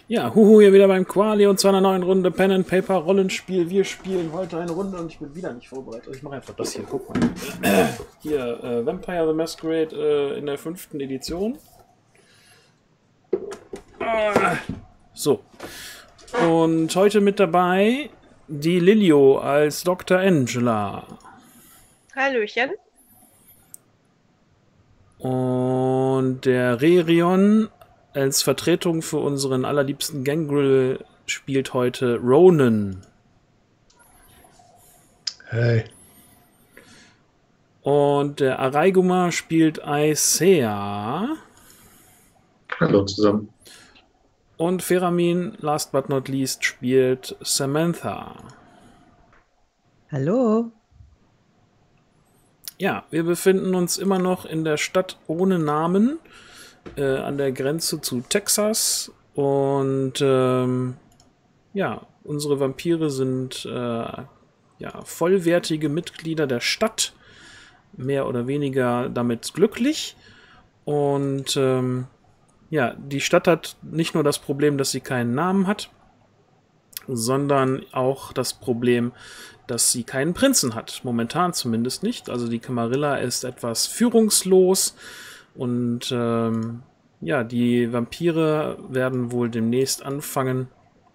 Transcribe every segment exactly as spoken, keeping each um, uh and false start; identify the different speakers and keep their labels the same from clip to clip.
Speaker 1: Ja, huhu, hier wieder beim Quali und zu einer neuen Runde Pen and Paper Rollenspiel. Wir spielen heute eine Runde und ich bin wieder nicht vorbereitet. Ich mache einfach das hier, guck mal. Hier, äh, Vampire the Masquerade äh, in der fünften Edition. Ah, so. Und heute mit dabei die Lilio als Doktor Angela.
Speaker 2: Hallöchen.
Speaker 1: Und der Rerion als Vertretung für unseren allerliebsten Gangrel spielt heute Ronan.
Speaker 3: Hey.
Speaker 1: Und der Araiguma spielt Aisea.
Speaker 3: Hallo zusammen.
Speaker 1: Und Feramin, last but not least, spielt Samantha.
Speaker 4: Hallo.
Speaker 1: Ja, wir befinden uns immer noch in der Stadt ohne Namen, äh, an der Grenze zu Texas. Und ähm, ja, unsere Vampire sind äh, ja, vollwertige Mitglieder der Stadt, mehr oder weniger damit glücklich. Und ähm, ja, die Stadt hat nicht nur das Problem, dass sie keinen Namen hat, sondern auch das Problem, dass sie keinen Prinzen hat. Momentan zumindest nicht. Also die Camarilla ist etwas führungslos und ähm, ja, die Vampire werden wohl demnächst anfangen,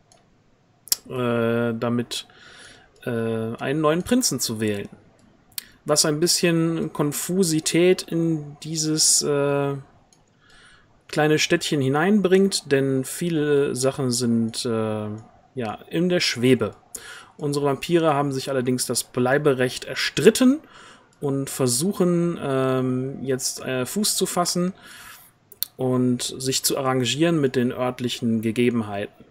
Speaker 1: äh, damit äh, einen neuen Prinzen zu wählen. Was ein bisschen Konfusität in dieses äh, kleine Städtchen hineinbringt, denn viele Sachen sind äh, ja in der Schwebe. Unsere Vampire haben sich allerdings das Bleiberecht erstritten und versuchen ähm, jetzt äh, Fuß zu fassen und sich zu arrangieren mit den örtlichen Gegebenheiten.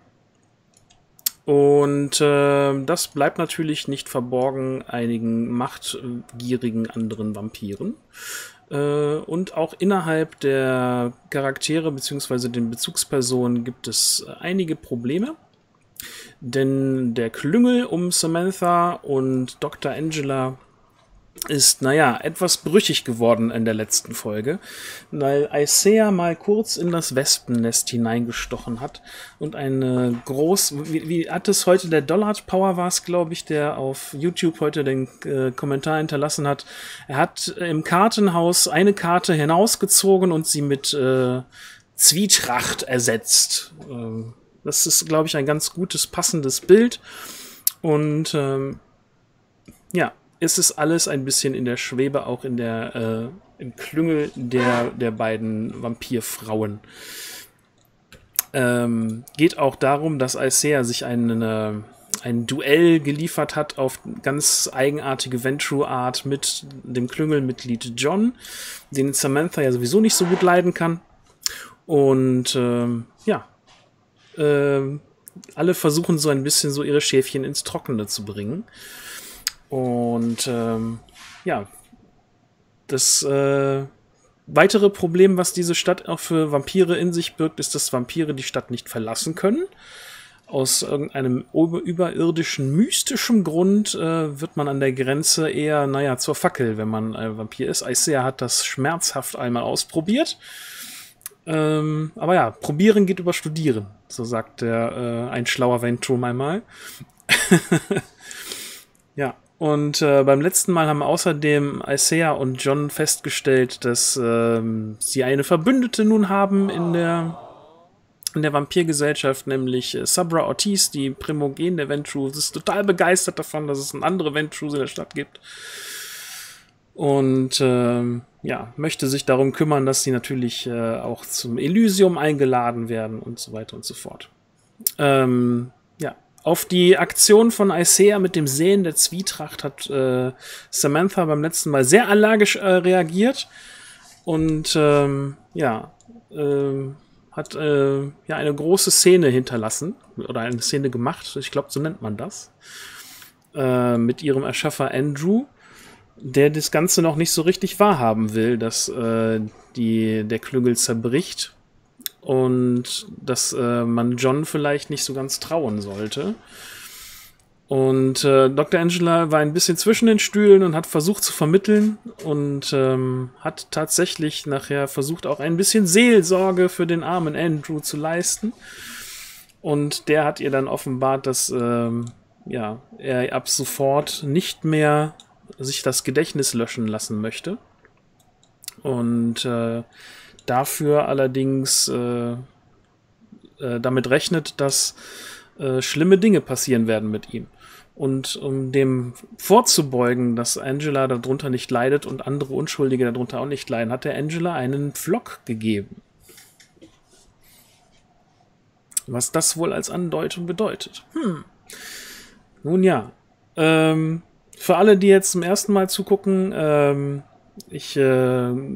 Speaker 1: Und äh, das bleibt natürlich nicht verborgen einigen machtgierigen anderen Vampiren. Äh, und auch innerhalb der Charaktere bzw. den Bezugspersonen gibt es einige Probleme. Denn der Klüngel um Samantha und Doktor Angela ist, naja, etwas brüchig geworden in der letzten Folge, weil Aisea mal kurz in das Wespennest hineingestochen hat und eine groß, wie, wie hat es heute, der Dollard Power war es, glaube ich, der auf YouTube heute den äh, Kommentar hinterlassen hat. Er hat im Kartenhaus eine Karte hinausgezogen und sie mit äh, Zwietracht ersetzt. Ähm, Das ist, glaube ich, ein ganz gutes, passendes Bild. Und ähm, ja, es ist alles ein bisschen in der Schwebe, auch in der, äh, im Klüngel der, der beiden Vampirfrauen. Ähm, geht auch darum, dass Aisea sich eine, ein Duell geliefert hat auf ganz eigenartige Ventrue-Art mit dem Klüngelmitglied John, den Samantha ja sowieso nicht so gut leiden kann. Und ähm, ja, Äh, alle versuchen so ein bisschen so ihre Schäfchen ins Trockene zu bringen. Und ähm, ja, das äh, weitere Problem, was diese Stadt auch für Vampire in sich birgt, ist, dass Vampire die Stadt nicht verlassen können. Aus irgendeinem überirdischen, mystischen Grund äh, wird man an der Grenze eher, naja, zur Fackel, wenn man ein Vampir ist. Aisea hat das schmerzhaft einmal ausprobiert. Ähm, aber ja, probieren geht über studieren, so sagt der äh, ein schlauer Ventrum einmal. Ja, und äh, beim letzten Mal haben außerdem Aisea und John festgestellt, dass ähm, sie eine Verbündete nun haben in der in der Vampirgesellschaft, nämlich äh, Sabra Ortiz, die Primogen der Ventrue. Sie ist total begeistert davon, dass es andere Ventrue in der Stadt gibt. Und ähm, ja, möchte sich darum kümmern, dass sie natürlich äh, auch zum Elysium eingeladen werden und so weiter und so fort. Ähm, ja, auf die Aktion von Aisea mit dem Säen der Zwietracht hat äh, Samantha beim letzten Mal sehr allergisch äh, reagiert und ähm, ja, äh, hat äh, ja eine große Szene hinterlassen oder eine Szene gemacht, ich glaube, so nennt man das, äh, mit ihrem Erschaffer Andrew, der das Ganze noch nicht so richtig wahrhaben will, dass äh, die, der Klüngel zerbricht und dass äh, man John vielleicht nicht so ganz trauen sollte. Und äh, Doktor Angela war ein bisschen zwischen den Stühlen und hat versucht zu vermitteln und ähm, hat tatsächlich nachher versucht, auch ein bisschen Seelsorge für den armen Andrew zu leisten. Und der hat ihr dann offenbart, dass ähm, ja, er ab sofort nicht mehr sich das Gedächtnis löschen lassen möchte. Und äh, dafür allerdings äh, äh, damit rechnet, dass äh, schlimme Dinge passieren werden mit ihm. Und um dem vorzubeugen, dass Angela darunter nicht leidet und andere Unschuldige darunter auch nicht leiden, hat er Angela einen Pflock gegeben. Was das wohl als Andeutung bedeutet. Hm. Nun ja. Ähm, für alle, die jetzt zum ersten Mal zugucken, ähm, ich äh, äh,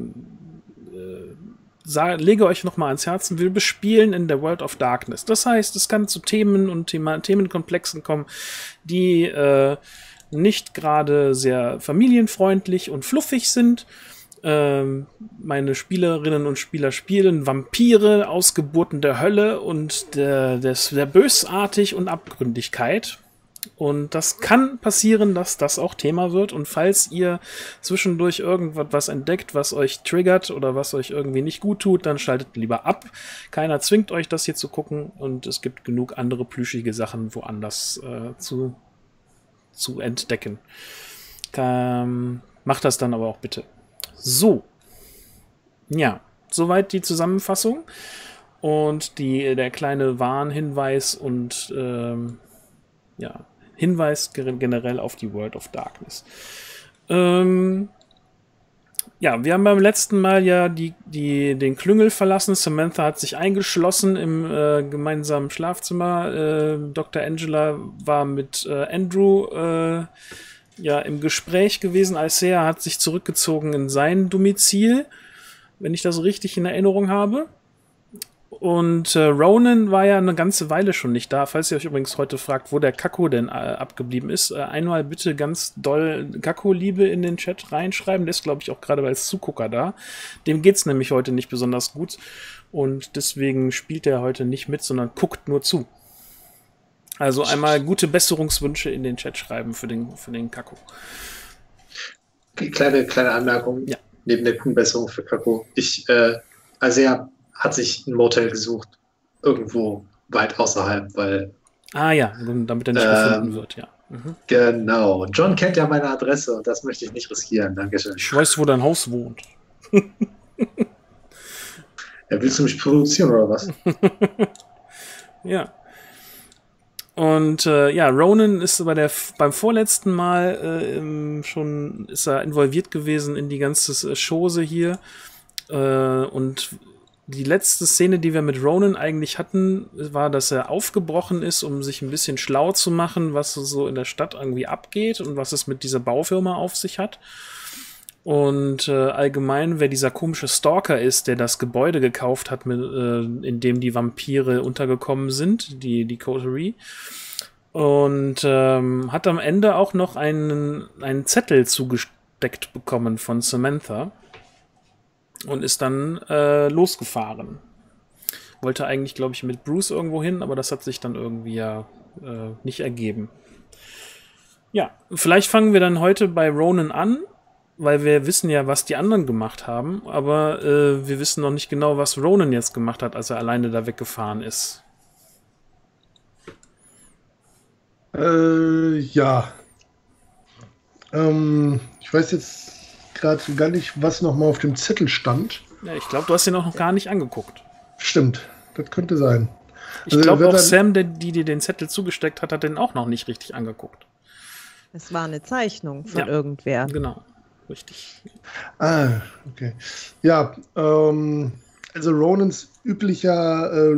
Speaker 1: sag, lege euch nochmal ans Herzen, wir bespielen in der World of Darkness. Das heißt, es kann zu Themen und Thema, Themenkomplexen kommen, die äh, nicht gerade sehr familienfreundlich und fluffig sind. Ähm, meine Spielerinnen und Spieler spielen Vampire, Ausgeburten der Hölle und der, des, der Bösartig und Abgründigkeit. Und das kann passieren, dass das auch Thema wird. Und falls ihr zwischendurch irgendwas entdeckt, was euch triggert oder was euch irgendwie nicht gut tut, dann schaltet lieber ab. Keiner zwingt euch, das hier zu gucken. Und es gibt genug andere plüschige Sachen woanders äh, zu, zu entdecken. Ähm, macht das dann aber auch bitte. So. Ja, soweit die Zusammenfassung. Und die, der kleine Warnhinweis und ähm, ja, Hinweis generell auf die World of Darkness. Ähm, ja, wir haben beim letzten Mal ja die, die, den Klüngel verlassen. Samantha hat sich eingeschlossen im äh, gemeinsamen Schlafzimmer. Äh, Doktor Angela war mit äh, Andrew äh, ja im Gespräch gewesen. Althea hat sich zurückgezogen in sein Domizil, wenn ich das richtig in Erinnerung habe. Und äh, Ronan war ja eine ganze Weile schon nicht da. Falls ihr euch übrigens heute fragt, wo der Kakko denn äh, abgeblieben ist, äh, einmal bitte ganz doll Kakko-Liebe in den Chat reinschreiben. Der ist, glaube ich, auch gerade als Zugucker da. Dem geht's nämlich heute nicht besonders gut. Und deswegen spielt er heute nicht mit, sondern guckt nur zu. Also einmal gute Besserungswünsche in den Chat schreiben für den, für den Kakko.
Speaker 3: Kleine, kleine Anmerkung. Ja. Neben der guten Besserung für Kakko. Ich, äh, also ja, hat sich ein Motel gesucht, irgendwo weit außerhalb, weil...
Speaker 1: Ah ja, damit er nicht ähm, gefunden wird, ja. Mhm.
Speaker 3: Genau. John kennt ja meine Adresse und das möchte ich nicht riskieren. Dankeschön.
Speaker 1: Ich weiß, wo dein Haus wohnt.
Speaker 3: Ja, willst du mich provozieren oder was?
Speaker 1: Ja. Und äh, ja, Ronan ist bei der, beim vorletzten Mal äh, schon ist er involviert gewesen in die ganze Chose hier. Äh, und die letzte Szene, die wir mit Ronan eigentlich hatten, war, dass er aufgebrochen ist, um sich ein bisschen schlau zu machen, was so in der Stadt irgendwie abgeht und was es mit dieser Baufirma auf sich hat. Und äh, allgemein, wer dieser komische Stalker ist, der das Gebäude gekauft hat, mit, äh, in dem die Vampire untergekommen sind, die, die Coterie. Und ähm, hat am Ende auch noch einen, einen Zettel zugesteckt bekommen von Samantha. Und ist dann äh, losgefahren. Wollte eigentlich, glaube ich, mit Bruce irgendwo hin, aber das hat sich dann irgendwie ja äh, nicht ergeben. Ja, vielleicht fangen wir dann heute bei Ronan an, weil wir wissen ja, was die anderen gemacht haben, aber äh, wir wissen noch nicht genau, was Ronan jetzt gemacht hat, als er alleine da weggefahren ist.
Speaker 4: Äh, ja. Ähm, ich weiß jetzt gerade gar nicht, was noch mal auf dem Zettel stand.
Speaker 1: Ja, ich glaube, du hast ihn auch noch gar nicht angeguckt.
Speaker 4: Stimmt, das könnte sein.
Speaker 1: Ich also, glaube auch Sam, der, die dir den Zettel zugesteckt hat, hat den auch noch nicht richtig angeguckt.
Speaker 5: Es war eine Zeichnung von
Speaker 1: ja,
Speaker 5: irgendwer.
Speaker 1: Genau, richtig.
Speaker 4: Ah, okay. Ja, ähm, also Ronans üblicher äh,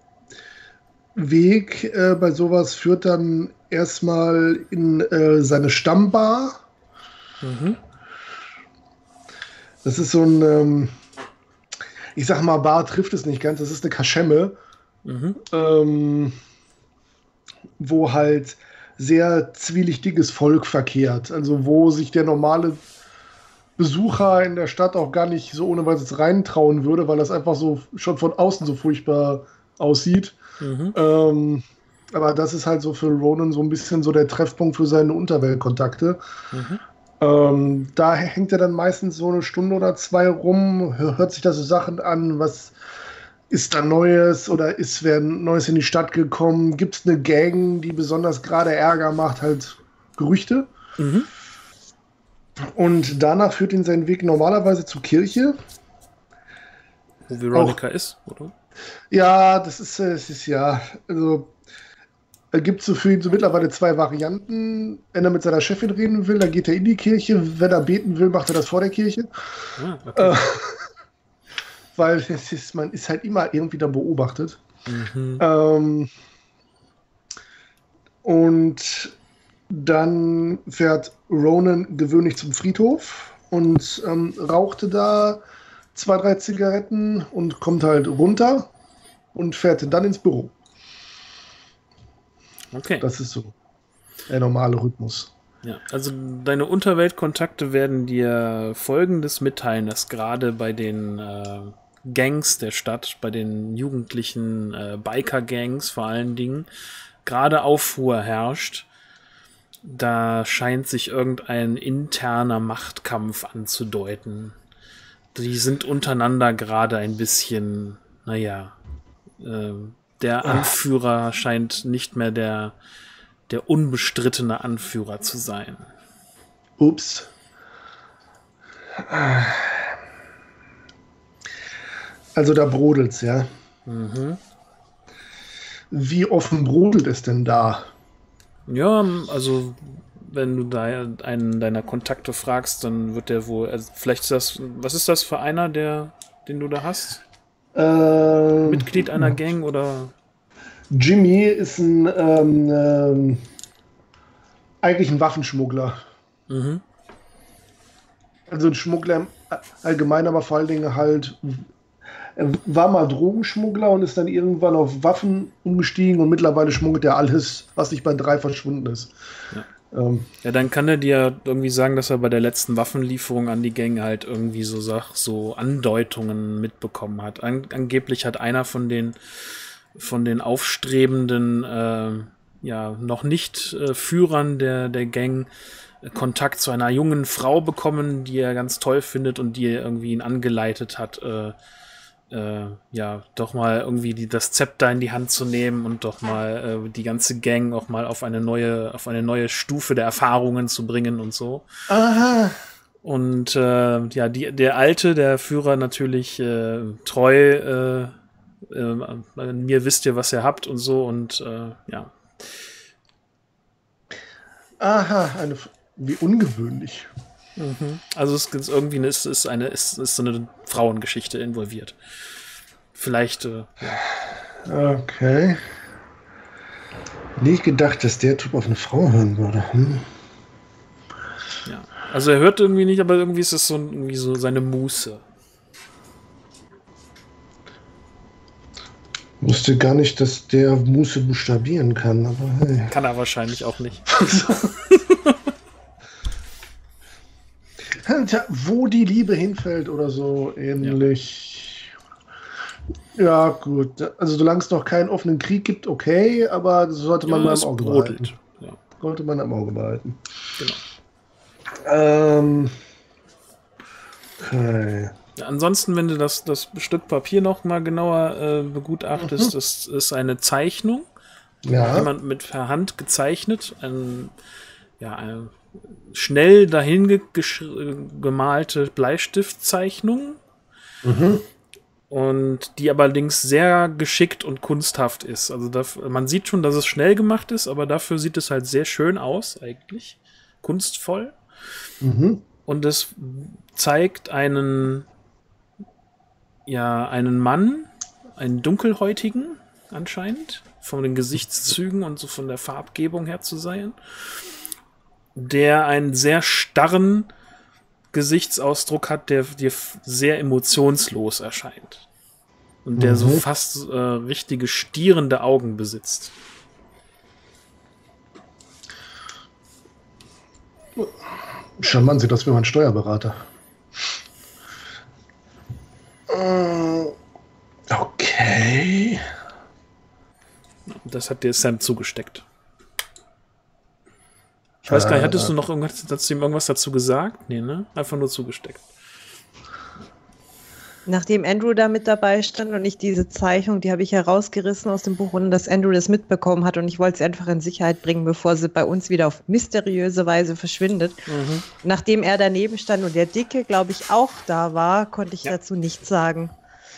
Speaker 4: Weg äh, bei sowas führt dann erstmal in äh, seine Stammbar. Mhm. Das ist so ein, ähm, ich sag mal, Bar trifft es nicht ganz, das ist eine Kaschemme, mhm. ähm, wo halt sehr zwielichtiges Volk verkehrt. Also wo sich der normale Besucher in der Stadt auch gar nicht so ohne weiteres reintrauen würde, weil das einfach so schon von außen so furchtbar aussieht. Mhm. Ähm, aber das ist halt so für Ronan so ein bisschen so der Treffpunkt für seine Unterweltkontakte. Mhm. Ähm, da hängt er dann meistens so eine Stunde oder zwei rum, hört sich da so Sachen an, was ist da Neues oder ist wer Neues in die Stadt gekommen? Gibt es eine Gang, die besonders gerade Ärger macht? Halt Gerüchte.
Speaker 1: Mhm.
Speaker 4: Und danach führt ihn seinen Weg normalerweise zur Kirche.
Speaker 1: Wo Veronica Auch, ist, oder?
Speaker 4: Ja, das ist, das ist ja, also da gibt es so für ihn so mittlerweile zwei Varianten. Wenn er mit seiner Chefin reden will, dann geht er in die Kirche. Wenn er beten will, macht er das vor der Kirche.
Speaker 1: Ah, okay. äh,
Speaker 4: weil es ist, man ist halt immer irgendwie da beobachtet.
Speaker 1: Mhm.
Speaker 4: Ähm, und dann fährt Ronan gewöhnlich zum Friedhof und ähm, rauchte da zwei, drei Zigaretten und kommt halt runter und fährt dann ins Büro.
Speaker 1: Okay.
Speaker 4: Das ist so der normale Rhythmus.
Speaker 1: Ja, also deine Unterweltkontakte werden dir Folgendes mitteilen, dass gerade bei den äh, Gangs der Stadt, bei den jugendlichen äh, Biker-Gangs vor allen Dingen, gerade Aufruhr herrscht. Da scheint sich irgendein interner Machtkampf anzudeuten. Die sind untereinander gerade ein bisschen, naja, äh, der Anführer scheint nicht mehr der, der unbestrittene Anführer zu sein.
Speaker 4: Ups. Also da brodelt's, ja.
Speaker 1: Mhm.
Speaker 4: Wie offen brodelt es denn da?
Speaker 1: Ja, also wenn du da einen deiner Kontakte fragst, dann wird der wohl, also vielleicht ist das, was ist das für einer, der, den du da hast?
Speaker 4: Ähm,
Speaker 1: Mitglied einer Gang oder?
Speaker 4: Jimmy ist ein ähm, ähm, eigentlich ein Waffenschmuggler.
Speaker 1: Mhm.
Speaker 4: Also ein Schmuggler allgemein, aber vor allen Dingen halt, er war mal Drogenschmuggler und ist dann irgendwann auf Waffen umgestiegen und mittlerweile schmuggelt er alles, was nicht bei drei verschwunden ist.
Speaker 1: Ja.
Speaker 4: Ähm,
Speaker 1: ja, dann kann er dir irgendwie sagen, dass er bei der letzten Waffenlieferung an die Gang halt irgendwie so, Sach so Andeutungen mitbekommen hat. An angeblich hat einer von den von den aufstrebenden, äh, ja, noch nicht äh, Führern der, der Gang äh, Kontakt zu einer jungen Frau bekommen, die er ganz toll findet und die irgendwie ihn angeleitet hat, äh, äh, ja, doch mal irgendwie die, das Zepter in die Hand zu nehmen und doch mal äh, die ganze Gang auch mal auf eine neue, auf eine neue Stufe der Erfahrungen zu bringen und so.
Speaker 4: Aha.
Speaker 1: Und äh, ja, die, der Alte, der Führer natürlich äh, treu, äh, äh, mir wisst ihr, was ihr habt und so und äh, ja.
Speaker 4: Aha, eine, wie ungewöhnlich.
Speaker 1: Mhm. Also es ist irgendwie eine, ist, ist eine ist, ist so eine Frauengeschichte involviert. Vielleicht. Äh,
Speaker 4: ja. Okay. Nicht gedacht, dass der Typ auf eine Frau hören würde. Hm?
Speaker 1: Ja. Also er hört irgendwie nicht, aber irgendwie ist es so irgendwie so seine Muße.
Speaker 4: Wusste gar nicht, dass der Muße buchstabieren kann, aber hey.
Speaker 1: Kann er wahrscheinlich auch nicht.
Speaker 4: Tja, wo die Liebe hinfällt oder so ähnlich. Ja, ja gut. Also solange es noch keinen offenen Krieg gibt, okay, aber das sollte man
Speaker 1: ja,
Speaker 4: mal im Auge
Speaker 1: brodelt.
Speaker 4: behalten.
Speaker 1: Ja.
Speaker 4: Sollte man im Auge behalten.
Speaker 1: Genau.
Speaker 4: Ähm, okay.
Speaker 1: Ja, ansonsten, wenn du das, das Stück Papier noch mal genauer äh, begutachtest,
Speaker 4: Mhm.
Speaker 1: das ist eine Zeichnung.
Speaker 4: Ja.
Speaker 1: Jemand mit per Hand gezeichnet. Ein, ja, eine schnell dahin ge gemalte Bleistiftzeichnung.
Speaker 4: Mhm.
Speaker 1: Und die allerdings sehr geschickt und kunsthaft ist. Also dafür, man sieht schon, dass es schnell gemacht ist, aber dafür sieht es halt sehr schön aus, eigentlich. Kunstvoll.
Speaker 4: Mhm.
Speaker 1: Und es zeigt einen, ja, einen Mann, einen dunkelhäutigen anscheinend, von den Gesichtszügen und so von der Farbgebung her zu sein, der einen sehr starren Gesichtsausdruck hat, der dir sehr emotionslos erscheint. Und der mhm. so fast äh, richtige stierende Augen besitzt.
Speaker 4: Charmant sieht das wie mein Steuerberater. Okay.
Speaker 1: Das hat dir Sam zugesteckt. Ich weiß gar nicht, hattest du noch irgendwas dazu, irgendwas dazu gesagt? Nee, ne? Einfach nur zugesteckt.
Speaker 5: Nachdem Andrew da mit dabei stand und ich diese Zeichnung, die habe ich herausgerissen aus dem Buch, ohne dass Andrew das mitbekommen hat und ich wollte sie einfach in Sicherheit bringen, bevor sie bei uns wieder auf mysteriöse Weise verschwindet. Mhm. Nachdem er daneben stand und der Dicke, glaube ich, auch da war, konnte ich ja. dazu nichts sagen.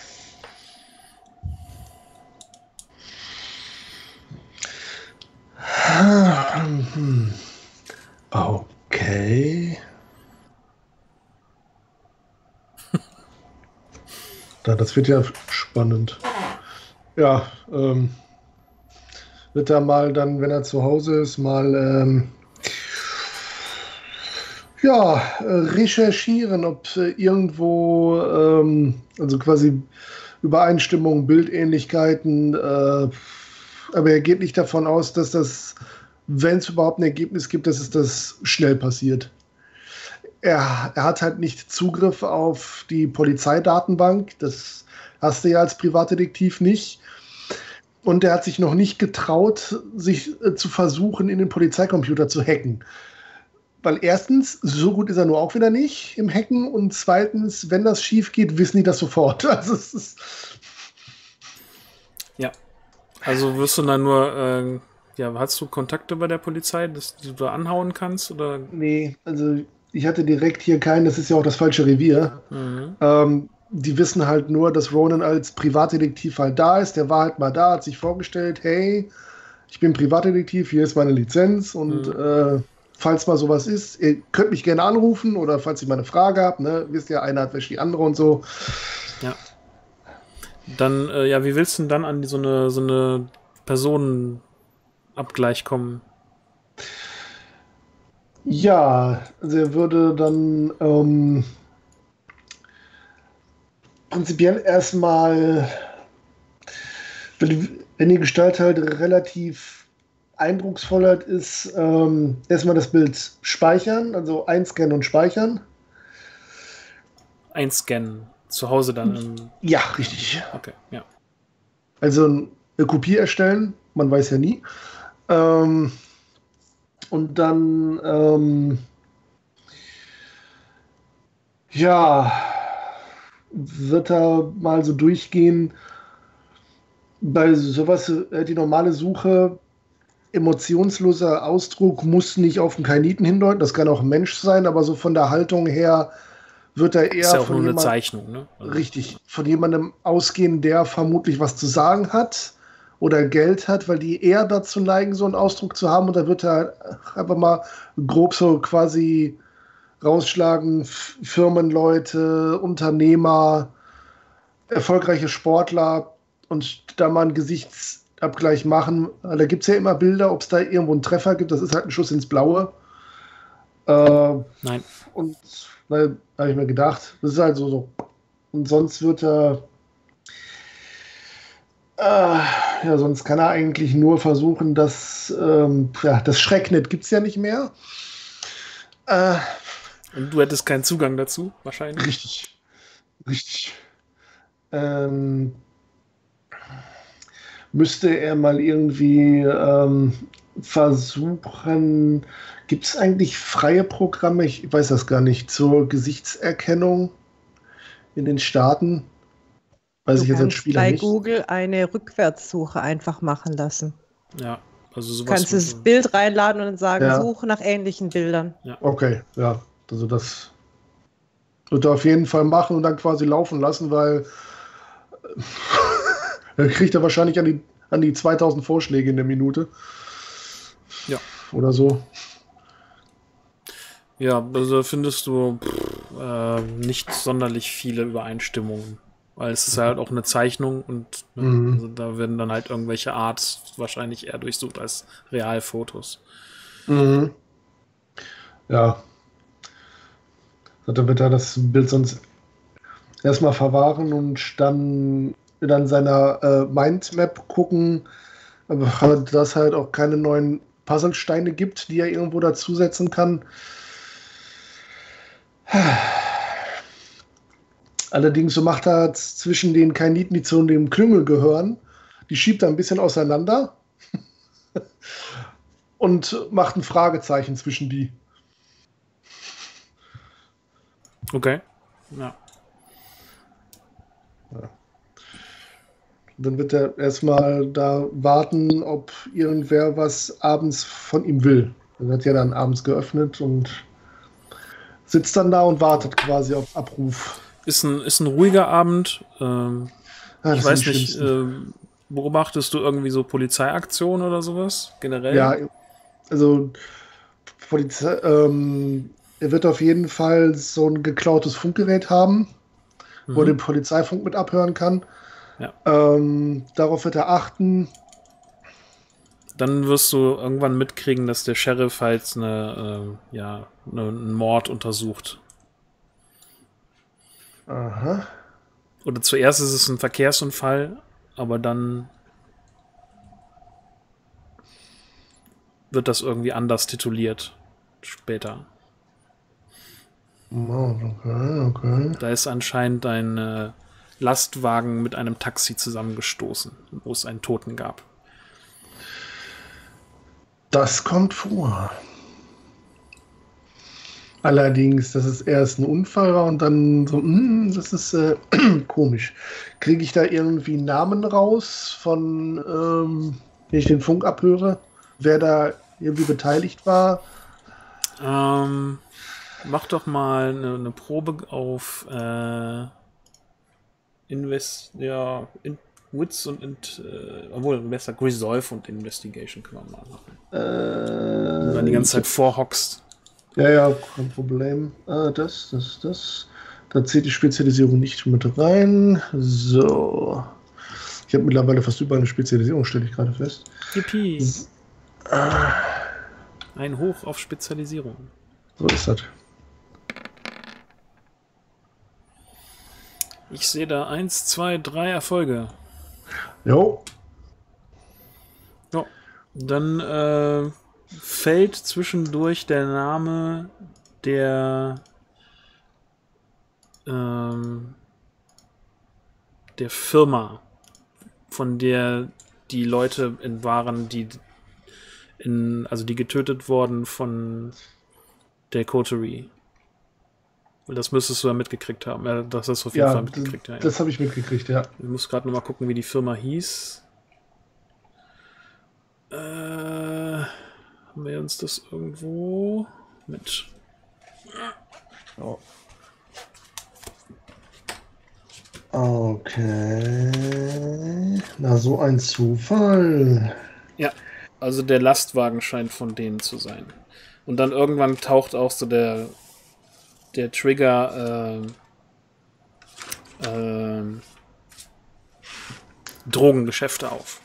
Speaker 4: Okay. Ja, das wird ja spannend. Ja, ähm, wird er mal dann, wenn er zu Hause ist, mal ähm, ja, recherchieren, ob irgendwo, ähm, also quasi Übereinstimmungen, Bildähnlichkeiten, äh, aber er geht nicht davon aus, dass das, wenn es überhaupt ein Ergebnis gibt, dass es das schnell passiert. Er, er hat halt nicht Zugriff auf die Polizeidatenbank. Das hast du ja als Privatdetektiv nicht. Und er hat sich noch nicht getraut, sich äh, zu versuchen, in den Polizeicomputer zu hacken. Weil erstens, so gut ist er nur auch wieder nicht im Hacken. Und zweitens, wenn das schief geht, wissen die das sofort. Also es ist
Speaker 1: ja. Also wirst du dann nur, äh, ja, hast du Kontakte bei der Polizei, dass du da anhauen kannst? Oder?
Speaker 4: Nee, also ich hatte direkt hier keinen, das ist ja auch das falsche Revier. Mhm. Ähm, die wissen halt nur, dass Ronan als Privatdetektiv halt da ist. Der war halt mal da, hat sich vorgestellt, hey, ich bin Privatdetektiv, hier ist meine Lizenz und mhm. äh, falls mal sowas ist, ihr könnt mich gerne anrufen oder falls ihr mal eine Frage habt, ne, wisst ihr, einer hat wäscht die andere und so.
Speaker 1: Ja. Dann, äh, ja, wie willst du denn dann an die, so eine, so eine Personenabgleich kommen?
Speaker 4: Ja, also er würde dann ähm, prinzipiell erstmal, wenn die Gestalt halt relativ eindrucksvoll halt ist, ähm, erstmal das Bild speichern, also einscannen und speichern.
Speaker 1: Einscannen, zu Hause dann? Im
Speaker 4: ja, richtig.
Speaker 1: Okay, ja.
Speaker 4: Also eine Kopie erstellen, man weiß ja nie. Ähm, Und dann, ähm, ja, wird er mal so durchgehen. Bei sowas, äh, die normale Suche, emotionsloser Ausdruck muss nicht auf einen Kainiten hindeuten. Das kann auch ein Mensch sein, aber so von der Haltung her wird er eher
Speaker 1: ist ja auch
Speaker 4: von
Speaker 1: nur
Speaker 4: jemand,
Speaker 1: eine Zeichnung, ne? Also
Speaker 4: richtig, von jemandem ausgehen, der vermutlich was zu sagen hat oder Geld hat, weil die eher dazu neigen, so einen Ausdruck zu haben. Und da wird er einfach mal grob so quasi rausschlagen, Firmenleute, Unternehmer, erfolgreiche Sportler und da mal einen Gesichtsabgleich machen. Da gibt es ja immer Bilder, ob es da irgendwo einen Treffer gibt. Das ist halt ein Schuss ins Blaue. Äh,
Speaker 1: Nein.
Speaker 4: Und da habe ich mir gedacht, das ist halt so. so. Und sonst wird er Äh, ja, sonst kann er eigentlich nur versuchen, dass ähm, ja, das Schrecknet gibt es ja nicht mehr. Äh,
Speaker 1: Und du hättest keinen Zugang dazu, wahrscheinlich.
Speaker 4: Richtig. Richtig. Ähm, müsste er mal irgendwie ähm, versuchen, gibt es eigentlich freie Programme, ich weiß das gar nicht, zur Gesichtserkennung in den Staaten? Weiß
Speaker 5: du
Speaker 4: ich jetzt als
Speaker 5: kannst
Speaker 4: Spieler
Speaker 5: bei
Speaker 4: nicht.
Speaker 5: Google eine Rückwärtssuche einfach machen lassen.
Speaker 1: Ja, also sowas.
Speaker 5: Du kannst das Bild reinladen und dann sagen,
Speaker 4: Ja.
Speaker 5: suche nach ähnlichen Bildern.
Speaker 1: Ja.
Speaker 4: Okay, ja. Also das wird er auf jeden Fall machen und dann quasi laufen lassen, weil er kriegt er wahrscheinlich an die, an die zweitausend Vorschläge in der Minute.
Speaker 1: Ja.
Speaker 4: Oder so.
Speaker 1: Ja, also findest du pff, äh, nicht sonderlich viele Übereinstimmungen. Weil es ist halt auch eine Zeichnung und ne, mhm. also da werden dann halt irgendwelche Arts wahrscheinlich eher durchsucht als Realfotos.
Speaker 4: Mhm. Ja. Dann wird er das Bild sonst erstmal verwahren und dann in seiner äh, Mindmap gucken, aber dass halt auch keine neuen Puzzlesteine gibt, die er irgendwo dazusetzen kann. Allerdings so macht er zwischen den Kainiten, die zu dem Klüngel gehören, die schiebt er ein bisschen auseinander und macht ein Fragezeichen zwischen die.
Speaker 1: Okay. Ja.
Speaker 4: Ja. Dann wird er erstmal da warten, ob irgendwer was abends von ihm will. Er hat ja dann abends geöffnet und sitzt dann da und wartet quasi auf Abruf.
Speaker 1: Ist ein, ist ein ruhiger Abend. Ähm,
Speaker 4: ja,
Speaker 1: ich weiß nicht, äh, beobachtest du irgendwie so Polizeiaktionen oder sowas generell?
Speaker 4: Ja, also Polizei, ähm, er wird auf jeden Fall so ein geklautes Funkgerät haben, mhm. wo er den Polizeifunk mit abhören kann.
Speaker 1: Ja.
Speaker 4: Ähm, darauf wird er achten.
Speaker 1: Dann wirst du irgendwann mitkriegen, dass der Sheriff halt eine, äh, ja, eine, einen Mord untersucht.
Speaker 4: Aha.
Speaker 1: Oder zuerst ist es ein Verkehrsunfall, aber dann wird das irgendwie anders tituliert später.
Speaker 4: Oh, okay, okay.
Speaker 1: Da ist anscheinend ein äh, Lastwagen mit einem Taxi zusammengestoßen, wo es einen Toten gab.
Speaker 4: Das kommt vor. Allerdings, dass es erst ein Unfall war und dann so, mh, das ist äh, komisch. Kriege ich da irgendwie Namen raus von, ähm, wenn ich den Funk abhöre, wer da irgendwie beteiligt war?
Speaker 1: Ähm, mach doch mal eine, eine Probe auf äh, Invest, ja, in, Wits und, und äh, obwohl besser Resolve und Investigation können wir mal machen.
Speaker 4: Äh,
Speaker 1: und dann die ganze Zeit vorhockst.
Speaker 4: Ja, ja, kein Problem. Ah, das, das, das. Da zählt die Spezialisierung nicht mit rein. So. Ich habe mittlerweile fast überall eine Spezialisierung, stelle ich gerade fest.
Speaker 1: Yippie.
Speaker 4: S ah.
Speaker 1: Ein Hoch auf Spezialisierung.
Speaker 4: So ist das.
Speaker 1: Ich sehe da eins, zwei, drei Erfolge.
Speaker 4: Jo.
Speaker 1: Ja. Dann äh, fällt zwischendurch der Name der ähm, der Firma, von der die Leute in waren, die in, also die getötet wurden von der Coterie. Das müsstest du ja mitgekriegt haben. Ja, das hast du auf jeden
Speaker 4: ja,
Speaker 1: Fall mitgekriegt. Ja, ja.
Speaker 4: Das habe ich mitgekriegt, ja.
Speaker 1: Ich muss gerade nochmal gucken, wie die Firma hieß. Äh, haben wir uns das irgendwo mit?
Speaker 4: Oh. Okay. Na, so ein Zufall.
Speaker 1: Ja, also der Lastwagen scheint von denen zu sein. Und dann irgendwann taucht auch so der der Trigger äh, äh, Drogengeschäfte auf.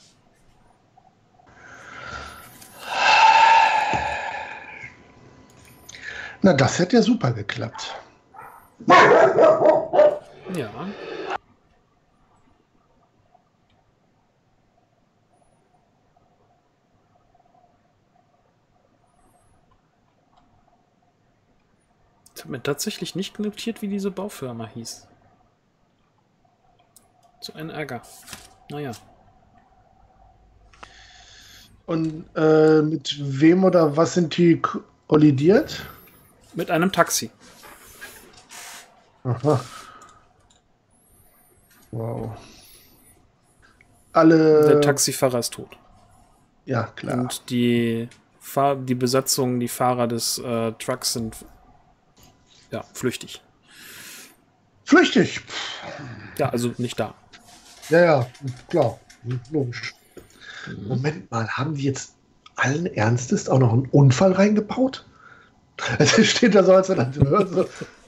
Speaker 4: Na, das hätte ja super geklappt.
Speaker 1: Ja. Ich habe mir tatsächlich nicht notiert, wie diese Baufirma hieß. So ein Ärger. Naja.
Speaker 4: Und äh, mit wem oder was sind die kollidiert?
Speaker 1: Mit einem Taxi.
Speaker 4: Aha. Wow. Alle.
Speaker 1: Der Taxifahrer ist tot.
Speaker 4: Ja, klar.
Speaker 1: Und die, Fahr die Besatzung, die Fahrer des äh, Trucks sind ja flüchtig.
Speaker 4: Flüchtig?
Speaker 1: Ja, also nicht da.
Speaker 4: Ja, ja, klar. Logisch. Mhm. Moment mal, haben die jetzt allen Ernstes auch noch einen Unfall reingebaut? Es steht da so, als wenn das hört. So.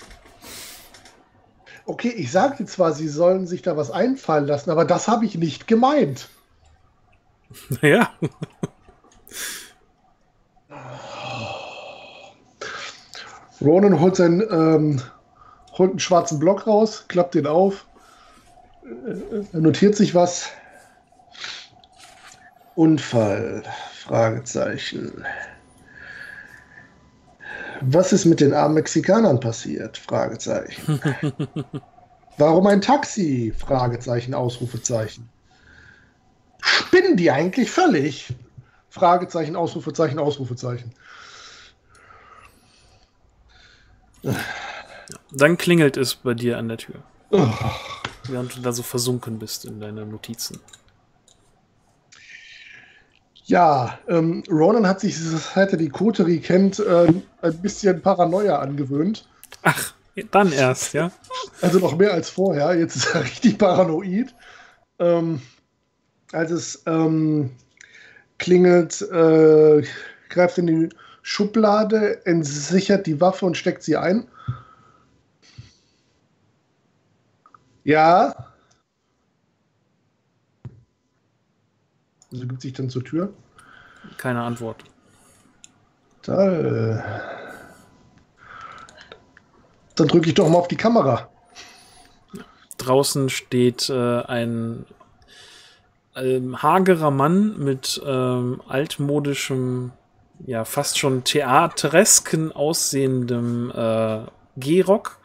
Speaker 4: Okay, ich sagte zwar, sie sollen sich da was einfallen lassen, aber das habe ich nicht gemeint.
Speaker 1: Ja.
Speaker 4: Ronan holt, seinen, ähm, holt einen schwarzen Block raus, klappt den auf, er notiert sich was. Unfall, Fragezeichen. Was ist mit den armen Mexikanern passiert? Fragezeichen. Warum ein Taxi? Fragezeichen, Ausrufezeichen. Spinnen die eigentlich völlig? Fragezeichen, Ausrufezeichen, Ausrufezeichen.
Speaker 1: Dann klingelt es bei dir an der Tür.
Speaker 4: Oh.
Speaker 1: während du da so versunken bist in deinen Notizen.
Speaker 4: Ja, ähm, Ronan hat sich, seit er die Coterie kennt, äh, ein bisschen Paranoia angewöhnt.
Speaker 1: Ach, dann erst, ja?
Speaker 4: Also noch mehr als vorher. Jetzt ist er richtig paranoid. Ähm, als es ähm, klingelt, äh, greift in die Schublade, entsichert die Waffe und steckt sie ein. Ja. Also gibt sich dann zur Tür.
Speaker 1: Keine Antwort.
Speaker 4: Da, äh, dann drücke ich doch mal auf die Kamera.
Speaker 1: Draußen steht äh, ein ähm, hagerer Mann mit ähm, altmodischem, ja fast schon theateresken aussehendem äh, Gehrock.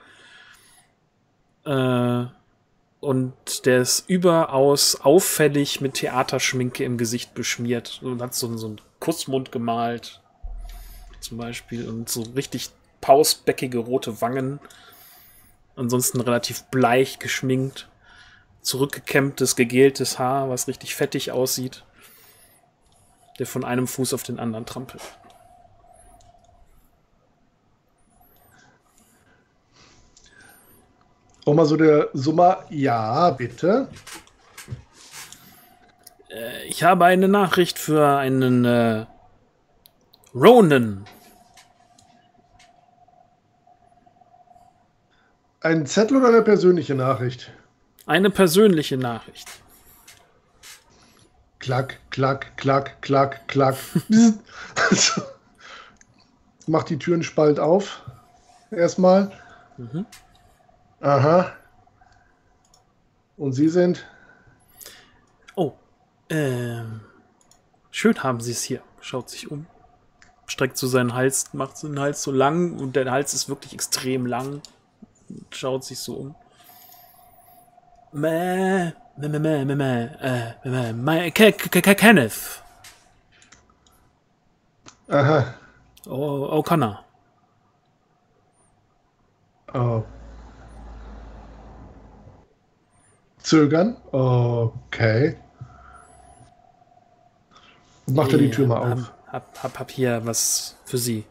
Speaker 1: Äh, Und der ist überaus auffällig mit Theaterschminke im Gesicht beschmiert und hat so, so einen Kussmund gemalt, zum Beispiel, und so richtig pausbäckige rote Wangen. Ansonsten relativ bleich geschminkt. Zurückgekämmtes, gegeltes Haar, was richtig fettig aussieht. Der von einem Fuß auf den anderen trampelt.
Speaker 4: Auch mal so der Summer, ja, bitte.
Speaker 1: Äh, ich habe eine Nachricht für einen äh, Ronan.
Speaker 4: Ein Zettel oder eine persönliche Nachricht?
Speaker 1: Eine persönliche Nachricht.
Speaker 4: Klack, klack, klack, klack, klack. Macht die Türen spalt auf. Erstmal.
Speaker 1: Mhm.
Speaker 4: Aha. Und Sie sind?
Speaker 1: Oh, ähm, schön haben Sie es hier. Schaut sich um. Streckt so seinen Hals, macht seinen Hals so lang und der Hals ist wirklich extrem lang. Schaut sich so um. Mäh, mäh, mäh, mäh, mäh, mäh, äh, mäh, mäh, Kenneth.
Speaker 4: Aha.
Speaker 1: Oh, O'Connor.
Speaker 4: Oh. Zögern? Okay. Macht er die Tür mal auf.
Speaker 1: Hab, hab, hab hier was für Sie.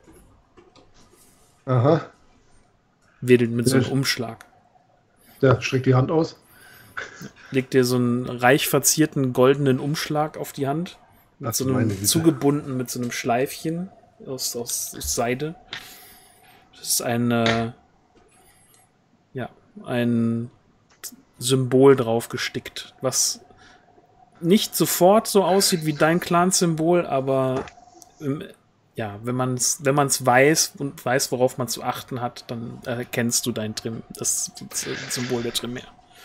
Speaker 4: Aha.
Speaker 1: Wedelt mit so einem Umschlag.
Speaker 4: Der streckt die Hand aus.
Speaker 1: Legt dir so einen reich verzierten goldenen Umschlag auf die Hand. Mit so einem zugebunden mit so einem Schleifchen aus, aus, aus Seide. Das ist ein äh, ja, ein Symbol drauf gestickt, was nicht sofort so aussieht wie dein Clan-Symbol, aber im, ja, wenn man es wenn man's weiß und weiß, worauf man zu achten hat, dann erkennst du dein Trim, das, das Symbol der Tremere.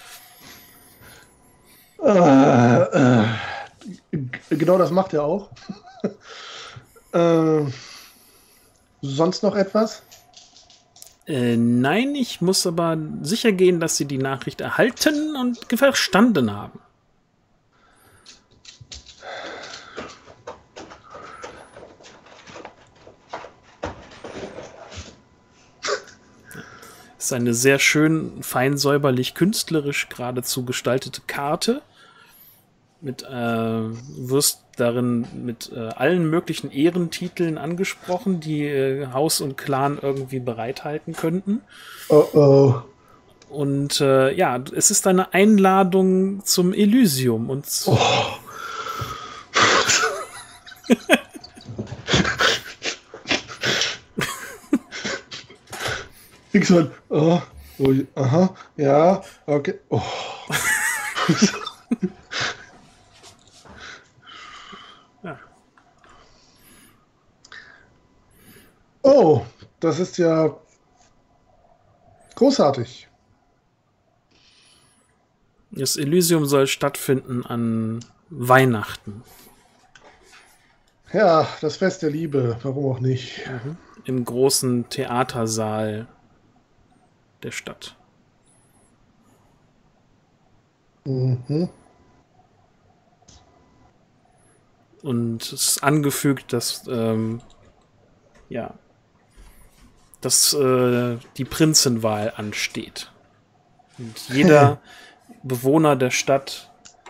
Speaker 4: Äh, äh, genau das macht er auch. äh, sonst noch etwas?
Speaker 1: Äh, nein, ich muss aber sicher gehen, dass Sie die Nachricht erhalten und verstanden haben. Das ist eine sehr schön, fein säuberlich, künstlerisch geradezu gestaltete Karte. Mit, äh, wirst darin mit äh, allen möglichen Ehrentiteln angesprochen, die äh, Haus und Clan irgendwie bereithalten könnten.
Speaker 4: Oh oh.
Speaker 1: Und äh, ja, es ist eine Einladung zum Elysium. Und
Speaker 4: oh. Ich so, oh, oh, aha, ja, okay. Oh.
Speaker 1: Ja.
Speaker 4: Oh, das ist ja großartig.
Speaker 1: Das Elysium soll stattfinden an Weihnachten.
Speaker 4: Ja, das Fest der Liebe, warum auch nicht?
Speaker 1: Mhm. Im großen Theatersaal der Stadt.
Speaker 4: Mhm.
Speaker 1: Und es ist angefügt, dass ähm, ja, dass äh, die Prinzenwahl ansteht. Und jeder, Bewohner der Stadt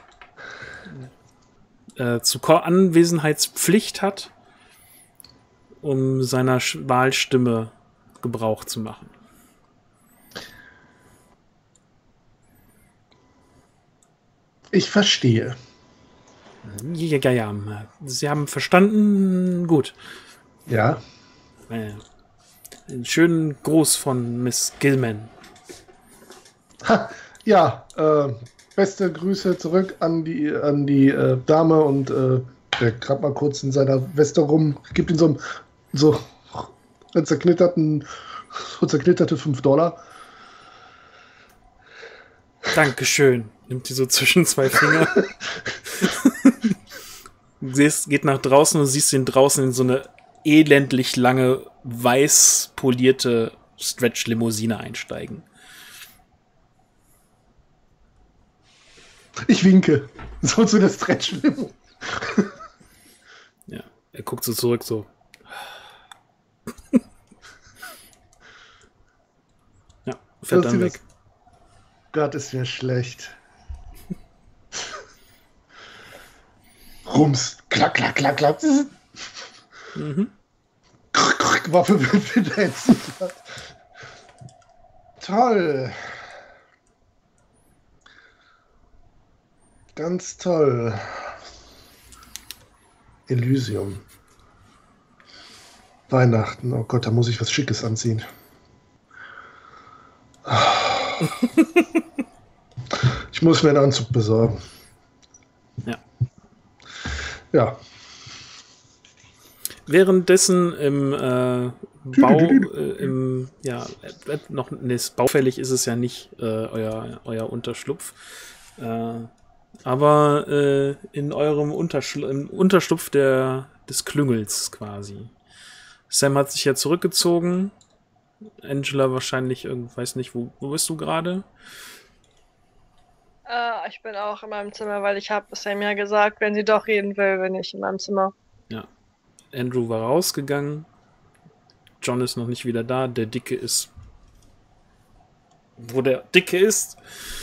Speaker 1: äh, zu Ko- Anwesenheitspflicht hat, um seiner Sch- Wahlstimme Gebrauch zu machen.
Speaker 4: Ich verstehe.
Speaker 1: Ja, ja, ja. Sie haben verstanden. Gut.
Speaker 4: Ja.
Speaker 1: Äh, einen schönen Gruß von Miss Gilman.
Speaker 4: Ha, ja, äh, beste Grüße zurück an die, an die äh, Dame und äh, der grabt mal kurz in seiner Weste rum, gibt ihm so, einen- so einen zerknitterten, so zerknitterte fünf Dollar.
Speaker 1: Dankeschön. Nimmt die so zwischen zwei Finger. Du siehst, geht nach draußen und siehst ihn draußen in so eine elendlich lange, weiß polierte Stretch-Limousine einsteigen.
Speaker 4: Ich winke. So zu der Stretch-Limo.
Speaker 1: Ja, er guckt so zurück, so. Ja, fährt dann weg.
Speaker 4: Gott, ist mir schlecht. Rums. Klack, klack, klack, klack.
Speaker 1: Mhm.
Speaker 4: Waffe wird wieder entsichert. Toll. Ganz toll. Elysium. Weihnachten. Oh Gott, da muss ich was Schickes anziehen. Ich muss mir einen Anzug besorgen.
Speaker 1: Ja.
Speaker 4: Ja.
Speaker 1: Währenddessen im äh, Bau, äh, im, ja, äh, noch, nee, baufällig ist es ja nicht, äh, euer, euer Unterschlupf. Äh, aber äh, in eurem Unterschl im Unterschlupf der, des Klüngels quasi. Sam hat sich ja zurückgezogen. Angela wahrscheinlich, irgend, weiß nicht, wo, wo bist du gerade?
Speaker 2: Äh, ich bin auch in meinem Zimmer, weil ich habe Sam ja gesagt, wenn sie doch reden will, bin ich in meinem Zimmer.
Speaker 1: Ja. Andrew war rausgegangen. John ist noch nicht wieder da. Der Dicke ist... Wo der Dicke ist.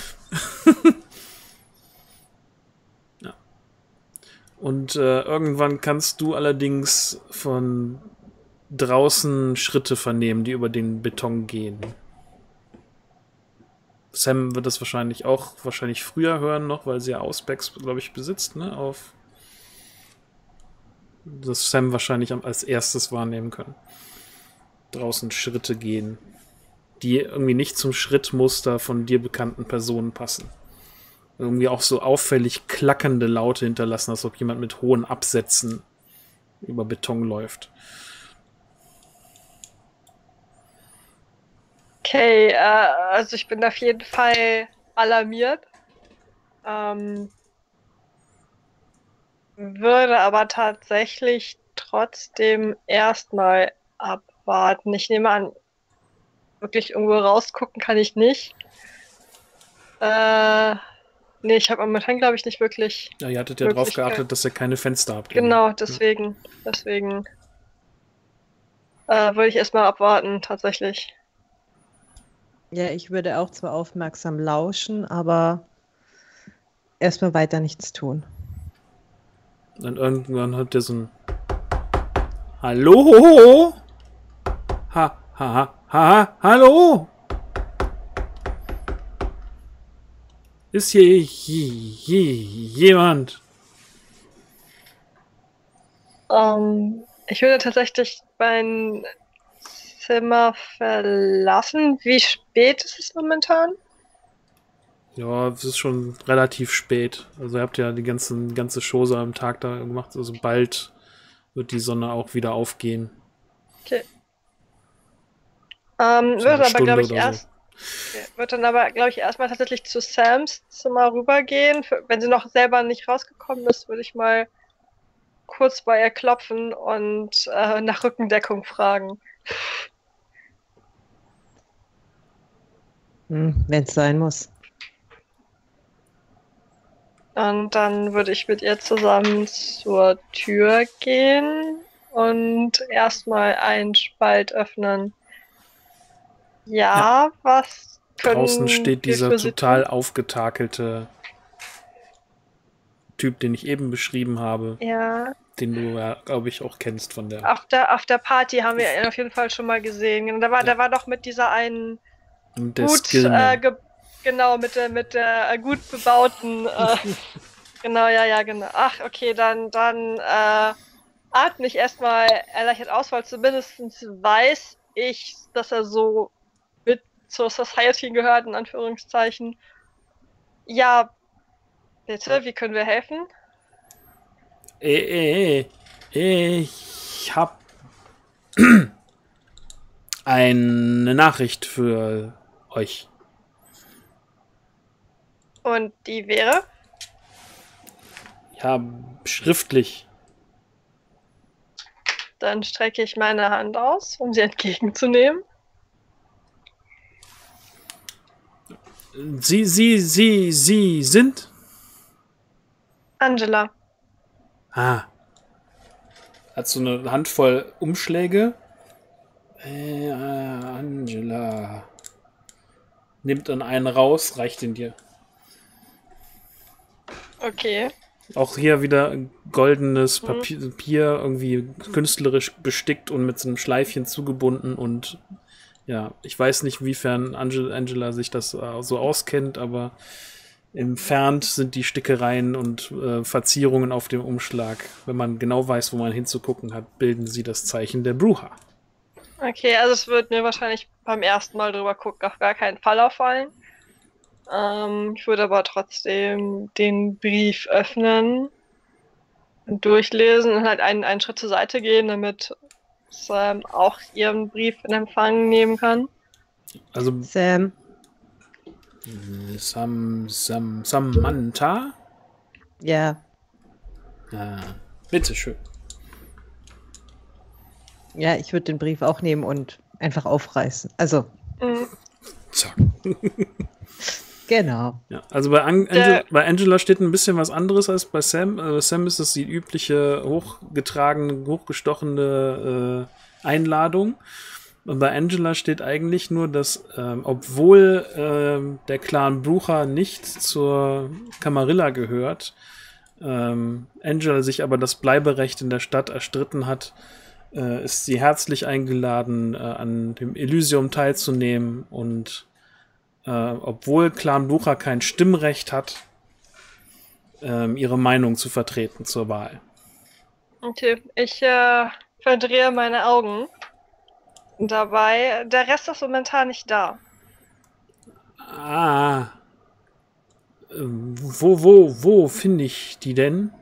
Speaker 1: Ja. Und äh, irgendwann kannst du allerdings von draußen Schritte vernehmen, die über den Beton gehen. Sam wird das wahrscheinlich auch wahrscheinlich früher hören noch, weil sie ja Auspex, glaube ich, besitzt, ne? Auf das Sam wahrscheinlich als erstes wahrnehmen können. Draußen Schritte gehen, die irgendwie nicht zum Schrittmuster von dir bekannten Personen passen. Irgendwie auch so auffällig klackernde Laute hinterlassen, als ob jemand mit hohen Absätzen über Beton läuft.
Speaker 2: Okay, äh, also ich bin auf jeden Fall alarmiert. Ähm, würde aber tatsächlich trotzdem erstmal abwarten. Ich nehme an, wirklich irgendwo rausgucken kann ich nicht. Äh, nee, ich habe momentan, glaube ich, nicht wirklich.
Speaker 1: Ja, ihr hattet ja drauf geachtet, dass ihr keine Fenster habt.
Speaker 2: Genau, deswegen, ja. deswegen äh, würde ich erstmal abwarten, tatsächlich.
Speaker 5: Ja, ich würde auch zwar aufmerksam lauschen, aber erstmal weiter nichts tun.
Speaker 1: Dann irgendwann hat der so ein Hallo? Ha, ha, ha, ha, hallo? Ist hier je, je, jemand?
Speaker 2: Ähm, ich würde tatsächlich mein Zimmer verlassen. Wie spät ist es momentan?
Speaker 1: Ja, es ist schon relativ spät. Also ihr habt ja die ganzen, ganze Chose am Tag da gemacht. Also bald wird die Sonne auch wieder aufgehen.
Speaker 2: Okay. Ähm,
Speaker 1: So
Speaker 2: wird
Speaker 1: eine
Speaker 2: aber,
Speaker 1: Stunde
Speaker 2: glaube ich,
Speaker 1: oder
Speaker 2: erst. Okay. Wird dann aber, glaube ich, erstmal tatsächlich zu Sams Zimmer rübergehen. Für, wenn sie noch selber nicht rausgekommen ist, würde ich mal kurz bei ihr klopfen und äh, nach Rückendeckung fragen.
Speaker 5: Hm, wenn es sein muss.
Speaker 2: Und dann würde ich mit ihr zusammen zur Tür gehen und erstmal einen Spalt öffnen. Ja, ja. Was
Speaker 1: Draußen steht dieser total aufgetakelte Typ, den ich eben beschrieben habe.
Speaker 2: Ja.
Speaker 1: Den du ja, glaube ich, auch kennst von der...
Speaker 2: Auf der, auf der Party haben wir ihn auf jeden Fall schon mal gesehen. Da war, ja. Der war doch mit dieser einen
Speaker 1: der
Speaker 2: gut, äh, ge genau, mit der, mit der äh, gut bebauten, äh, genau, ja, ja, genau. Ach, okay, dann, dann, äh, atme ich erstmal erleichtert aus, weil zumindest weiß ich, dass er so mit zur Society gehört, in Anführungszeichen. Ja, bitte, wie können wir helfen?
Speaker 1: Äh, äh, ich hab eine Nachricht für euch.
Speaker 2: Und die wäre?
Speaker 1: Ja, schriftlich.
Speaker 2: Dann strecke ich meine Hand aus, um sie entgegenzunehmen.
Speaker 1: Sie, Sie, Sie, Sie sind?
Speaker 2: Angela.
Speaker 1: Ah. Hat so eine Handvoll Umschläge. Äh, Angela. Nimmt dann einen raus, reicht ihn dir.
Speaker 2: Okay.
Speaker 1: Auch hier wieder goldenes Papier, hm. Papier, irgendwie künstlerisch bestickt und mit so einem Schleifchen zugebunden. Und ja, ich weiß nicht, wiefern Angela, Angela sich das äh, so auskennt, aber entfernt sind die Stickereien und äh, Verzierungen auf dem Umschlag. Wenn man genau weiß, wo man hinzugucken hat, bilden sie das Zeichen der Bruja.
Speaker 2: Okay, also es wird mir wahrscheinlich beim ersten Mal drüber gucken auf gar keinen Fall auffallen. Ähm, ich würde aber trotzdem den Brief öffnen und durchlesen und halt einen, einen Schritt zur Seite gehen, damit Sam auch ihren Brief in Empfang nehmen kann.
Speaker 1: Also
Speaker 5: Sam.
Speaker 1: Sam, Sam, Samantha?
Speaker 5: Ja.
Speaker 1: Ah, bitteschön.
Speaker 5: Ja, ich würde den Brief auch nehmen und einfach aufreißen. Also.
Speaker 2: Mhm.
Speaker 1: Zack.
Speaker 5: Genau.
Speaker 1: Ja, also bei, An Angela, bei Angela steht ein bisschen was anderes als bei Sam. Äh, Sam ist es die übliche hochgetragene, hochgestochene äh, Einladung. Und bei Angela steht eigentlich nur, dass ähm, obwohl ähm, der Clan Bruja nicht zur Camarilla gehört, ähm, Angela sich aber das Bleiberecht in der Stadt erstritten hat, äh, ist sie herzlich eingeladen, äh, an dem Elysium teilzunehmen und äh, obwohl Clan Bruja kein Stimmrecht hat, äh, ihre Meinung zu vertreten zur Wahl.
Speaker 2: Okay, ich äh, verdrehe meine Augen. Dabei, der Rest ist momentan nicht da.
Speaker 1: Ah. Ähm, wo, wo, wo finde ich die denn?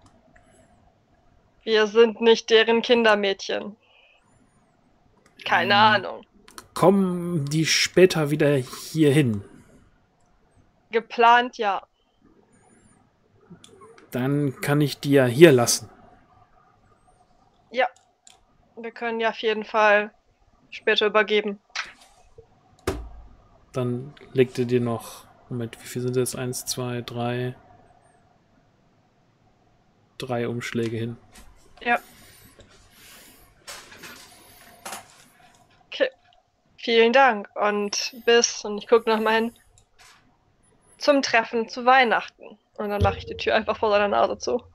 Speaker 2: Wir sind nicht deren Kindermädchen. Keine
Speaker 1: ähm,
Speaker 2: Ahnung.
Speaker 1: Kommen die später wieder hier hin?
Speaker 2: Geplant, ja.
Speaker 1: Dann kann ich die ja hier lassen.
Speaker 2: Ja. Wir können ja auf jeden Fall später übergeben.
Speaker 1: Dann legt ihr dir noch, Moment, wie viel sind das? Eins, zwei, drei, drei Umschläge hin.
Speaker 2: Ja. Okay. Vielen Dank und bis, und ich gucke nochmal hin, zum Treffen zu Weihnachten. Und dann mache ich die Tür einfach vor seiner Nase zu.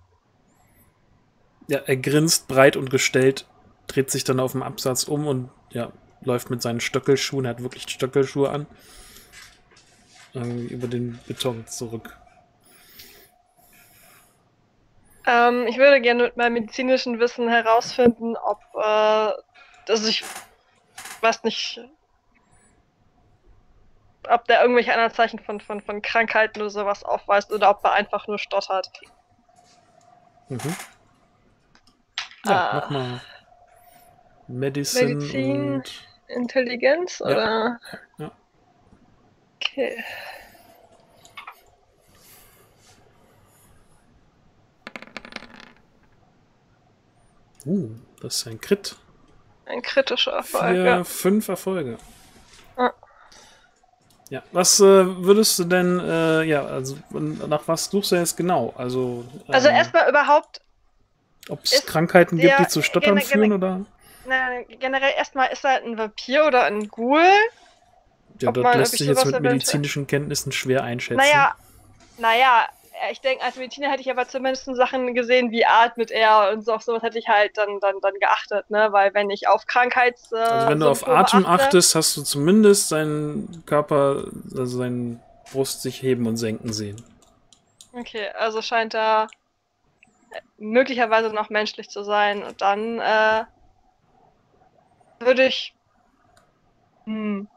Speaker 1: Ja, er grinst breit und gestellt, dreht sich dann auf dem Absatz um und ja, läuft mit seinen Stöckelschuhen, er hat wirklich Stöckelschuhe an, irgendwie über den Beton zurück.
Speaker 2: Ähm, ich würde gerne mit meinem medizinischen Wissen herausfinden, ob, äh, dass ich, weiß nicht, ob der irgendwelche anderen Zeichen von, von, von Krankheiten oder sowas aufweist oder ob er einfach nur stottert.
Speaker 1: Mhm. Ja,
Speaker 2: ah.
Speaker 1: mach mal Medicine
Speaker 2: Medizin,
Speaker 1: und
Speaker 2: Intelligenz, oder?
Speaker 1: Ja. Ja.
Speaker 2: Okay.
Speaker 1: Uh, das ist ein Crit.
Speaker 2: Ein kritischer Erfolg.
Speaker 1: Vier,
Speaker 2: ja.
Speaker 1: fünf Erfolge.
Speaker 2: Ah.
Speaker 1: Ja, was äh, würdest du denn, äh, ja, also nach was suchst du jetzt genau? Also, ähm,
Speaker 2: Also erstmal überhaupt.
Speaker 1: Ob es Krankheiten gibt, die zu Stottern
Speaker 2: gene,
Speaker 1: führen,
Speaker 2: gene,
Speaker 1: oder?
Speaker 2: Nein, generell erstmal ist er ein Vampir oder ein Ghoul.
Speaker 1: Ja,
Speaker 2: ob
Speaker 1: das
Speaker 2: man,
Speaker 1: lässt
Speaker 2: ob
Speaker 1: sich
Speaker 2: ich
Speaker 1: jetzt
Speaker 2: sowas
Speaker 1: mit medizinischen Kenntnissen schwer einschätzen.
Speaker 2: Naja, naja, ich denke, als Mediziner hätte ich aber zumindest Sachen gesehen, wie atmet er und so, auf sowas hätte ich halt dann, dann, dann geachtet, ne? Weil wenn ich auf Krankheits... Äh,
Speaker 1: also wenn du auf
Speaker 2: Symptome
Speaker 1: Atem
Speaker 2: achte,
Speaker 1: achtest, hast du zumindest seinen Körper, also seinen Brust sich heben und senken sehen.
Speaker 2: Okay, also scheint er möglicherweise noch menschlich zu sein. Und dann äh, würde ich... Hm.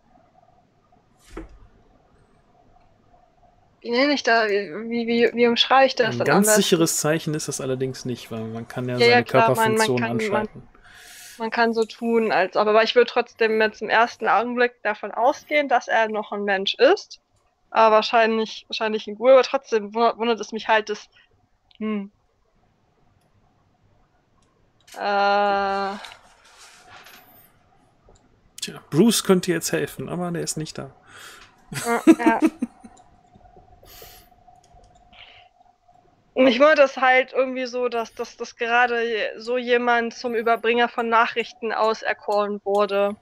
Speaker 2: Wie nenne ich da? Wie, wie, wie umschreibe ich das
Speaker 1: Ein
Speaker 2: dann
Speaker 1: ganz
Speaker 2: am besten?
Speaker 1: sicheres Zeichen ist das allerdings nicht, weil man kann ja,
Speaker 2: Ja,
Speaker 1: seine
Speaker 2: ja, klar, man- man
Speaker 1: Körperfunktion
Speaker 2: kann-
Speaker 1: anschalten.
Speaker 2: Man kann so tun, als ob, aber ich würde trotzdem jetzt im ersten Augenblick davon ausgehen, dass er noch ein Mensch ist. Aber wahrscheinlich, wahrscheinlich ein Ghoul, aber trotzdem wundert, wundert es mich halt, dass. Hm. Äh.
Speaker 1: Tja, Bruce könnte jetzt helfen, aber der ist nicht da.
Speaker 2: Äh, ja. Und mich wundert es halt irgendwie so, dass, dass, dass gerade so jemand zum Überbringer von Nachrichten auserkoren wurde.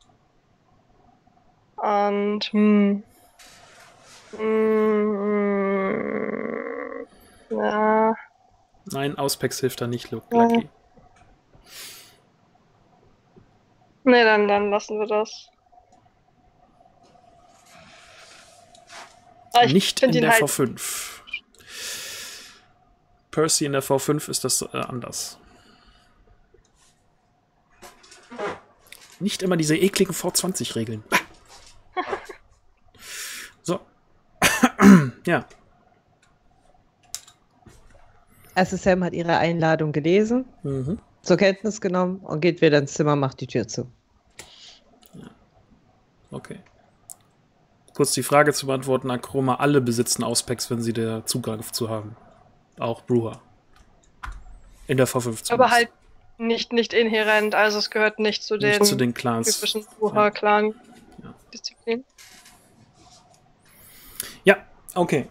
Speaker 2: Und, hm. Hm. Ja.
Speaker 1: Nein, Auspex hilft da nicht, Lucky.
Speaker 2: Ne, dann, dann lassen wir das. Aber ich
Speaker 1: Nicht in
Speaker 2: find ihn
Speaker 1: der
Speaker 2: halt-
Speaker 1: V fünf. Percy in der V fünf ist das äh, anders. Nicht immer diese ekligen V zwanzig-Regeln. So. Ja.
Speaker 5: Also Sam hat ihre Einladung gelesen,
Speaker 1: Mhm.
Speaker 5: zur Kenntnis genommen und geht wieder ins Zimmer, macht die Tür zu.
Speaker 1: Okay. Kurz die Frage zu beantworten, Akroma, alle besitzen Auspex, wenn sie der Zugriff zu haben. Auch Brewer. In der V fünf.
Speaker 2: Aber halt nicht, nicht inhärent, also es gehört nicht zu den,
Speaker 1: Nicht zu den Clans.
Speaker 2: typischen Brucher-Clan-Disziplinen.
Speaker 1: Ja, okay.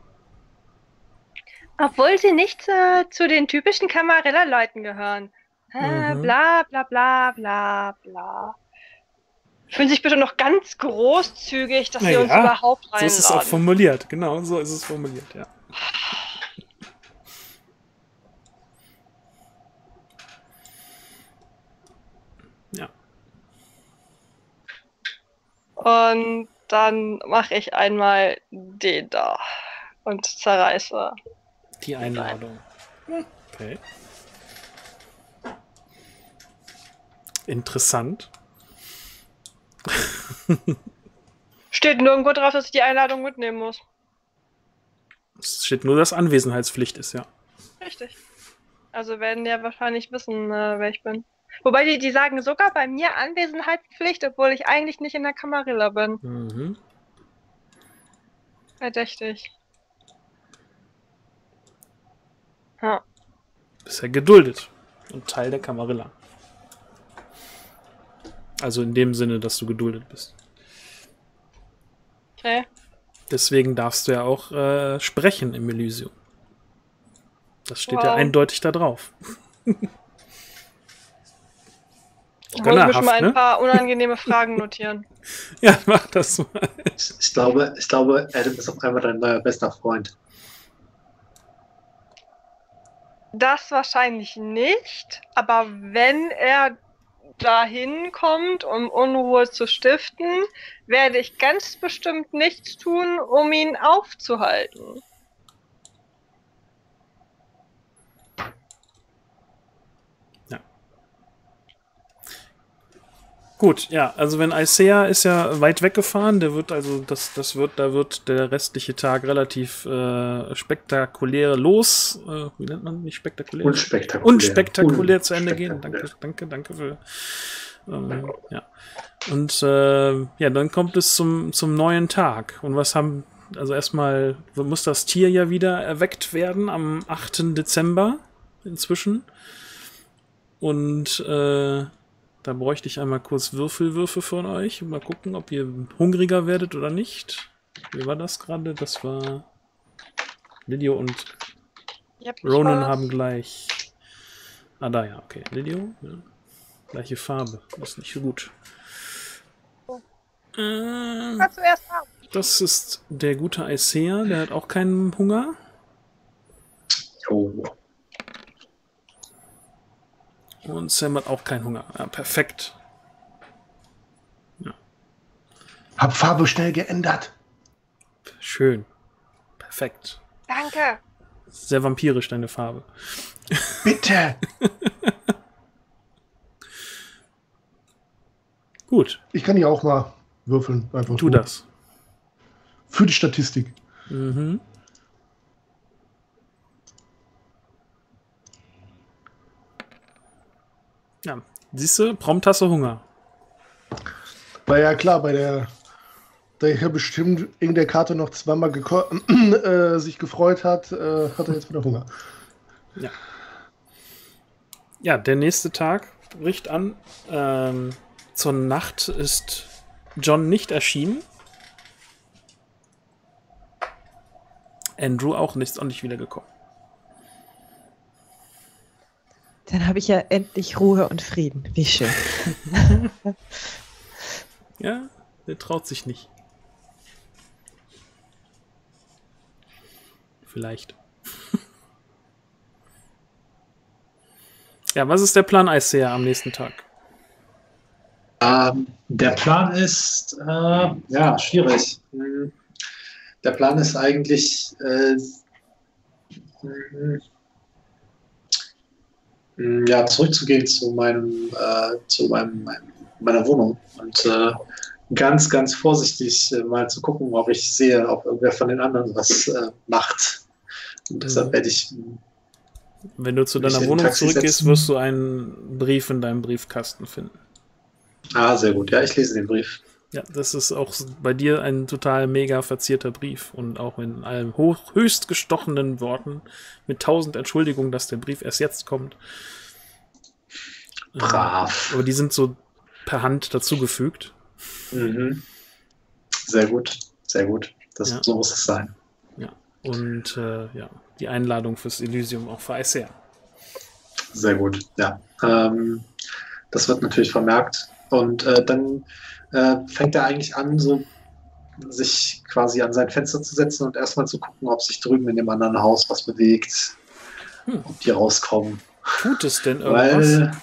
Speaker 2: Obwohl sie nicht zu, zu den typischen Camarilla-Leuten gehören. Äh,
Speaker 1: Mhm.
Speaker 2: Bla bla bla bla bla. Fühlen sich bitte noch ganz großzügig, dass sie
Speaker 1: Na
Speaker 2: uns
Speaker 1: ja,
Speaker 2: überhaupt
Speaker 1: So
Speaker 2: reinladen.
Speaker 1: ist es auch formuliert. Genau, so ist es formuliert, ja. Ja.
Speaker 2: Und dann mache ich einmal den da und zerreiße.
Speaker 1: Die Einladung. Okay. Interessant.
Speaker 2: Steht nirgendwo drauf, dass ich die Einladung mitnehmen muss.
Speaker 1: Es steht nur, dass Anwesenheitspflicht ist, ja.
Speaker 2: Richtig. Also werden die ja wahrscheinlich wissen, äh, wer ich bin. Wobei die, die sagen sogar bei mir Anwesenheitspflicht, obwohl ich eigentlich nicht in der Camarilla bin.
Speaker 1: Mhm.
Speaker 2: Verdächtig. Ja.
Speaker 1: Bist ja geduldet und Teil der Camarilla. Also in dem Sinne, dass du geduldet bist.
Speaker 2: Okay.
Speaker 1: Deswegen darfst du ja auch äh, sprechen im Elysium. Das steht
Speaker 2: Wow.
Speaker 1: ja eindeutig da drauf.
Speaker 2: Ich muss mir
Speaker 1: Gönnerhaft,
Speaker 2: schon mal ein
Speaker 1: ne?
Speaker 2: paar unangenehme Fragen notieren.
Speaker 1: Ja, mach das mal.
Speaker 3: Ich, ich, glaube, ich glaube, Adam ist auf einmal dein neuer bester Freund.
Speaker 2: Das wahrscheinlich nicht, aber wenn er dahin kommt, um Unruhe zu stiften, werde ich ganz bestimmt nichts tun, um ihn aufzuhalten.
Speaker 1: Gut, ja, also wenn Isaiah ist ja weit weggefahren, der wird also, das, das wird, da wird der restliche Tag relativ äh, spektakulär los, äh, wie nennt man, nicht spektakulär?
Speaker 3: Unspektakulär.
Speaker 1: Unspektakulär zu Ende gehen.
Speaker 3: Unspektakulär.
Speaker 1: Danke, danke, danke für, ähm, ja. Und äh, ja, dann kommt es zum, zum neuen Tag. Und was haben, also erstmal muss das Tier ja wieder erweckt werden am achten Dezember inzwischen. Und äh, da bräuchte ich einmal kurz Würfelwürfe von euch. Mal gucken, ob ihr hungriger werdet oder nicht. Wie war das gerade? Das war Lidio und
Speaker 2: Yep, ich
Speaker 1: Ronan
Speaker 2: war's.
Speaker 1: haben gleich. Ah, da ja, okay. Lidio, ja. Gleiche Farbe. Das ist nicht so gut. Ähm,
Speaker 2: Kannst du erst haben.
Speaker 1: Das ist der gute Isaiah, der hat auch keinen Hunger.
Speaker 3: Oh.
Speaker 1: Und Sam hat auch keinen Hunger. Ja, perfekt. Ja.
Speaker 4: Hab Farbe schnell geändert.
Speaker 1: Schön. Perfekt.
Speaker 2: Danke.
Speaker 1: Sehr vampirisch, deine Farbe.
Speaker 4: Bitte.
Speaker 1: Gut.
Speaker 4: Ich kann ja auch mal würfeln. Einfach
Speaker 1: Tu
Speaker 4: so.
Speaker 1: das.
Speaker 4: Für die Statistik.
Speaker 1: Mhm. Ja, siehst du, prompt hast du Hunger.
Speaker 4: War ja klar, bei der, da er bestimmt in der Karte noch zweimal geko- äh, sich gefreut hat, äh, hat er jetzt wieder Hunger.
Speaker 1: Ja. Ja, der nächste Tag bricht an. Ähm, zur Nacht ist John nicht erschienen. Andrew auch nicht, ist auch nicht wiedergekommen.
Speaker 5: Dann habe ich ja endlich Ruhe und Frieden. Wie schön.
Speaker 1: Ja, der traut sich nicht. Vielleicht. Ja, was ist der Plan, Isaiah, am nächsten Tag?
Speaker 3: Ähm, der Plan ist, äh, ja, schwierig. Hm. Der Plan ist eigentlich, äh, hm, ja, zurückzugehen zu meinem, äh, zu meinem, meinem, meiner Wohnung und äh, ganz, ganz vorsichtig äh, mal zu gucken, ob ich sehe, ob irgendwer von den anderen was äh, macht. Und deshalb werde ich.
Speaker 1: Wenn du zu
Speaker 3: mich
Speaker 1: deiner
Speaker 3: in ein
Speaker 1: Wohnung
Speaker 3: Taxi
Speaker 1: zurückgehst,
Speaker 3: setzen.
Speaker 1: wirst du einen Brief in deinem Briefkasten finden.
Speaker 3: Ah, sehr gut. Ja, ich lese den Brief.
Speaker 1: Ja, das ist auch bei dir ein total mega verzierter Brief und auch in allen hoch, höchst gestochenen Worten mit tausend Entschuldigungen, dass der Brief erst jetzt kommt.
Speaker 3: Brav.
Speaker 1: Aber die sind so per Hand dazugefügt.
Speaker 3: Mhm. Sehr gut, sehr gut. Das,
Speaker 1: Ja.
Speaker 3: So muss es sein.
Speaker 1: Ja. Und äh, ja, die Einladung fürs Elysium auch für Isaiah.
Speaker 3: Sehr gut, ja. Ähm, das wird natürlich vermerkt. Und äh, dann äh, fängt er eigentlich an, so sich quasi an sein Fenster zu setzen und erstmal zu gucken, ob sich drüben in dem anderen Haus was bewegt,
Speaker 1: Hm.
Speaker 3: ob die rauskommen.
Speaker 1: Tut es denn irgendwas?
Speaker 3: Weil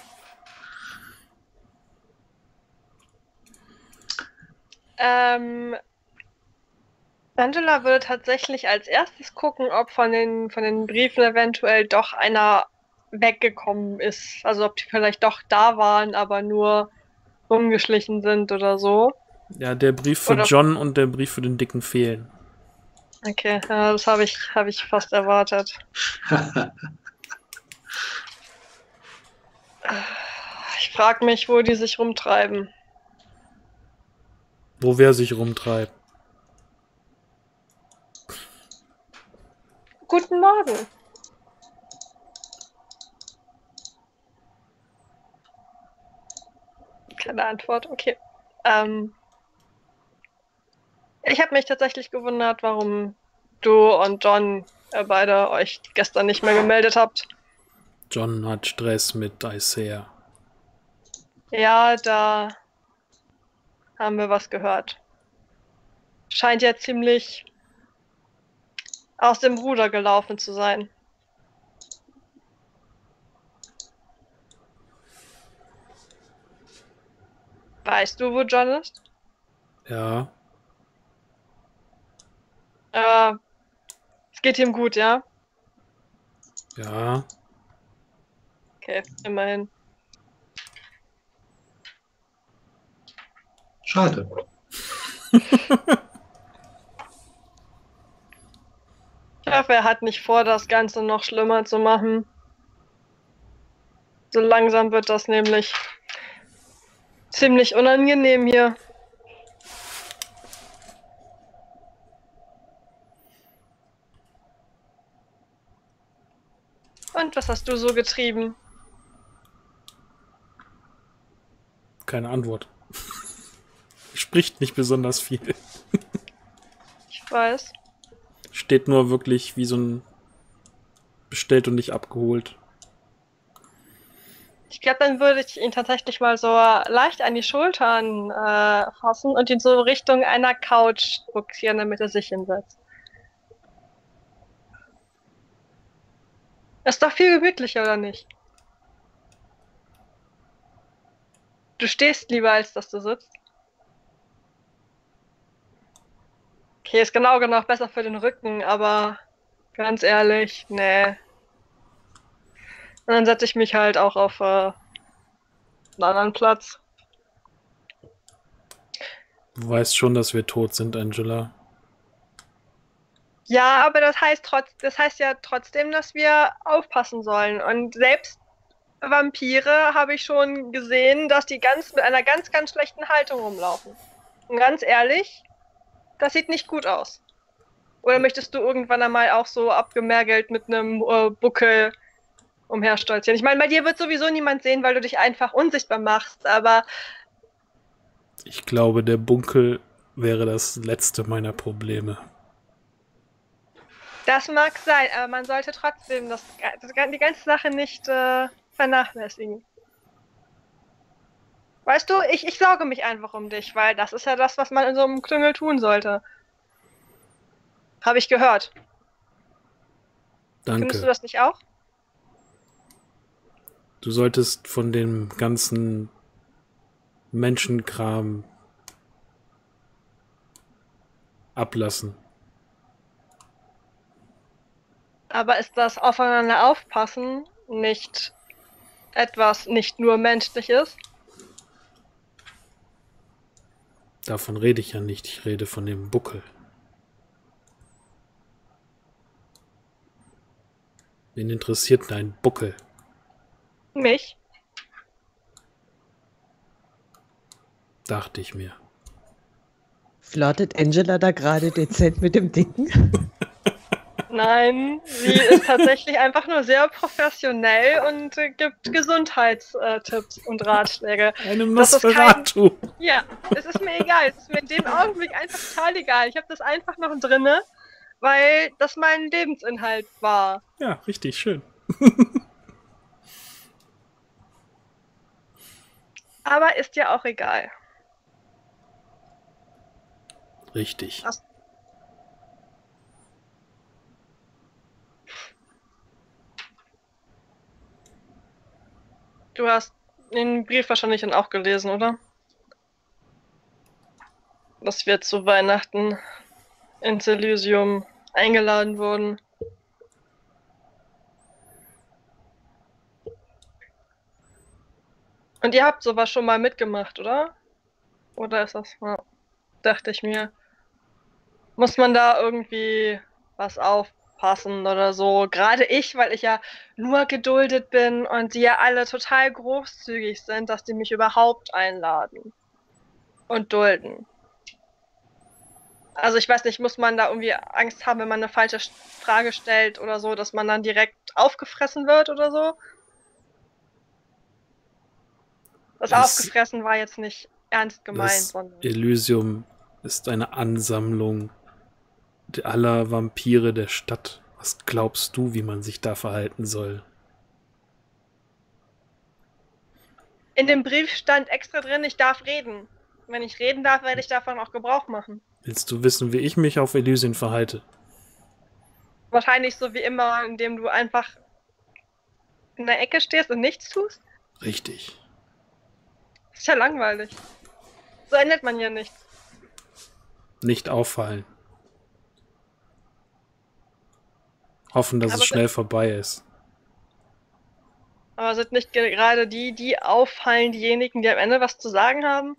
Speaker 2: Ähm, Angela würde tatsächlich als erstes gucken, ob von den, von den Briefen eventuell doch einer weggekommen ist. Also ob die vielleicht doch da waren, aber nur rumgeschlichen sind oder so.
Speaker 1: Ja, der Brief für
Speaker 2: Oder-
Speaker 1: John und der Brief für den Dicken fehlen.
Speaker 2: Okay, ja, das habe ich, hab ich fast erwartet. Ich frage mich, wo die sich rumtreiben.
Speaker 1: Wo wer sich rumtreibt.
Speaker 2: Guten Morgen. Keine Antwort, okay. Ähm, ich habe mich tatsächlich gewundert, warum du und John äh, beide euch gestern nicht mehr gemeldet habt.
Speaker 1: John hat Stress mit Isaiah.
Speaker 2: Ja, da haben wir was gehört. Scheint ja ziemlich aus dem Ruder gelaufen zu sein. Weißt du, wo John ist?
Speaker 1: Ja,
Speaker 2: Äh, es geht ihm gut, ja?
Speaker 1: ja.
Speaker 2: Okay, immerhin.
Speaker 3: schade.
Speaker 2: Ich hoffe, er hat nicht vor, das Ganze noch schlimmer zu machen. So langsam wird das nämlich ziemlich unangenehm hier. Und was hast du so getrieben?
Speaker 1: Keine Antwort. Spricht nicht besonders viel.
Speaker 2: Ich weiß.
Speaker 1: Steht nur wirklich wie so ein bestellt und nicht abgeholt.
Speaker 2: Ich glaube, dann würde ich ihn tatsächlich mal so leicht an die Schultern äh, fassen und ihn so Richtung einer Couch buxieren, damit er sich hinsetzt. Ist doch viel gemütlicher, oder nicht? Du stehst lieber, als dass du sitzt. Okay, ist genau genau besser für den Rücken, aber ganz ehrlich, nee. Und dann setze ich mich halt auch auf äh, einen anderen Platz.
Speaker 1: Du weißt schon, dass wir tot sind, Angela.
Speaker 2: Ja, aber das heißt trotz, das heißt ja trotzdem, dass wir aufpassen sollen. Und selbst Vampire habe ich schon gesehen, dass die ganz mit einer ganz, ganz schlechten Haltung rumlaufen. Und ganz ehrlich, das sieht nicht gut aus. Oder möchtest du irgendwann einmal auch so abgemergelt mit einem äh, Buckel umherstolzieren? Ich meine, bei dir wird sowieso niemand sehen, weil du dich einfach unsichtbar machst, aber...
Speaker 1: Ich glaube, der Bunkel wäre das letzte meiner Probleme.
Speaker 2: Das mag sein, aber man sollte trotzdem das, das, die ganze Sache nicht äh, vernachlässigen. Weißt du, ich, ich sorge mich einfach um dich, weil das ist ja das, was man in so einem Klüngel tun sollte. Habe ich gehört.
Speaker 1: Danke.
Speaker 2: Findest du das nicht auch?
Speaker 1: Du solltest von dem ganzen Menschenkram ablassen.
Speaker 2: Aber ist das Aufeinander aufpassen nicht etwas nicht nur Menschliches?
Speaker 1: Davon rede ich ja nicht. Ich rede von dem Buckel. Wen interessiert dein Buckel?
Speaker 2: Mich?
Speaker 1: Dachte ich mir.
Speaker 5: Flirtet Angela da gerade dezent mit dem Dicken?
Speaker 2: Nein, sie ist tatsächlich einfach nur sehr professionell und äh, gibt Gesundheitstipps und Ratschläge.
Speaker 1: Eine
Speaker 2: Das ist kein-
Speaker 1: Nosferatu.
Speaker 2: Ja, es ist mir egal. Es ist mir in dem Augenblick einfach total egal. Ich habe das einfach noch drinne, weil das mein Lebensinhalt war.
Speaker 1: Ja, richtig, schön.
Speaker 2: Aber ist ja auch egal.
Speaker 1: Richtig.
Speaker 2: Ach. Du hast den Brief wahrscheinlich dann auch gelesen, oder? Dass wir zu Weihnachten ins Elysium eingeladen wurden. Und ihr habt sowas schon mal mitgemacht, oder? Oder ist das... Ja, dachte ich mir. Muss man da irgendwie was aufpassen oder so? Gerade ich, weil ich ja nur geduldet bin und die ja alle total großzügig sind, dass die mich überhaupt einladen. Und dulden. Also ich weiß nicht, muss man da irgendwie Angst haben, wenn man eine falsche Frage stellt oder so, dass man dann direkt aufgefressen wird oder so? Das
Speaker 1: Es-
Speaker 2: aufgefressen war jetzt nicht ernst gemeint,
Speaker 1: Das
Speaker 2: sondern...
Speaker 1: Elysium ist eine Ansammlung aller Vampire der Stadt. Was glaubst du, wie man sich da verhalten soll?
Speaker 2: In dem Brief stand extra drin, ich darf reden. Wenn ich reden darf, werde ich davon auch Gebrauch machen.
Speaker 1: Willst du wissen, wie ich mich auf Elysium verhalte?
Speaker 2: Wahrscheinlich so wie immer, indem du einfach in der Ecke stehst und nichts tust.
Speaker 1: Richtig.
Speaker 2: Das ist ja langweilig. So ändert man ja nichts.
Speaker 1: Nicht auffallen. Hoffen, dass
Speaker 2: Aber
Speaker 1: es schnell vorbei ist.
Speaker 2: Aber sind nicht gerade die, die auffallen, diejenigen, die am Ende was zu sagen haben?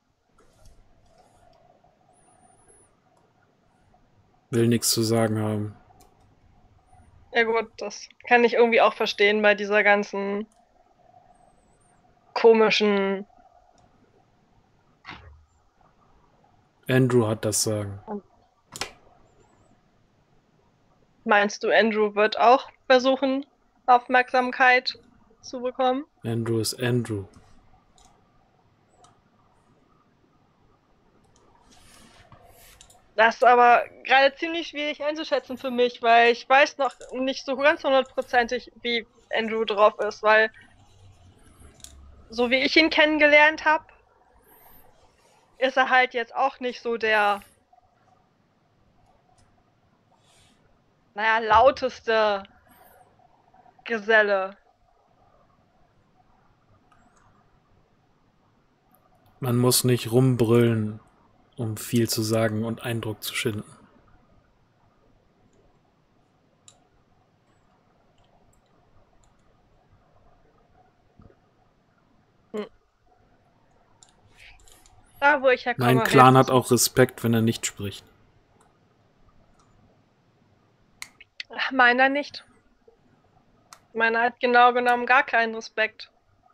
Speaker 1: Will nichts zu sagen haben.
Speaker 2: Ja gut, das kann ich irgendwie auch verstehen bei dieser ganzen komischen...
Speaker 1: Andrew hat das Sagen.
Speaker 2: Meinst du, Andrew wird auch versuchen, Aufmerksamkeit zu bekommen?
Speaker 1: Andrew ist Andrew.
Speaker 2: Das ist aber gerade ziemlich schwierig einzuschätzen für mich, weil ich weiß noch nicht so ganz hundertprozentig, wie Andrew drauf ist, weil so wie ich ihn kennengelernt habe, ist er halt jetzt auch nicht so der, naja, lauteste Geselle.
Speaker 1: Man muss nicht rumbrüllen, um viel zu sagen und Eindruck zu schinden.
Speaker 2: Da, wo ich herkomme.
Speaker 1: Mein Clan hat auch Respekt, wenn er nicht spricht.
Speaker 2: Meiner nicht. Meiner hat genau genommen gar keinen Respekt.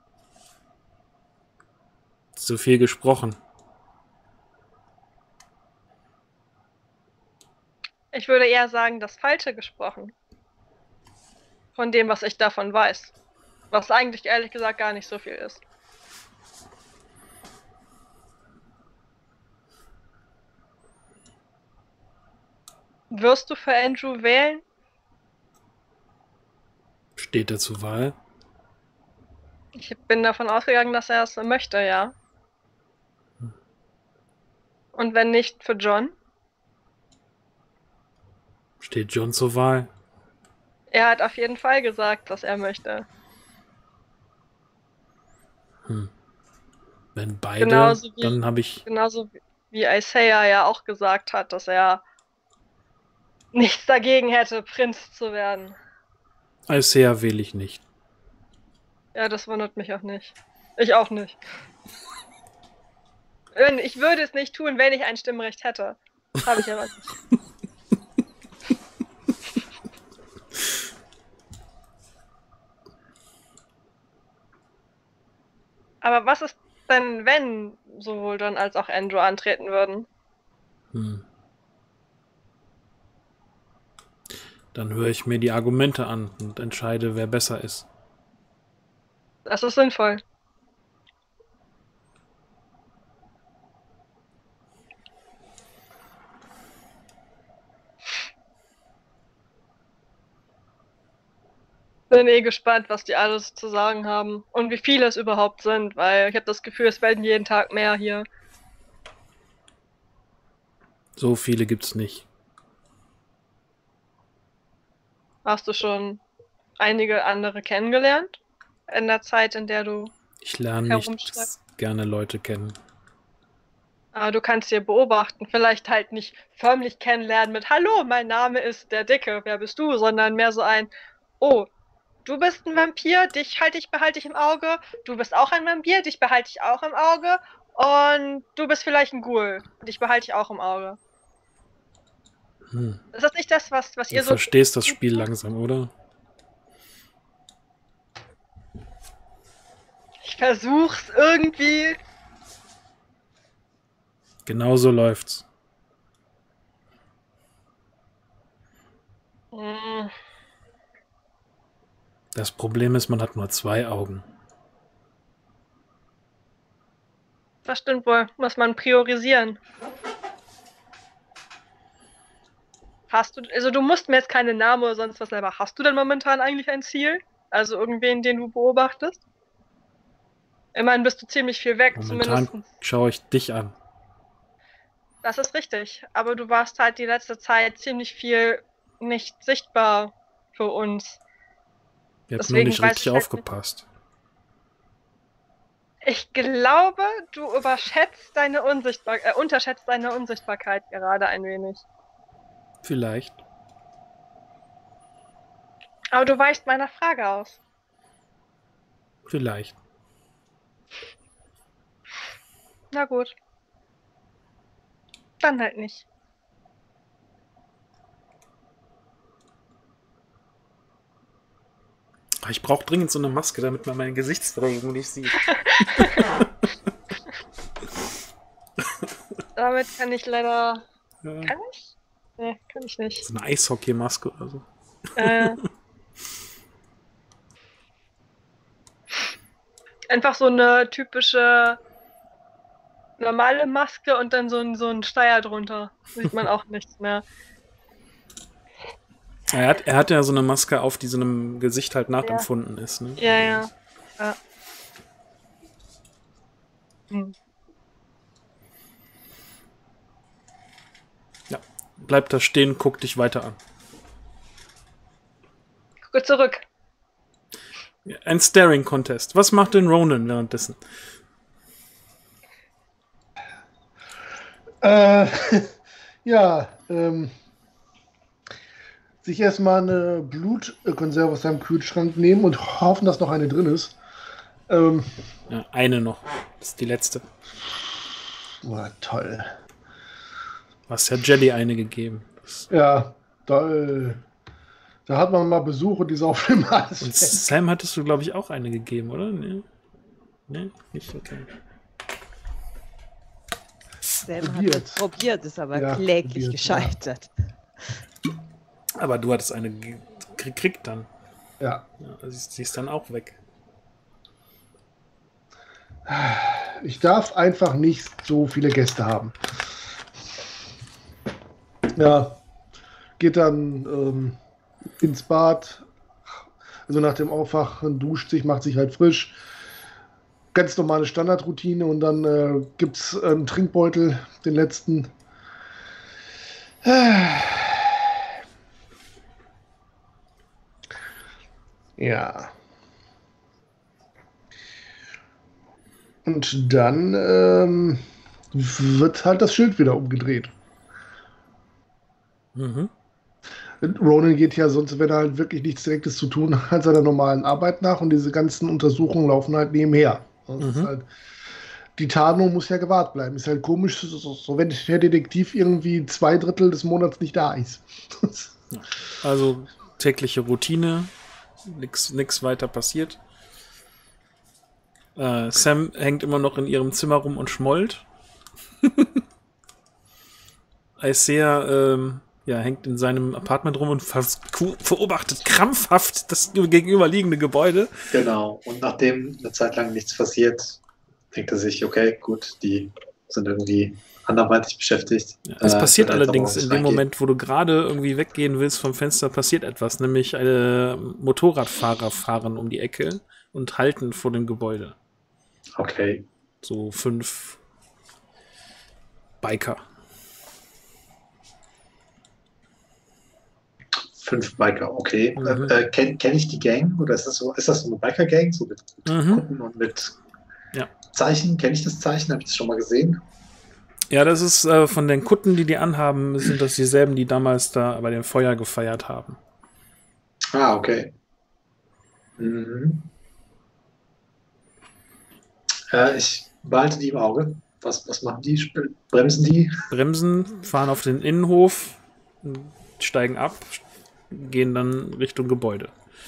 Speaker 1: Zu viel gesprochen.
Speaker 2: Ich würde eher sagen, das Falsche gesprochen. Von dem, was ich davon weiß. Was eigentlich ehrlich gesagt gar nicht so viel ist. Wirst du für Andrew wählen?
Speaker 1: Steht er zur Wahl?
Speaker 2: Ich bin davon ausgegangen, dass er es möchte, ja. Und wenn nicht, für John?
Speaker 1: Steht John zur Wahl?
Speaker 2: Er hat auf jeden Fall gesagt, dass er möchte.
Speaker 1: Hm. Wenn beide,
Speaker 2: Genauso wie,
Speaker 1: dann habe ich...
Speaker 2: Genauso wie Isaiah ja auch gesagt hat, dass er nichts dagegen hätte, Prinz zu werden.
Speaker 1: Isaiah wähle ich nicht.
Speaker 2: Ja, das wundert mich auch nicht. Ich auch nicht. Ich würde es nicht tun, wenn ich ein Stimmrecht hätte. Habe ich aber nicht. Aber was ist denn, wenn sowohl John als auch Andrew antreten würden?
Speaker 1: Hm. Dann höre ich mir die Argumente an und entscheide, wer besser ist.
Speaker 2: Das ist sinnvoll. Bin eh gespannt, was die alles zu sagen haben und wie viele es überhaupt sind, weil ich habe das Gefühl, es werden jeden Tag mehr hier.
Speaker 1: So viele gibt's nicht.
Speaker 2: Hast du schon einige andere kennengelernt in der Zeit, in der du
Speaker 1: Ich lerne nicht gerne Leute kennen.
Speaker 2: Aber du kannst hier beobachten, vielleicht halt nicht förmlich kennenlernen mit Hallo, mein Name ist der Dicke, wer bist du? Sondern mehr so ein Oh, du bist ein Vampir, dich halte ich, behalte ich im Auge, du bist auch ein Vampir, dich behalte ich auch im Auge und du bist vielleicht ein Ghoul, dich behalte ich auch im Auge.
Speaker 1: Hm.
Speaker 2: Ist das nicht das, was, was
Speaker 1: Du
Speaker 2: ihr so...
Speaker 1: Du verstehst das Spiel langsam, oder?
Speaker 2: Ich versuch's irgendwie.
Speaker 1: Genau so läuft's.
Speaker 2: Hm.
Speaker 1: Das Problem ist, man hat nur zwei Augen.
Speaker 2: Das stimmt wohl. Muss man priorisieren. Hast du, also du musst mir jetzt keine Namen oder sonst was selber. Hast du denn momentan eigentlich ein Ziel? Also irgendwen, den du beobachtest? Immerhin bist du ziemlich viel weg,
Speaker 1: Momentan
Speaker 2: zumindest.
Speaker 1: Schaue ich dich an.
Speaker 2: Das ist richtig. Aber du warst halt die letzte Zeit ziemlich viel nicht sichtbar für uns.
Speaker 1: Ich habe nur nicht richtig aufgepasst.
Speaker 2: Ich glaube, du überschätzt deine Unsichtbar äh, unterschätzt deine Unsichtbarkeit gerade ein wenig.
Speaker 1: Vielleicht.
Speaker 2: Aber du weichst meiner Frage aus.
Speaker 1: Vielleicht.
Speaker 2: Na gut. Dann halt nicht.
Speaker 1: Ich brauche dringend so eine Maske, damit man meine Gesichtsbewegung nicht sieht.
Speaker 2: Damit kann ich leider...
Speaker 1: Ja.
Speaker 2: Kann ich? Nee, kann ich nicht.
Speaker 1: So eine Eishockey-Maske oder so.
Speaker 2: Äh, einfach so eine typische normale Maske und dann so ein, so ein Steier drunter. Sieht man auch nichts mehr.
Speaker 1: Er hat, er hat ja so eine Maske auf, die so einem Gesicht halt nachempfunden ja. ist. Ne?
Speaker 2: Ja, ja, ja. Hm.
Speaker 1: Ja, bleib da stehen, guck dich weiter an.
Speaker 2: Gucke zurück.
Speaker 1: Ein Staring-Contest. Was macht denn Ronan währenddessen?
Speaker 4: Äh, ja, ähm, sich erstmal eine Blutkonserve aus seinem Kühlschrank nehmen und hoffen, dass noch eine drin ist. Ähm,
Speaker 1: ja, eine noch. Das ist die letzte.
Speaker 4: Boah, toll.
Speaker 1: Du hast ja Jelly eine gegeben. Das
Speaker 4: ja, toll. Da hat man mal Besuch und die saufen immer alles
Speaker 1: und
Speaker 4: weg.
Speaker 1: Sam hattest du, glaube ich, auch eine gegeben, oder? Nee? Nee? Nicht? Okay.
Speaker 5: Sam hat
Speaker 4: Probiert.
Speaker 5: das probiert, ist aber
Speaker 4: Ja,
Speaker 5: kläglich
Speaker 4: probiert,
Speaker 5: gescheitert.
Speaker 1: Aber du hattest eine gekriegt dann.
Speaker 4: Ja.
Speaker 1: Ja, also sie ist dann auch weg.
Speaker 4: Ich darf einfach nicht so viele Gäste haben. Ja, geht dann ähm, ins Bad, also nach dem Aufwachen duscht sich, macht sich halt frisch. Ganz normale Standardroutine und dann äh, gibt es einen Trinkbeutel, den letzten. Ja. Und dann ähm, wird halt das Schild wieder umgedreht.
Speaker 1: Mhm.
Speaker 4: Ronan geht ja sonst, wenn er halt wirklich nichts Direktes zu tun hat, seiner normalen Arbeit nach und diese ganzen Untersuchungen laufen halt nebenher. Das
Speaker 1: Mhm.
Speaker 4: ist halt, die Tarnung muss ja gewahrt bleiben. Ist halt komisch, so, so wenn der Detektiv irgendwie zwei Drittel des Monats nicht da ist.
Speaker 1: Also tägliche Routine, nix, nix weiter passiert. Äh, Sam hängt immer noch in ihrem Zimmer rum und schmollt. Isaiah ähm, ja, hängt in seinem Apartment rum und ver beobachtet krampfhaft das gegenüberliegende Gebäude.
Speaker 3: Genau. Und nachdem eine Zeit lang nichts passiert, denkt er sich, okay, gut, die sind irgendwie anderweitig beschäftigt.
Speaker 1: Ja, es
Speaker 3: Äh,
Speaker 1: passiert
Speaker 3: wird halt
Speaker 1: allerdings
Speaker 3: aber auch
Speaker 1: in
Speaker 3: nicht
Speaker 1: dem
Speaker 3: reingehen.
Speaker 1: Moment, wo du gerade irgendwie weggehen willst vom Fenster, passiert etwas. Nämlich eine Motorradfahrer fahren um die Ecke und halten vor dem Gebäude.
Speaker 3: Okay.
Speaker 1: So fünf Biker.
Speaker 3: Fünf Biker, okay.
Speaker 1: Mhm.
Speaker 3: Äh, äh, Kenne kenn ich die Gang? Oder ist das so, ist das so eine Biker-Gang? So mit, mit
Speaker 1: Mhm.
Speaker 3: Kutten und mit
Speaker 1: Ja.
Speaker 3: Zeichen? Kenne ich das Zeichen? Habe ich das schon mal gesehen?
Speaker 1: Ja, das ist äh, von den Kutten, die die anhaben, sind das dieselben, die damals da bei dem Feuer gefeiert haben.
Speaker 3: Ah, okay. Mhm. Äh, ich behalte die im Auge. Was, was machen die? Sp- Bremsen die?
Speaker 1: Bremsen, fahren auf den Innenhof, steigen ab, gehen dann Richtung Gebäude.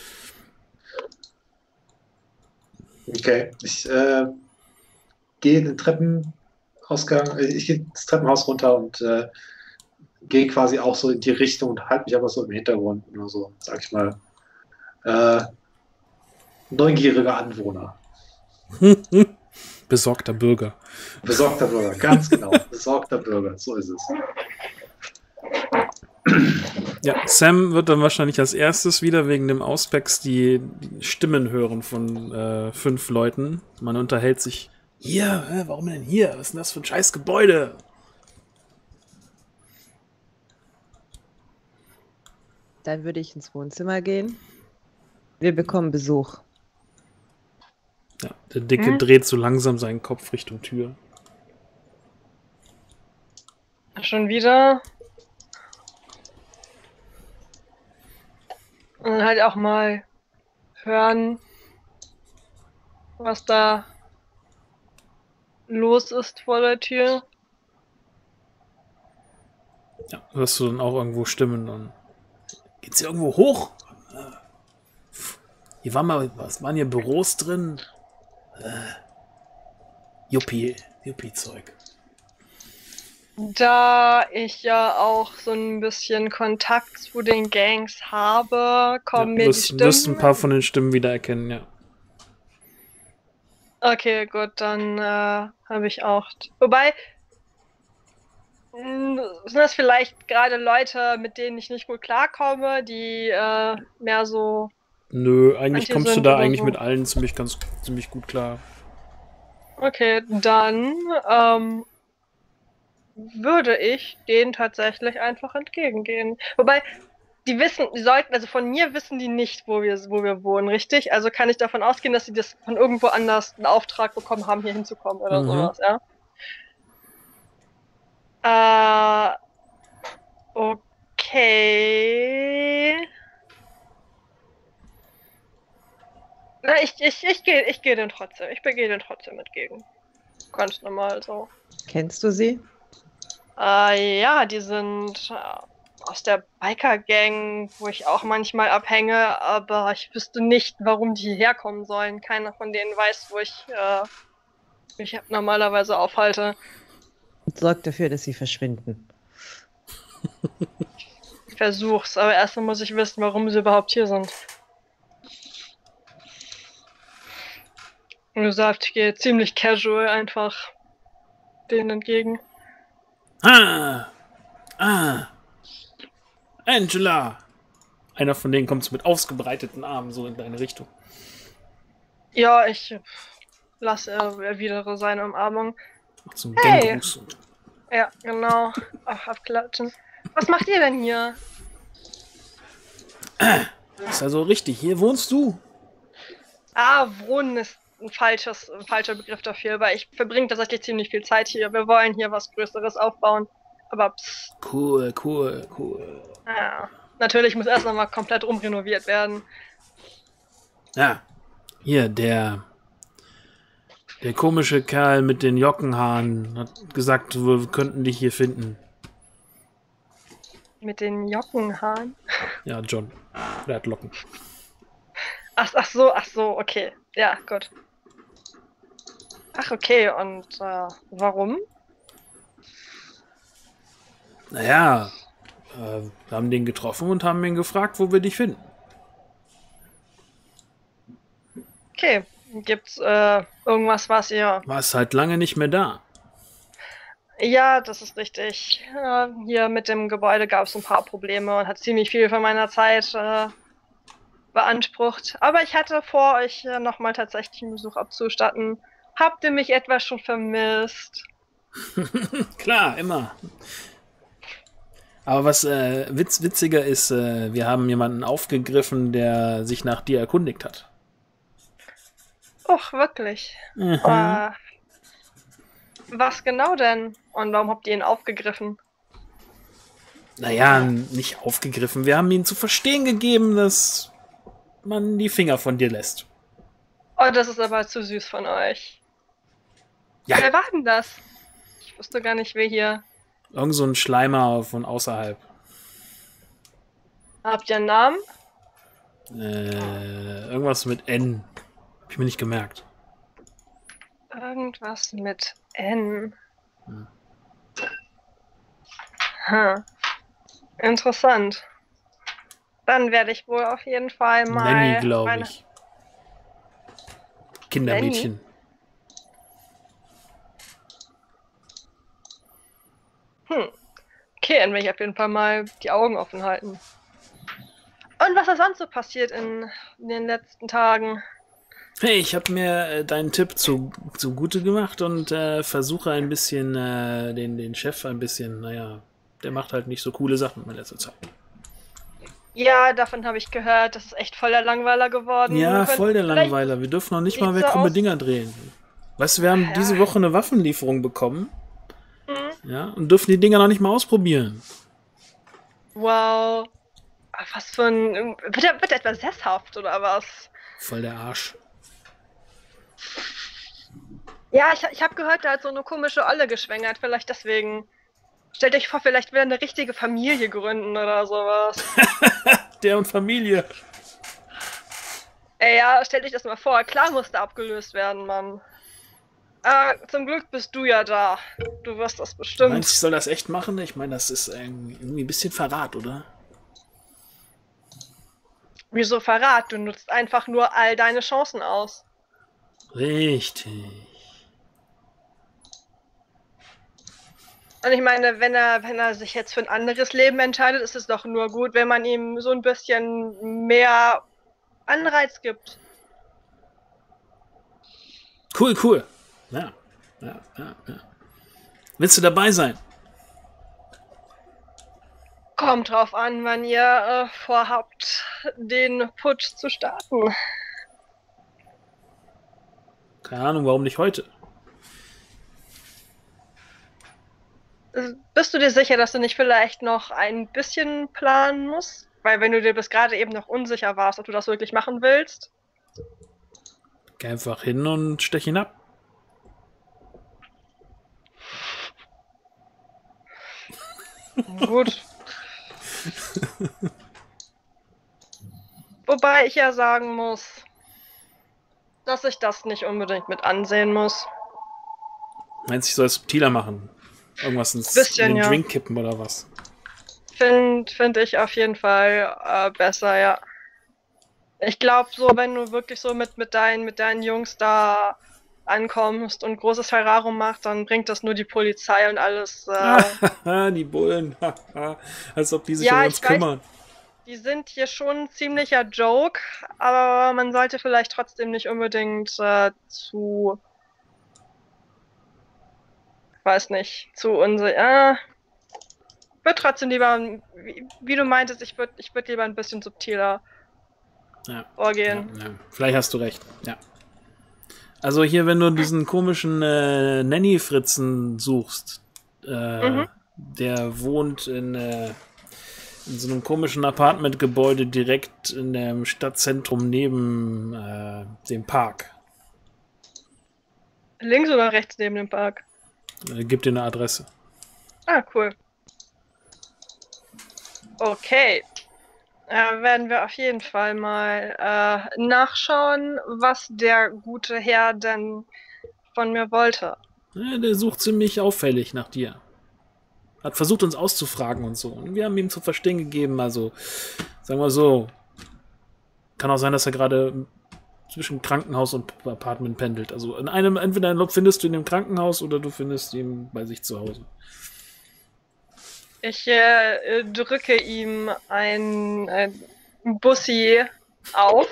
Speaker 3: Okay. Ich äh, gehe in den Treppenausgang, äh, ich gehe das Treppenhaus runter und äh, gehe quasi auch so in die Richtung und halte mich aber so im Hintergrund, nur so, sag ich mal, äh, neugieriger Anwohner.
Speaker 1: Besorgter Bürger.
Speaker 3: Besorgter Bürger, ganz genau. Besorgter Bürger, so ist es.
Speaker 1: Ja, Sam wird dann wahrscheinlich als erstes wieder wegen dem Auspex die, die Stimmen hören von äh, fünf Leuten. Man unterhält sich. Hier, hä, warum denn hier? Was ist denn das für ein scheiß Gebäude?
Speaker 5: Dann würde ich ins Wohnzimmer gehen. Wir bekommen Besuch.
Speaker 1: Ja, der Dicke
Speaker 2: Hm?
Speaker 1: dreht so langsam seinen Kopf Richtung Tür.
Speaker 2: Schon wieder. Und halt auch mal hören, was da los ist vor der Tür.
Speaker 1: Ja, hörst du dann auch irgendwo Stimmen und geht's hier irgendwo hoch? Hier waren mal, was waren hier Büros drin? Äh, Yuppie, Yuppie-Zeug.
Speaker 2: Da ich ja auch so ein bisschen Kontakt zu den Gangs habe, kommen
Speaker 1: Ja,
Speaker 2: mir die
Speaker 1: wirst,
Speaker 2: Stimmen.
Speaker 1: wirst ein paar von den Stimmen wiedererkennen, ja.
Speaker 2: Okay, gut, dann äh, habe ich auch. Wobei, mh, sind das vielleicht gerade Leute, mit denen ich nicht gut klarkomme, die äh, mehr so.
Speaker 1: Nö, eigentlich
Speaker 2: Manche
Speaker 1: kommst du
Speaker 2: sind
Speaker 1: da
Speaker 2: oder
Speaker 1: eigentlich
Speaker 2: so.
Speaker 1: mit allen ziemlich ganz ziemlich gut klar.
Speaker 2: Okay, dann ähm, würde ich denen tatsächlich einfach entgegengehen. Wobei, die wissen, die sollten, also von mir wissen die nicht, wo wir, wo wir wohnen, richtig? Also kann ich davon ausgehen, dass sie das von irgendwo anders einen Auftrag bekommen haben, hier hinzukommen oder
Speaker 1: Mhm.
Speaker 2: sowas, ja? Äh, okay. Na, ich, ich, ich gehe ich geh den trotzdem. Ich begehe den trotzdem entgegen. Ganz normal so.
Speaker 5: Kennst du sie?
Speaker 2: Äh, ja, die sind äh, aus der Biker-Gang, wo ich auch manchmal abhänge, aber ich wüsste nicht, warum die hierher kommen sollen. Keiner von denen weiß, wo ich äh, mich normalerweise aufhalte.
Speaker 5: Sorg dafür, dass sie verschwinden.
Speaker 2: Ich versuch's, aber erstmal muss ich wissen, warum sie überhaupt hier sind. Und du sagst, ich gehe ziemlich casual einfach denen entgegen.
Speaker 1: Ah! Ah! Angela! Einer von denen kommt so mit ausgebreiteten Armen so in deine Richtung.
Speaker 2: Ja, ich lasse erwidere seine Umarmung.
Speaker 1: Macht so einen
Speaker 2: Hey!
Speaker 1: Gänggruß.
Speaker 2: Ja, genau. Ach, abklatschen. Was macht ihr denn hier?
Speaker 1: Ist also richtig, hier wohnst du.
Speaker 2: Ah, wohnen ist ein, falsches, ein falscher Begriff dafür, weil ich verbringe tatsächlich ziemlich viel Zeit hier. Wir wollen hier was Größeres aufbauen. Aber psst.
Speaker 1: Cool, cool, cool.
Speaker 2: Ja, natürlich muss erst nochmal komplett umrenoviert werden.
Speaker 1: Ja, hier, der der komische Kerl mit den Jockenhaaren hat gesagt, wir könnten dich hier finden.
Speaker 2: Mit den Jockenhaaren.
Speaker 1: Ja, John. Der hat Locken.
Speaker 2: Ach, ach so, ach so, okay. Ja, gut. Ach, okay, und äh, warum?
Speaker 1: Naja, äh, wir haben den getroffen und haben ihn gefragt, wo wir dich finden.
Speaker 2: Okay, gibt's äh, irgendwas, was ihr...
Speaker 1: Warst halt lange nicht mehr da.
Speaker 2: Ja, das ist richtig. Äh, hier mit dem Gebäude gab es ein paar Probleme und hat ziemlich viel von meiner Zeit äh, beansprucht. Aber ich hatte vor, euch äh, nochmal tatsächlich einen Besuch abzustatten. Habt ihr mich etwa schon vermisst?
Speaker 1: Klar, immer. Aber was äh, witz, witziger ist, äh, wir haben jemanden aufgegriffen, der sich nach dir erkundigt hat.
Speaker 2: Och, wirklich?
Speaker 1: Mhm.
Speaker 2: Äh, was genau denn? Und warum habt ihr ihn aufgegriffen?
Speaker 1: Naja, nicht aufgegriffen. Wir haben ihm zu verstehen gegeben, dass man die Finger von dir lässt.
Speaker 2: Oh, das ist aber zu süß von euch.
Speaker 1: Ja.
Speaker 2: Wer war denn das? Ich wusste gar nicht, wer hier...
Speaker 1: Irgend so ein Schleimer von außerhalb.
Speaker 2: Habt ihr einen Namen?
Speaker 1: Äh, irgendwas mit N. Hab ich mir nicht gemerkt.
Speaker 2: Irgendwas mit N.
Speaker 1: Hm.
Speaker 2: Hm. Interessant. Dann werde ich wohl auf jeden Fall mal...
Speaker 1: Nanny, glaube
Speaker 2: meine-
Speaker 1: ich. Kindermädchen.
Speaker 2: Hm. Okay, dann werde ich auf jeden Fall mal die Augen offen halten. Und was ist sonst so passiert in, in den letzten Tagen?
Speaker 1: Hey, ich habe mir äh, deinen Tipp zu, zugute gemacht und äh, versuche ein bisschen äh, den, den Chef ein bisschen, naja, der macht halt nicht so coole Sachen in letzter Zeit.
Speaker 2: Ja, davon habe ich gehört. Das ist echt voll der Langweiler geworden.
Speaker 1: Ja,
Speaker 2: Wir können
Speaker 1: voll der
Speaker 2: vielleicht-
Speaker 1: Langweiler. Wir dürfen noch nicht mal
Speaker 2: sieht's
Speaker 1: Wer
Speaker 2: so
Speaker 1: krumme
Speaker 2: aus-
Speaker 1: Dinger drehen. Weißt du, wir haben
Speaker 2: Ja.
Speaker 1: diese Woche eine Waffenlieferung bekommen.
Speaker 2: Mhm.
Speaker 1: Ja, und dürfen die Dinger noch nicht mal ausprobieren.
Speaker 2: Wow. Ah, was für ein... Wird er, wird er etwa sesshaft oder was?
Speaker 1: Voll der Arsch.
Speaker 2: Ja, ich, ich habe gehört, da hat so eine komische Olle geschwängert. Vielleicht deswegen. Stellt euch vor, vielleicht will er eine richtige Familie gründen oder sowas.
Speaker 1: Der und Familie.
Speaker 2: Ey, ja, stellt euch das mal vor. Klar muss da abgelöst werden, Mann. Äh, zum Glück bist du ja da. Du wirst das bestimmt.
Speaker 1: Meinst du, ich soll das echt machen? Ich meine, das ist irgendwie ein bisschen Verrat, oder?
Speaker 2: Wieso Verrat? Du nutzt einfach nur all deine Chancen aus.
Speaker 1: Richtig.
Speaker 2: Und ich meine, wenn er, wenn er sich jetzt für ein anderes Leben entscheidet, ist es doch nur gut, wenn man ihm so ein bisschen mehr Anreiz gibt.
Speaker 1: Cool, cool. Ja, ja, ja, ja. Willst du dabei sein?
Speaker 2: Kommt drauf an, wann ihr äh, vorhabt, den Putsch zu starten.
Speaker 1: Keine Ahnung, warum nicht heute?
Speaker 2: Bist du dir sicher, dass du nicht vielleicht noch ein bisschen planen musst? Weil wenn du dir bis gerade eben noch unsicher warst, ob du das wirklich machen willst.
Speaker 1: Geh einfach hin und stech ihn ab.
Speaker 2: Gut. Wobei ich ja sagen muss, dass ich das nicht unbedingt mit ansehen muss.
Speaker 1: Meinst du, ich soll es subtiler machen? Irgendwas ins,
Speaker 2: Bisschen,
Speaker 1: in den
Speaker 2: ja.
Speaker 1: Drink kippen oder was?
Speaker 2: Finde find ich auf jeden Fall äh, besser, ja. Ich glaube, so, wenn du wirklich so mit, mit, deinen, mit deinen Jungs da ankommst und großes Terrarium machst, dann bringt das nur die Polizei und alles. Äh,
Speaker 1: die Bullen. Als ob die sich
Speaker 2: ja,
Speaker 1: um uns
Speaker 2: ich weiß,
Speaker 1: kümmern.
Speaker 2: die sind hier schon ein ziemlicher Joke, aber man sollte vielleicht trotzdem nicht unbedingt äh, zu, weiß nicht, zu unsicher. Äh, ich würde trotzdem lieber, wie, wie du meintest, ich würde ich würd lieber ein bisschen subtiler
Speaker 1: ja,
Speaker 2: vorgehen.
Speaker 1: Ja, ja. Vielleicht hast du recht, ja. Also hier, wenn du diesen komischen äh, Nanny-Fritzen suchst, äh, mhm. der wohnt in, äh, in so einem komischen Apartmentgebäude direkt in dem Stadtzentrum neben äh, dem Park.
Speaker 2: Links oder rechts neben dem Park?
Speaker 1: Äh, gib dir eine Adresse.
Speaker 2: Ah, cool. Okay. Äh, werden wir auf jeden Fall mal äh, nachschauen, was der gute Herr denn von mir wollte.
Speaker 1: Ja, der sucht ziemlich auffällig nach dir. Hat versucht, uns auszufragen und so. Und wir haben ihm zu verstehen gegeben, also, sagen wir so, kann auch sein, dass er gerade zwischen Krankenhaus und Apartment pendelt. Also in einem, entweder findest du ihn im Krankenhaus oder du findest ihn bei sich zu Hause.
Speaker 2: Ich äh, drücke ihm ein, ein Bussi auf.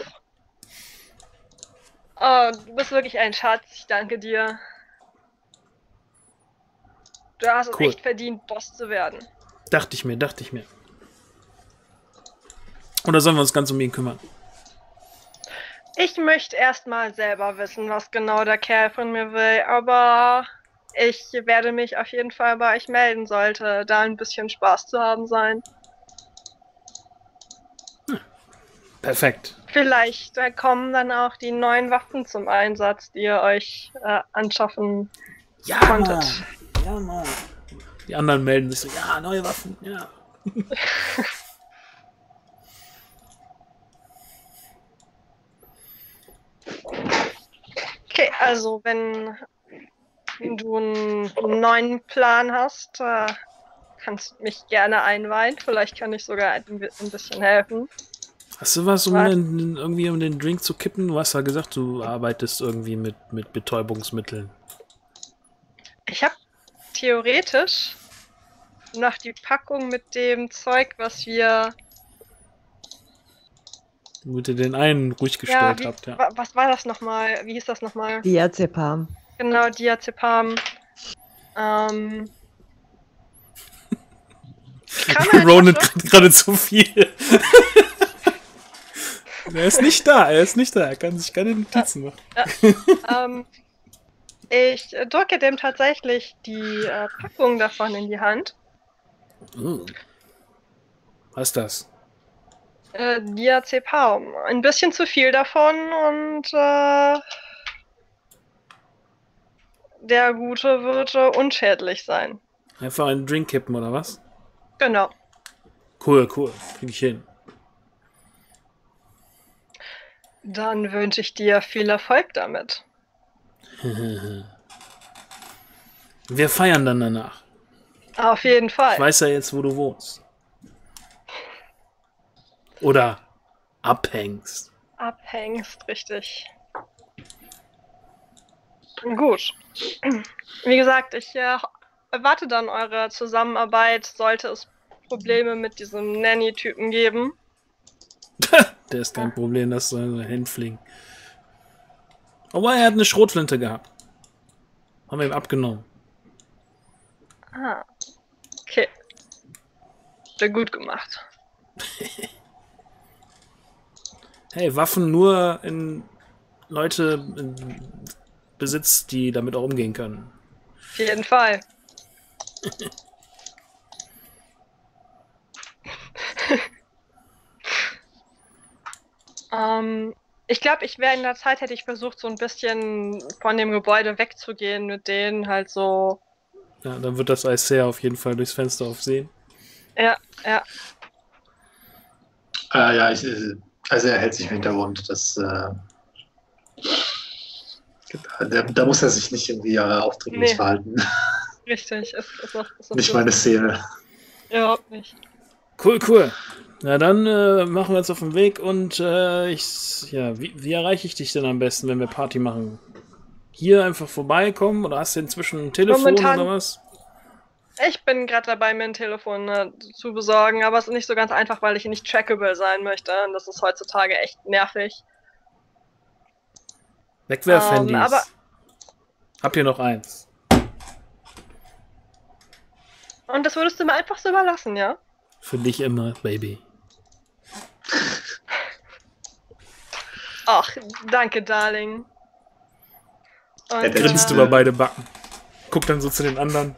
Speaker 2: Oh, du bist wirklich ein Schatz, ich danke dir. Du hast es
Speaker 1: cool.
Speaker 2: echt verdient, Boss zu werden.
Speaker 1: Dachte ich mir, dachte ich mir. Oder sollen wir uns ganz um ihn kümmern?
Speaker 2: Ich möchte erstmal selber wissen, was genau der Kerl von mir will, aber ich werde mich auf jeden Fall bei euch melden, sollte da ein bisschen Spaß zu haben sein.
Speaker 1: Hm. Perfekt.
Speaker 2: Vielleicht da kommen dann auch die neuen Waffen zum Einsatz, die ihr euch äh, anschaffen
Speaker 1: ja,
Speaker 2: konntet.
Speaker 1: Mann. Ja, Mann. Die anderen melden sich so, ja, neue Waffen, ja.
Speaker 2: Okay, also wenn du einen neuen Plan hast, äh, kannst du mich gerne einweihen. Vielleicht kann ich sogar ein, ein bisschen helfen.
Speaker 1: Hast du was, um den, irgendwie um den Drink zu kippen? Du hast ja gesagt, du arbeitest irgendwie mit, mit Betäubungsmitteln.
Speaker 2: Ich habe theoretisch noch die Packung mit dem Zeug, was wir...
Speaker 1: Wo ihr den einen ruhig gestellt
Speaker 2: ja, wie,
Speaker 1: habt, ja.
Speaker 2: wa was war das nochmal? Wie hieß das nochmal?
Speaker 5: Diazepam.
Speaker 2: Genau, Diazepam. Ähm...
Speaker 1: Ronan kriegt gerade zu viel. Er ist nicht da, er ist nicht da. Er kann sich keine Notizen machen.
Speaker 2: Ja, ähm, ich drücke dem tatsächlich die äh, Packung davon in die Hand.
Speaker 1: Uh. Was ist das?
Speaker 2: Äh, Diazepam. Ein bisschen zu viel davon und äh, der Gute wird äh, unschädlich sein.
Speaker 1: Einfach einen Drink kippen, oder was?
Speaker 2: Genau.
Speaker 1: Cool, cool. Krieg ich hin.
Speaker 2: Dann wünsche ich dir viel Erfolg damit.
Speaker 1: Wir feiern dann danach.
Speaker 2: Auf jeden Fall.
Speaker 1: Ich weiß ja jetzt, wo du wohnst. Oder abhängst.
Speaker 2: Abhängst, richtig. Gut. Wie gesagt, ich äh, erwarte dann eure Zusammenarbeit, sollte es Probleme mit diesem Nanny-Typen geben.
Speaker 1: Der ist kein Problem, das soll ein Hänfling. Aber er hat eine Schrotflinte gehabt. Haben wir ihm abgenommen.
Speaker 2: Ah. Okay. Hat er gut gemacht.
Speaker 1: Hey, Waffen nur in Leute in Besitz, die damit auch umgehen können.
Speaker 2: Auf jeden Fall. ähm, ich glaube, ich wäre in der Zeit, hätte ich versucht, so ein bisschen von dem Gebäude wegzugehen, mit denen halt so.
Speaker 1: Ja, dann wird das Aesir auf jeden Fall durchs Fenster aufsehen.
Speaker 2: Ja, ja.
Speaker 3: Äh, ja, ich, also er hält sich im Hintergrund. Das, äh, da, da muss er sich nicht irgendwie äh, aufdringlich
Speaker 2: Nee.
Speaker 3: verhalten.
Speaker 2: Richtig. Ist, ist auch, ist auch
Speaker 3: Nicht
Speaker 2: gut.
Speaker 3: meine Szene.
Speaker 2: Überhaupt nicht.
Speaker 1: Cool, cool. Na dann äh, machen wir uns auf den Weg und äh, ich, ja, wie, wie erreiche ich dich denn am besten, wenn wir Party machen? Hier einfach vorbeikommen oder hast du inzwischen ein Telefon
Speaker 2: Momentan-
Speaker 1: oder was?
Speaker 2: Ich bin gerade dabei, mir ein Telefon äh, zu besorgen, aber es ist nicht so ganz einfach, weil ich nicht trackable sein möchte. Und das ist heutzutage echt nervig.
Speaker 1: Wegwerfhandys.
Speaker 2: Ähm, aber-
Speaker 1: Habt ihr noch eins?
Speaker 2: Und das würdest du mir einfach so überlassen, ja?
Speaker 1: Für dich immer, Baby.
Speaker 2: Ach, danke, Darling. Und,
Speaker 3: Ja, der
Speaker 1: Grinst
Speaker 3: Äh,
Speaker 1: über beide Backen. Guckt dann so zu den anderen.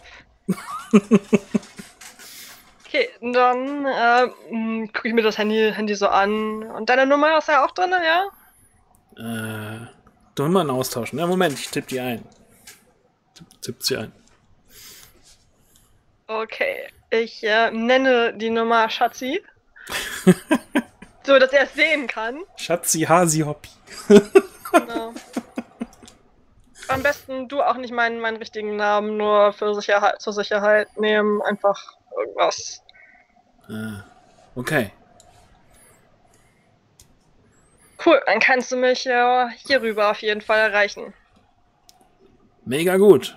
Speaker 2: Okay, dann äh, gucke ich mir das Handy, Handy so an. Und deine Nummer ist ja auch drin, ja?
Speaker 1: Äh, Nummern austauschen. Ja, Moment, ich tippe die ein. Tipp, tipp sie ein.
Speaker 2: Okay, ich äh, nenne die Nummer Schatzi. So, dass er es sehen kann.
Speaker 1: Schatzi, Hasi, Hoppi.
Speaker 2: Genau. Am besten du auch nicht meinen, meinen richtigen Namen, nur für Sicherheit, zur Sicherheit nehmen. Einfach irgendwas.
Speaker 1: Äh, okay.
Speaker 2: Cool, dann kannst du mich äh, hier rüber auf jeden Fall erreichen.
Speaker 1: Mega gut.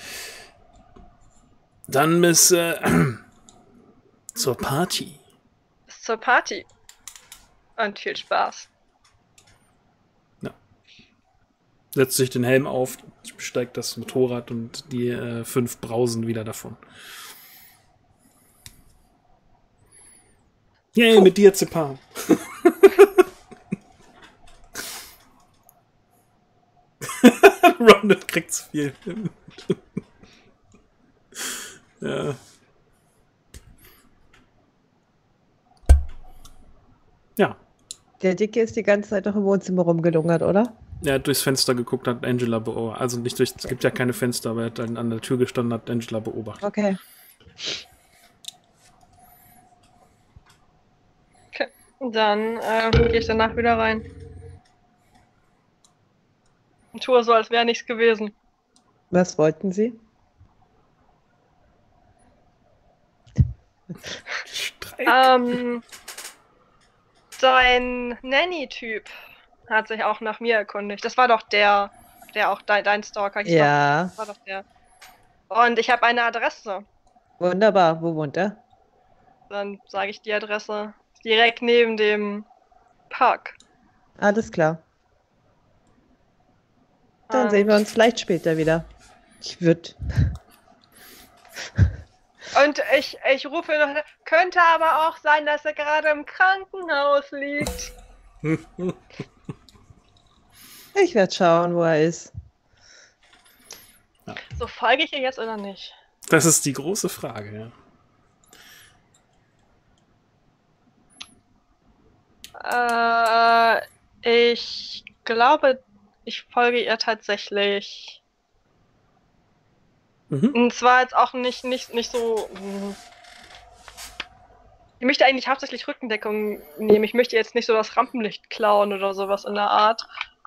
Speaker 1: Dann bis äh, zur Party.
Speaker 2: Bis zur Party. Und viel Spaß.
Speaker 1: Setzt sich den Helm auf, besteigt das Motorrad und die äh, fünf brausen wieder davon. Yay,
Speaker 2: Puh.
Speaker 1: mit dir, Zepan. Ronald kriegt zu viel. Ja. Ja.
Speaker 5: Der Dicke ist die ganze Zeit noch im Wohnzimmer rumgelungert, oder?
Speaker 1: Er hat durchs Fenster geguckt, hat Angela beobachtet. Also nicht durch, es gibt ja keine Fenster, aber er hat dann an der Tür gestanden, hat Angela beobachtet.
Speaker 5: Okay.
Speaker 2: Okay, dann äh, gehe ich danach wieder rein. Und tue so, als wäre nichts gewesen.
Speaker 5: Was wollten Sie?
Speaker 1: Streik.
Speaker 2: Ähm, dein Nanny-Typ hat sich auch nach mir erkundigt. Das war doch der, der auch dein, dein Stalker hieß.
Speaker 5: Ja,
Speaker 2: Doch, das war doch der. Und ich habe eine Adresse.
Speaker 5: wunderbar. Wo wohnt er?
Speaker 2: Dann sage ich die Adresse. Direkt neben dem Park.
Speaker 5: Alles klar. Dann
Speaker 2: Ähm,
Speaker 5: sehen wir uns vielleicht später wieder. Ich würde.
Speaker 2: Und ich, ich rufe noch, könnte aber auch sein, dass er gerade im Krankenhaus liegt.
Speaker 5: Ich werde schauen, wo er ist.
Speaker 2: So, folge ich ihr jetzt oder nicht?
Speaker 1: Das ist die große Frage,
Speaker 2: ja. Äh, ich glaube, ich folge ihr tatsächlich.
Speaker 1: Mhm.
Speaker 2: Und zwar jetzt auch nicht, nicht, nicht so. mh, Ich möchte eigentlich hauptsächlich Rückendeckung nehmen. Ich möchte jetzt nicht so das Rampenlicht klauen oder sowas in der Art.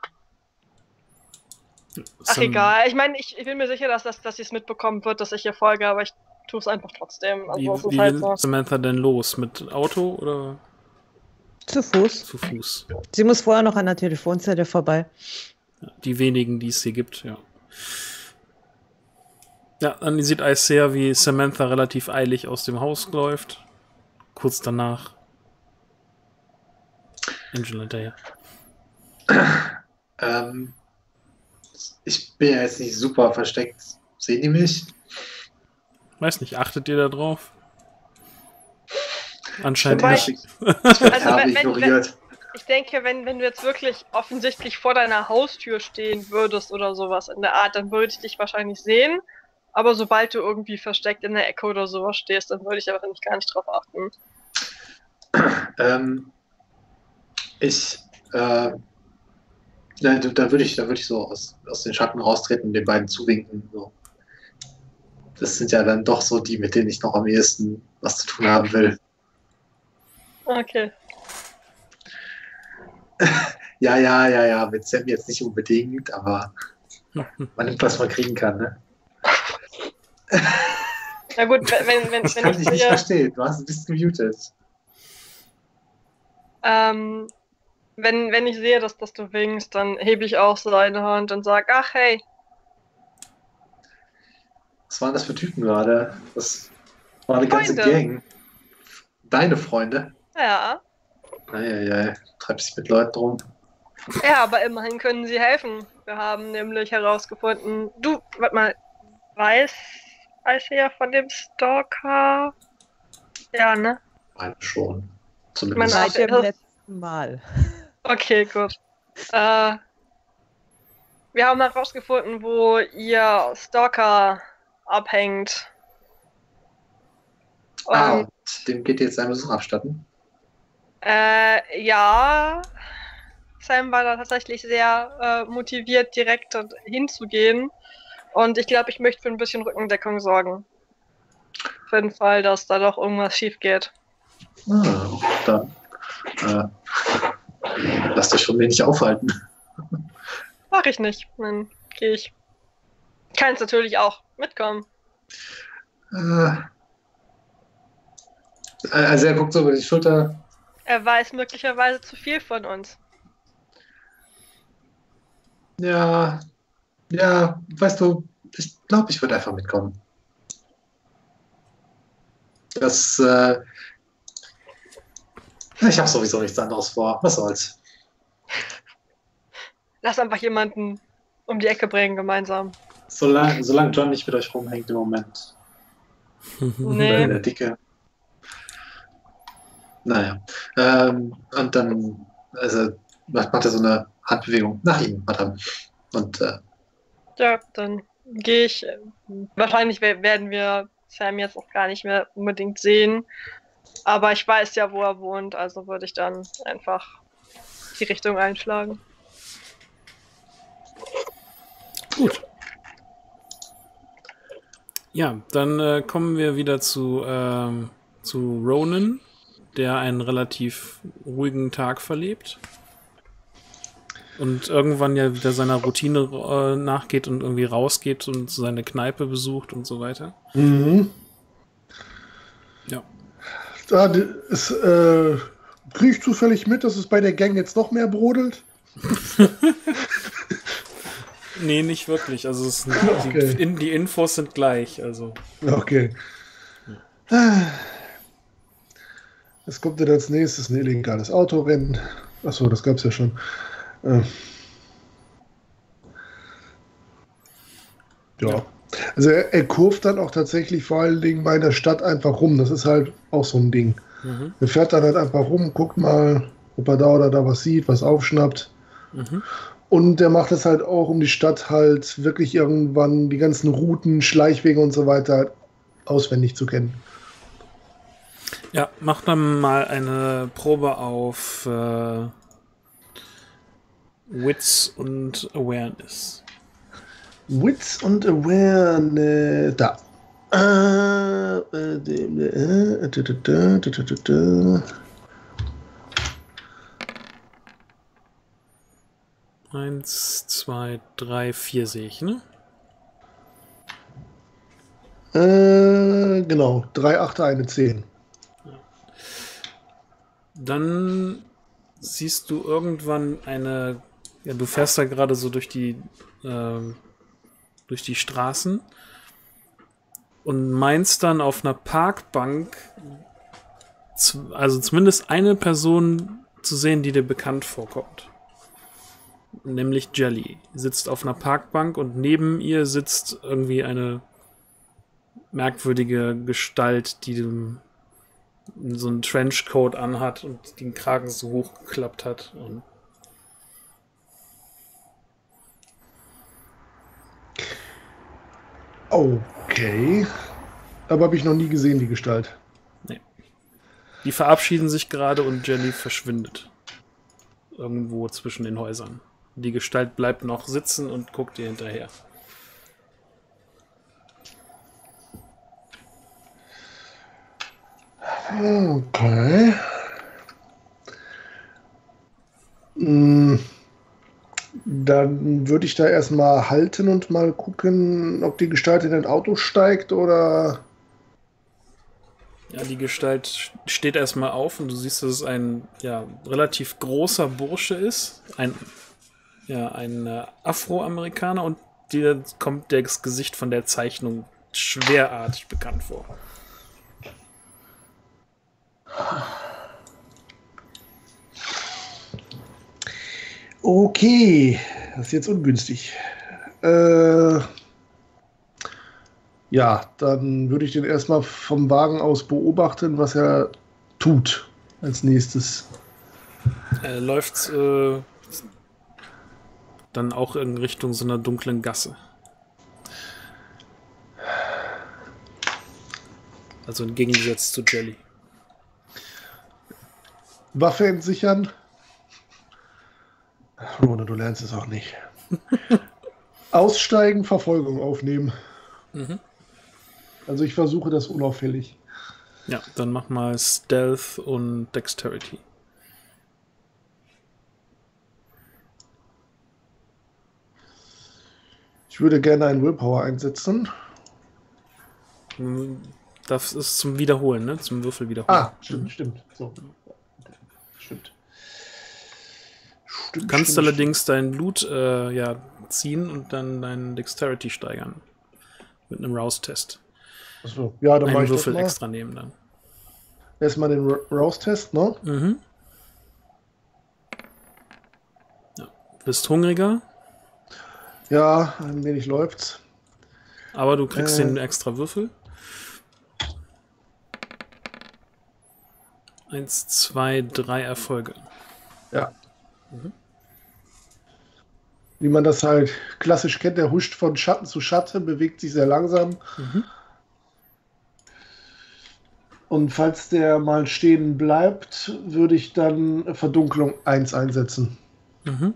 Speaker 2: Ach,
Speaker 1: Sam-
Speaker 2: egal. Ich meine, ich, ich bin mir sicher, dass, das, dass sie es mitbekommen wird, dass ich ihr folge, aber ich tue es einfach trotzdem.
Speaker 1: Wie,
Speaker 2: Also, es
Speaker 1: wie
Speaker 2: ist halt
Speaker 1: will
Speaker 2: so.
Speaker 1: Samantha denn los? Mit Auto oder
Speaker 5: Zu Fuß.
Speaker 1: zu Fuß?
Speaker 5: Sie muss vorher noch an der Telefonzelle vorbei.
Speaker 1: Die wenigen, die es hier gibt, ja. Ja, dann sieht Aesir, wie Samantha relativ eilig aus dem Haus läuft. Kurz danach. Angela hinterher.
Speaker 3: Ähm, ich bin ja jetzt nicht super versteckt. Sehen die mich?
Speaker 1: Weiß nicht, achtet ihr da drauf? Anscheinend
Speaker 2: Wobei-
Speaker 1: nicht.
Speaker 3: Ich werde
Speaker 2: Also,
Speaker 3: Habe
Speaker 2: wenn- wenn-
Speaker 3: ignoriert.
Speaker 2: Ich denke, wenn, wenn du jetzt wirklich offensichtlich vor deiner Haustür stehen würdest oder sowas in der Art, dann würde ich dich wahrscheinlich sehen. Aber sobald du irgendwie versteckt in der Ecke oder sowas stehst, dann würde ich aber nicht gar nicht drauf achten.
Speaker 3: Ähm, ich, äh, ja, da da würde ich, da würde ich so aus, aus den Schatten raustreten und den beiden zuwinken. So. Das sind ja dann doch so die, mit denen ich noch am ehesten was zu tun haben will.
Speaker 2: Okay.
Speaker 3: Ja, ja, ja, ja, mit Sam jetzt nicht unbedingt, aber man nimmt, was man kriegen kann, ne?
Speaker 2: Na gut, wenn, wenn,
Speaker 3: Ich
Speaker 2: wenn
Speaker 3: kann
Speaker 2: ich
Speaker 3: dich nicht
Speaker 2: sehe,
Speaker 3: verstehen, du hast, bist gemutet.
Speaker 2: ähm, wenn, wenn ich sehe, dass, dass du winkst, dann hebe ich auch so eine Hand und sage, ach hey,
Speaker 3: Was waren das für Typen gerade? Das war eine ganze
Speaker 2: Freunde.
Speaker 3: Gang. Deine Freunde?
Speaker 2: ja.
Speaker 3: Eieiei, treibst dich mit Leuten rum.
Speaker 2: Ja, aber immerhin können sie helfen. Wir haben nämlich herausgefunden, du, warte mal, weiß, weiß er ja von dem Stalker? Ja, ne?
Speaker 3: Meine schon.
Speaker 2: Man
Speaker 3: Zumindest.
Speaker 2: hat-
Speaker 5: Seit dem letzten Mal.
Speaker 2: Okay, gut. Äh, wir haben herausgefunden, wo ihr Stalker abhängt. Und,
Speaker 3: Ah, und dem geht jetzt ein Besuch abstatten.
Speaker 2: äh, ja, Sam war da tatsächlich sehr äh, motiviert, direkt dort hinzugehen. Und ich glaube, ich möchte für ein bisschen Rückendeckung sorgen. Für den Fall, dass da doch irgendwas schief geht.
Speaker 3: Ah, dann. Äh, lass dich von mir nicht aufhalten.
Speaker 2: Mach ich nicht. Dann gehe ich. Kannst natürlich auch mitkommen.
Speaker 3: Äh, also er guckt so über die Schulter.
Speaker 2: Er weiß möglicherweise zu viel von uns.
Speaker 3: Ja, ja, weißt du, ich glaube, ich würde einfach mitkommen. Das, äh, ich habe sowieso nichts anderes vor. Was soll's?
Speaker 2: Lass einfach jemanden um die Ecke bringen, gemeinsam.
Speaker 3: Solange, solange John nicht mit euch rumhängt im Moment. Oder
Speaker 2: Nee.
Speaker 3: der Dicke. Naja. Ähm, und dann, also, macht, macht er so eine Handbewegung nach ihm, Madame. Und, äh,
Speaker 2: Ja, dann gehe ich. Wahrscheinlich we- werden wir Sam jetzt auch gar nicht mehr unbedingt sehen. Aber ich weiß ja, wo er wohnt, also würde ich dann einfach die Richtung einschlagen.
Speaker 1: Gut. Ja, dann äh, kommen wir wieder zu, ähm, zu Ronan, der einen relativ ruhigen Tag verlebt. Und irgendwann ja wieder seiner Routine äh, nachgeht und irgendwie rausgeht und seine Kneipe besucht und so weiter.
Speaker 4: Mhm.
Speaker 1: Ja.
Speaker 4: Da ist, äh, kriege ich zufällig mit, dass es bei der Gang jetzt noch mehr brodelt?
Speaker 1: Nee, nicht wirklich. Also es sind,
Speaker 4: Okay.
Speaker 1: die, in, die Infos sind gleich. Also
Speaker 4: Okay. Es kommt dann als nächstes ein illegales Autorennen. Achso, das gab es ja schon. Äh. Ja.
Speaker 1: Ja.
Speaker 4: Also er, er kurvt dann auch tatsächlich vor allen Dingen bei der Stadt einfach rum. Das ist halt auch so ein Ding.
Speaker 1: mhm.
Speaker 4: Er fährt dann halt einfach rum, guckt mal, ob er da oder da was sieht, was aufschnappt.
Speaker 1: Mhm.
Speaker 4: Und der macht es halt auch, um die Stadt halt wirklich irgendwann die ganzen Routen, Schleichwege und so weiter halt auswendig zu kennen.
Speaker 1: Ja, mach dann mal eine Probe auf äh, Wits und Awareness.
Speaker 4: Wits und Awareness. Da. Äh, äh, äh, äh, da, da, da, da, da.
Speaker 1: Eins, zwei, drei, vier sehe ich, ne?
Speaker 4: Äh, genau. Drei Achter, eine Zehn.
Speaker 1: Dann siehst du irgendwann eine, ja, du fährst da gerade so durch die, ähm, durch die Straßen und meinst dann auf einer Parkbank, z- also zumindest eine Person zu sehen, die dir bekannt vorkommt. nämlich Jelly. Sitzt auf einer Parkbank und neben ihr sitzt irgendwie eine merkwürdige Gestalt, die so einen Trenchcoat anhat und den Kragen so hochgeklappt hat. Und
Speaker 4: okay. Aber habe ich noch nie gesehen, die Gestalt.
Speaker 1: Nee. Die verabschieden sich gerade und Jelly verschwindet. Irgendwo zwischen den Häusern. Die Gestalt bleibt noch sitzen und guckt ihr hinterher.
Speaker 4: Okay. Hm. Dann würde ich da erstmal halten und mal gucken, ob die Gestalt in ein Auto steigt oder...
Speaker 1: Ja, die Gestalt steht erstmal auf und du siehst, dass es ein ja, relativ großer Bursche ist. Ein, ja, ein äh, Afroamerikaner und dir kommt das Gesicht von der Zeichnung schwerartig bekannt vor.
Speaker 4: Okay, das ist jetzt ungünstig. Äh, ja, dann würde ich den erstmal vom Wagen aus beobachten, was er tut als nächstes.
Speaker 1: Er läuft äh, dann auch in Richtung so einer dunklen Gasse. Also im Gegensatz zu Jelly.
Speaker 4: Waffe entsichern. Rona, du lernst es auch nicht. Aussteigen, Verfolgung aufnehmen.
Speaker 1: Mhm.
Speaker 4: Also ich versuche das unauffällig.
Speaker 1: Ja, dann mach mal Stealth und Dexterity.
Speaker 4: Ich würde gerne einen Willpower einsetzen.
Speaker 1: Das ist zum Wiederholen, ne? Zum Würfel wiederholen.
Speaker 4: Ah, stimmt, stimmt. So. Stimmt.
Speaker 1: Du kannst stimmt, allerdings stimmt. dein Blut äh, ja, ziehen und dann deinen Dexterity steigern. Mit einem Rouse-Test.
Speaker 4: Achso, ja, dann
Speaker 1: einen Würfel extra nehmen dann.
Speaker 4: Erstmal den Rouse-Test, ne?
Speaker 1: Mhm. Ja. Bist hungriger?
Speaker 4: Ja, ein wenig läuft's.
Speaker 1: Aber du kriegst
Speaker 4: äh,
Speaker 1: den extra Würfel. Eins, zwei, drei Erfolge.
Speaker 4: Ja. Mhm. Wie man das halt klassisch kennt, der huscht von Schatten zu Schatten, bewegt sich sehr langsam. Mhm. Und falls der mal stehen bleibt, würde ich dann Verdunklung eins einsetzen.
Speaker 1: Mhm.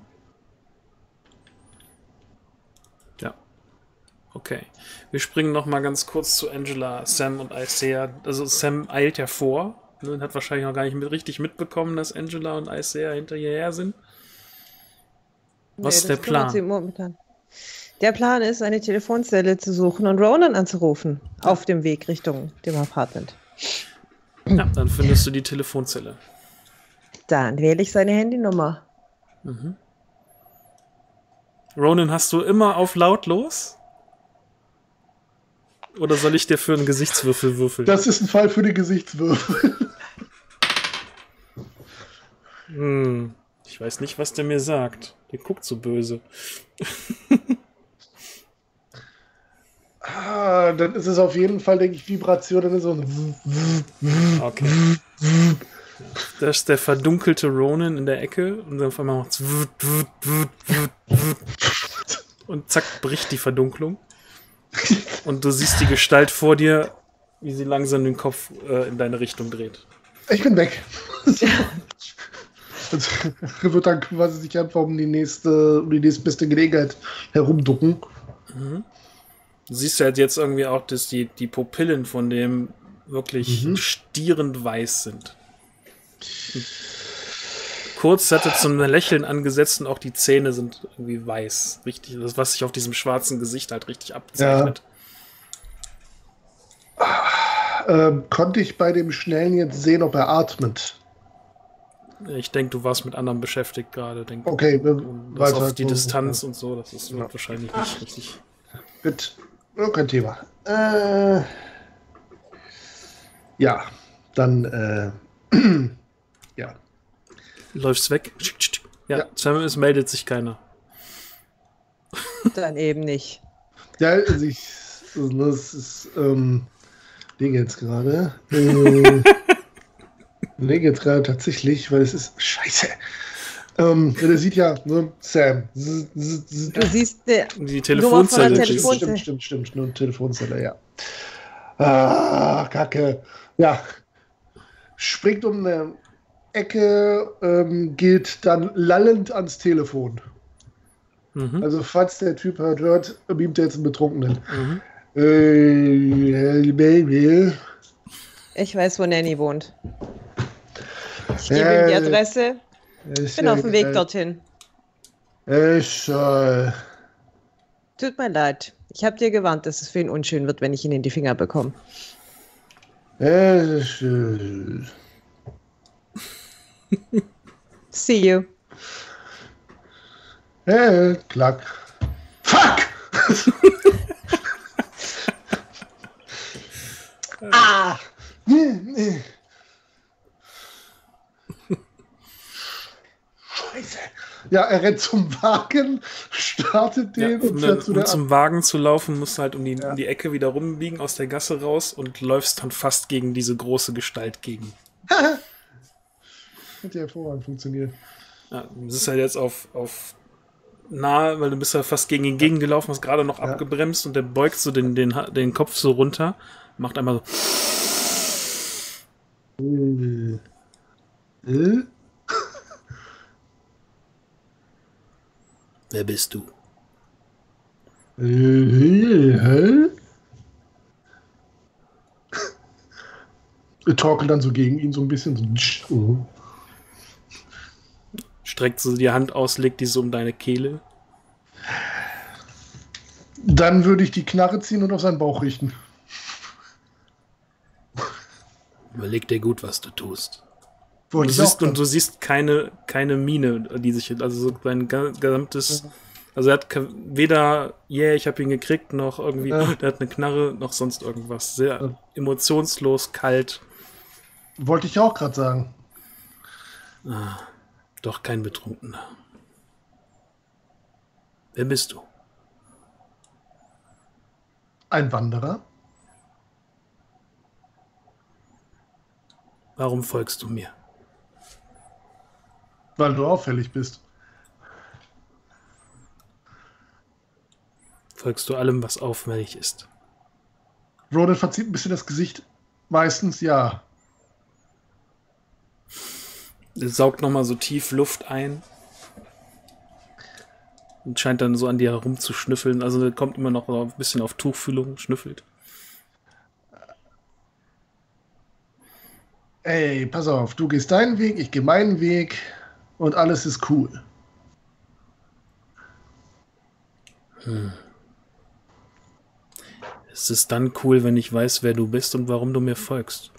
Speaker 1: Ja. Okay. Wir springen noch mal ganz kurz zu Angela, Sam und Isaiah. Also Sam eilt ja vor und hat wahrscheinlich noch gar nicht mit, richtig mitbekommen, dass Angela und Isaiah hinter ihr her sind. Was
Speaker 5: nee,
Speaker 1: ist der Plan?
Speaker 5: Momentan. Der Plan ist, eine Telefonzelle zu suchen und Ronan anzurufen. Ja. Auf dem Weg Richtung dem Apartment.
Speaker 1: Ja, dann findest du die Telefonzelle.
Speaker 5: Dann wähle ich seine Handynummer.
Speaker 1: Mhm. Ronan, hast du immer auf lautlos? Oder soll ich dir für einen Gesichtswürfel würfeln?
Speaker 4: Das ist ein Fall für den Gesichtswürfel.
Speaker 1: Hm, ich weiß nicht, was der mir sagt. Der guckt so böse.
Speaker 4: Ah, dann ist es auf jeden Fall, denke ich, Vibration. Dann ist so ein...
Speaker 1: Okay. Das ist der verdunkelte Ronan in der Ecke und dann auf einmal macht's und zack, bricht die Verdunklung. Und du siehst die Gestalt vor dir, wie sie langsam den Kopf äh, in deine Richtung dreht.
Speaker 4: Ich bin weg. Also, wird dann quasi sich einfach um die nächste, um die nächstbeste Gelegenheit herumducken.
Speaker 1: Mhm. Du siehst halt jetzt irgendwie auch, dass die, die Pupillen von dem wirklich mhm. stierend weiß sind. Und kurz hat er zum Lächeln angesetzt und auch die Zähne sind irgendwie weiß. Richtig, das, was sich auf diesem schwarzen Gesicht halt richtig abzeichnet.
Speaker 4: Ja. Ähm, konnte ich bei dem Schnellen jetzt sehen, ob er atmet?
Speaker 1: Ich denke, du warst mit anderen beschäftigt gerade. Denk,
Speaker 4: okay,
Speaker 1: das auf die Distanz und so, das ist ja. wahrscheinlich nicht richtig.
Speaker 4: Gut, oh, kein Thema. Äh, ja, dann äh, ja.
Speaker 1: Läufst weg. Ja, ja. Sam, es meldet sich keiner.
Speaker 5: Dann eben nicht.
Speaker 4: Ja, also ich, das ist, ähm, Ding jetzt gerade. Äh, Ding jetzt gerade tatsächlich, weil es ist, scheiße. Ähm, der sieht ja, ne, Sam. Z, z, z,
Speaker 5: Du siehst ne,
Speaker 1: Die Telefonzelle.
Speaker 5: Nummer von der
Speaker 1: ist-
Speaker 5: Telefonzelle.
Speaker 4: Stimmt, stimmt, stimmt, nur Telefonzelle, ja. Ah, Kacke. Ja. Springt um eine Ecke, ähm, geht dann lallend ans Telefon.
Speaker 1: Mhm.
Speaker 4: Also, falls der Typ hört, hört beamt er jetzt einen Betrunkenen.
Speaker 1: Mhm.
Speaker 4: Äh, hey, Baby.
Speaker 5: Ich weiß, wo Nanny wohnt. Ich gebe
Speaker 4: Äh,
Speaker 5: ihm die Adresse.
Speaker 4: Ich
Speaker 5: Ich bin auf dem Weg dorthin.
Speaker 4: Ich, äh,
Speaker 5: Tut mir leid. Ich habe dir gewarnt, dass es für ihn unschön wird, wenn ich ihn in die Finger bekomme.
Speaker 4: ich, äh,
Speaker 5: See you.
Speaker 4: äh, klack. Fuck! ah! Nee, nee. Scheiße. Ja, er rennt zum Wagen, startet
Speaker 1: Ja,
Speaker 4: den und
Speaker 1: um,
Speaker 4: fährt
Speaker 1: dann,
Speaker 4: zu
Speaker 1: um
Speaker 4: der
Speaker 1: zum Wagen zu laufen, musst du halt um die,
Speaker 4: Ja.
Speaker 1: um die Ecke wieder rumbiegen, aus der Gasse raus und läufst dann fast gegen diese große Gestalt gegen.
Speaker 4: Hat ja hervorragend funktioniert.
Speaker 1: Ja, das ist halt jetzt auf, auf nahe, weil du bist ja fast gegen ihn gegengelaufen, hast gerade noch
Speaker 4: Ja.
Speaker 1: abgebremst und der beugt so den, den, Ha- den Kopf so runter, macht einmal so.
Speaker 4: Äh. Äh?
Speaker 1: Wer bist du?
Speaker 4: Äh, hä? Ich torkel dann so gegen ihn so ein bisschen. So. Oh.
Speaker 1: Streckt so die Hand aus, legt die so um deine Kehle.
Speaker 4: Dann würde ich die Knarre ziehen und auf seinen Bauch richten.
Speaker 1: Überleg dir gut, was du tust.
Speaker 4: Wollte
Speaker 1: Und du,
Speaker 4: ich
Speaker 1: siehst,
Speaker 4: auch dann.
Speaker 1: und du siehst keine, keine Miene, die sich, also so sein ga- gesamtes, also er hat ke- weder, yeah, ich habe ihn gekriegt, noch irgendwie,
Speaker 4: Ja.
Speaker 1: der hat eine Knarre, noch sonst irgendwas. Sehr
Speaker 4: Ja.
Speaker 1: emotionslos, kalt,
Speaker 4: Wollte ich auch gerade sagen.
Speaker 1: doch kein Betrunkener. Wer bist du?
Speaker 4: Ein Wanderer.
Speaker 1: Warum folgst du mir?
Speaker 4: Weil du auffällig bist.
Speaker 1: Folgst du allem, was auffällig ist?
Speaker 4: Ronan verzieht ein bisschen das Gesicht. Meistens ja.
Speaker 1: Er saugt nochmal so tief Luft ein und scheint dann so an dir herumzuschnüffeln. Also er kommt immer noch so ein bisschen auf Tuchfühlung, schnüffelt.
Speaker 4: Ey, pass auf, du gehst deinen Weg, ich gehe meinen Weg und alles ist cool.
Speaker 1: Es ist dann cool, wenn ich weiß, wer du bist und warum du mir folgst.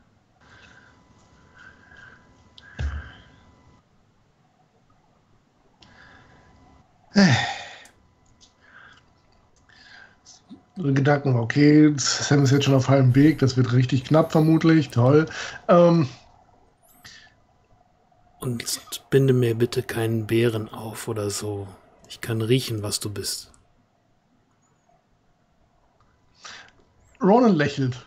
Speaker 4: So Gedanken, okay, Sam ist jetzt schon auf halbem Weg, das wird richtig knapp vermutlich, toll. Ähm,
Speaker 1: Und binde mir bitte keinen Bären auf oder so. Ich kann riechen, was du bist.
Speaker 4: Ronan lächelt.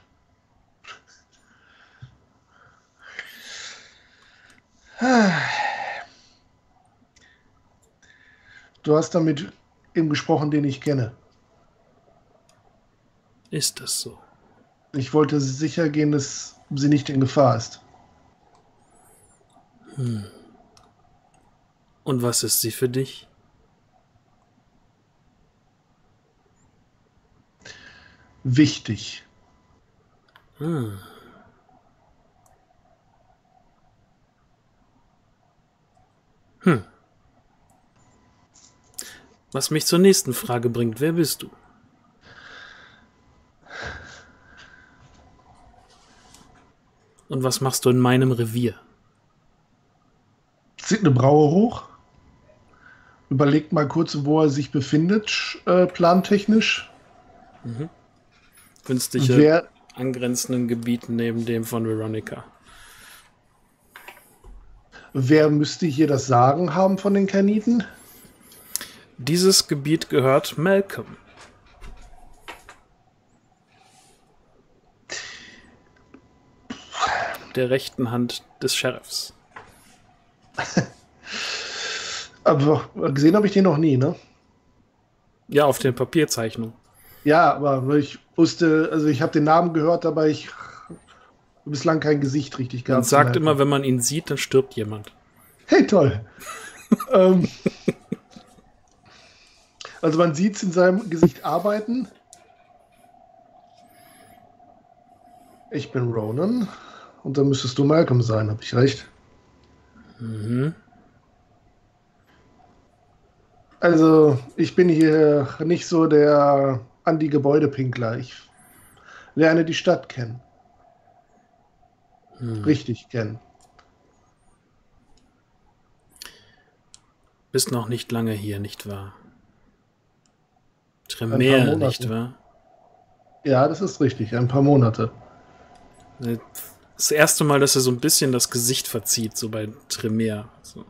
Speaker 4: Du hast damit eben gesprochen, den ich kenne.
Speaker 1: Ist das so?
Speaker 4: Ich wollte sicher gehen, dass sie nicht in Gefahr ist.
Speaker 1: Und was ist sie für dich?
Speaker 4: Wichtig.
Speaker 1: Hm. Hm. Was mich zur nächsten Frage bringt, wer bist du? Und was machst du in meinem Revier?
Speaker 4: Zieht eine Braue hoch. Überlegt mal kurz, wo er sich befindet, äh, plantechnisch.
Speaker 1: Günstige
Speaker 4: Wer,
Speaker 1: angrenzenden Gebieten neben dem von Veronica.
Speaker 4: wer müsste hier das Sagen haben von den Kaniten?
Speaker 1: Dieses Gebiet gehört Malcolm. Der rechten Hand des Sheriffs.
Speaker 4: Aber gesehen habe ich den noch nie, ne?
Speaker 1: Ja, auf der Papierzeichnung.
Speaker 4: Ja, aber ich wusste, also ich habe den Namen gehört, aber ich bislang kein Gesicht richtig gehabt.
Speaker 1: Man sagt immer, wenn man ihn sieht, dann stirbt jemand.
Speaker 4: Hey, toll. ähm, also man sieht es in seinem Gesicht arbeiten. Ich bin Ronan und dann müsstest du Malcolm sein, habe ich recht?
Speaker 1: Mhm.
Speaker 4: Also ich bin hier nicht so der Andi-Gebäudepinkler. Ich lerne die Stadt kennen. Hm. Richtig kennen.
Speaker 1: Bist noch nicht lange hier, nicht wahr? Tremere, nicht wahr?
Speaker 4: Ja, das ist richtig. Ein paar Monate.
Speaker 1: Das erste Mal, dass er so ein bisschen das Gesicht verzieht, so bei Tremere. So.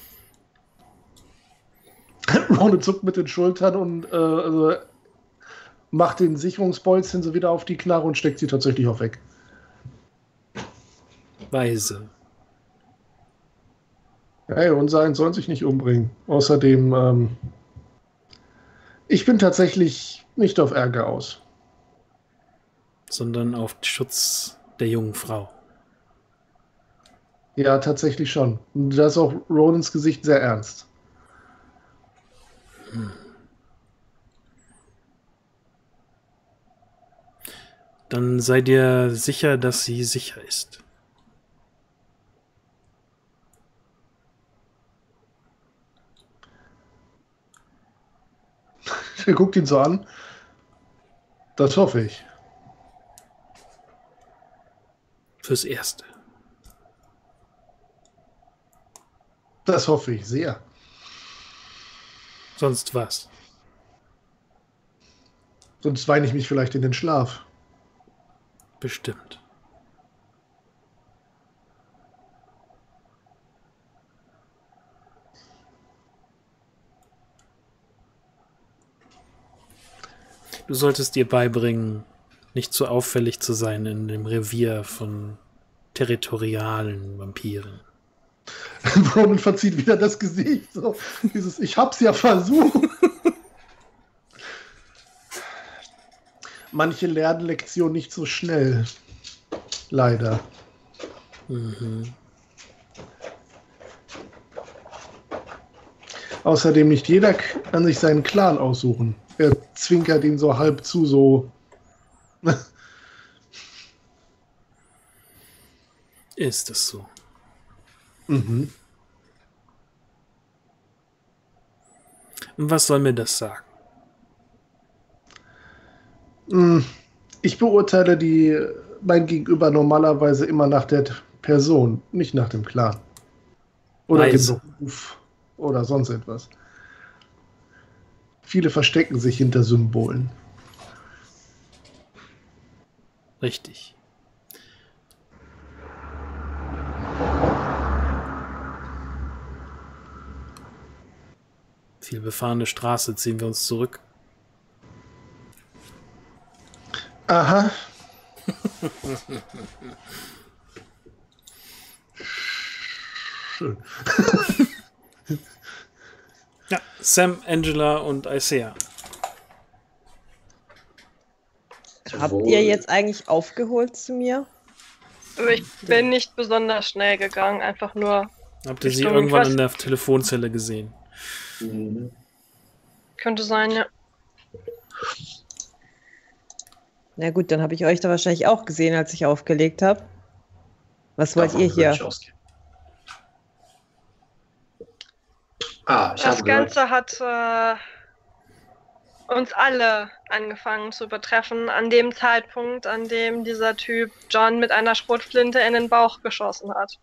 Speaker 4: Ron zuckt mit den Schultern und äh, also macht den Sicherungsbolzen so wieder auf die Knarre und steckt sie tatsächlich auch weg.
Speaker 1: Weise.
Speaker 4: Hey, unser eins soll sich nicht umbringen. Außerdem, ähm, ich bin tatsächlich nicht auf Ärger aus.
Speaker 1: Sondern auf Schutz der jungen Frau.
Speaker 4: Ja, tatsächlich schon. Und da ist auch Ronans Gesicht sehr ernst. Hm.
Speaker 1: Dann sei dir sicher, dass sie sicher ist.
Speaker 4: Er guckt ihn so an. Das hoffe ich.
Speaker 1: Fürs Erste.
Speaker 4: Das hoffe ich sehr.
Speaker 1: Sonst was?
Speaker 4: Sonst weine ich mich vielleicht in den Schlaf.
Speaker 1: Bestimmt. Du solltest dir beibringen, nicht so auffällig zu sein in dem Revier von territorialen Vampiren.
Speaker 4: Roman verzieht wieder das Gesicht. So, dieses, ich hab's ja versucht. Manche lernen Lektionen nicht so schnell. Leider.
Speaker 1: Mhm.
Speaker 4: Außerdem nicht jeder kann sich seinen Clan aussuchen. Er zwinkert ihn so halb zu, so.
Speaker 1: Ist es so?
Speaker 4: Mhm.
Speaker 1: Und was soll mir das sagen?
Speaker 4: Ich beurteile die mein Gegenüber normalerweise immer nach der Person, nicht nach dem Clan. Oder
Speaker 1: Weise.
Speaker 4: dem Beruf oder sonst etwas. Viele verstecken sich hinter Symbolen.
Speaker 1: Richtig. Viel befahrene Straße, ziehen wir uns zurück.
Speaker 4: Aha. Schön.
Speaker 1: Ja, Sam, Angela und Isaiah.
Speaker 5: Habt ihr jetzt eigentlich aufgeholt zu mir?
Speaker 2: Ich bin nicht besonders schnell gegangen, einfach nur.
Speaker 1: Habt ihr sie
Speaker 2: Richtung
Speaker 1: irgendwann
Speaker 2: was?
Speaker 1: in der Telefonzelle gesehen?
Speaker 3: Mhm.
Speaker 2: Könnte sein, ja.
Speaker 5: Na gut, dann habe ich euch da wahrscheinlich auch gesehen, als ich aufgelegt habe. Was wollt
Speaker 3: Davon
Speaker 5: ihr
Speaker 3: würde
Speaker 5: hier?
Speaker 3: ich ausgehen. Ah, ich
Speaker 2: Das
Speaker 3: habe gehört.
Speaker 2: Ganze hat äh, uns alle angefangen zu übertreffen, an dem Zeitpunkt, an dem dieser Typ John mit einer Schrotflinte in den Bauch geschossen hat.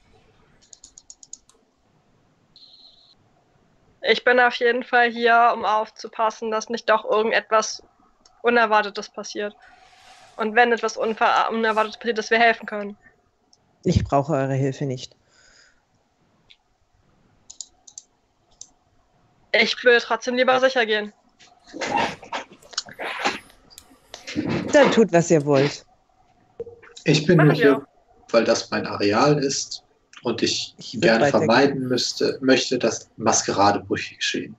Speaker 2: Ich bin auf jeden Fall hier, um aufzupassen, dass nicht doch irgendetwas Unerwartetes passiert. Und wenn etwas Unver- Unerwartetes passiert, dass wir helfen können.
Speaker 5: Ich brauche eure Hilfe nicht.
Speaker 2: Ich würde trotzdem lieber sicher gehen.
Speaker 5: Dann tut, was ihr wollt.
Speaker 3: Ich bin
Speaker 2: Machen
Speaker 3: nur hier,
Speaker 2: wir.
Speaker 3: weil das mein Areal ist und ich,
Speaker 5: Ich würd
Speaker 3: gerne
Speaker 5: weitergehen.
Speaker 3: vermeiden müsste, möchte, dass Maskeradebrüche geschehen.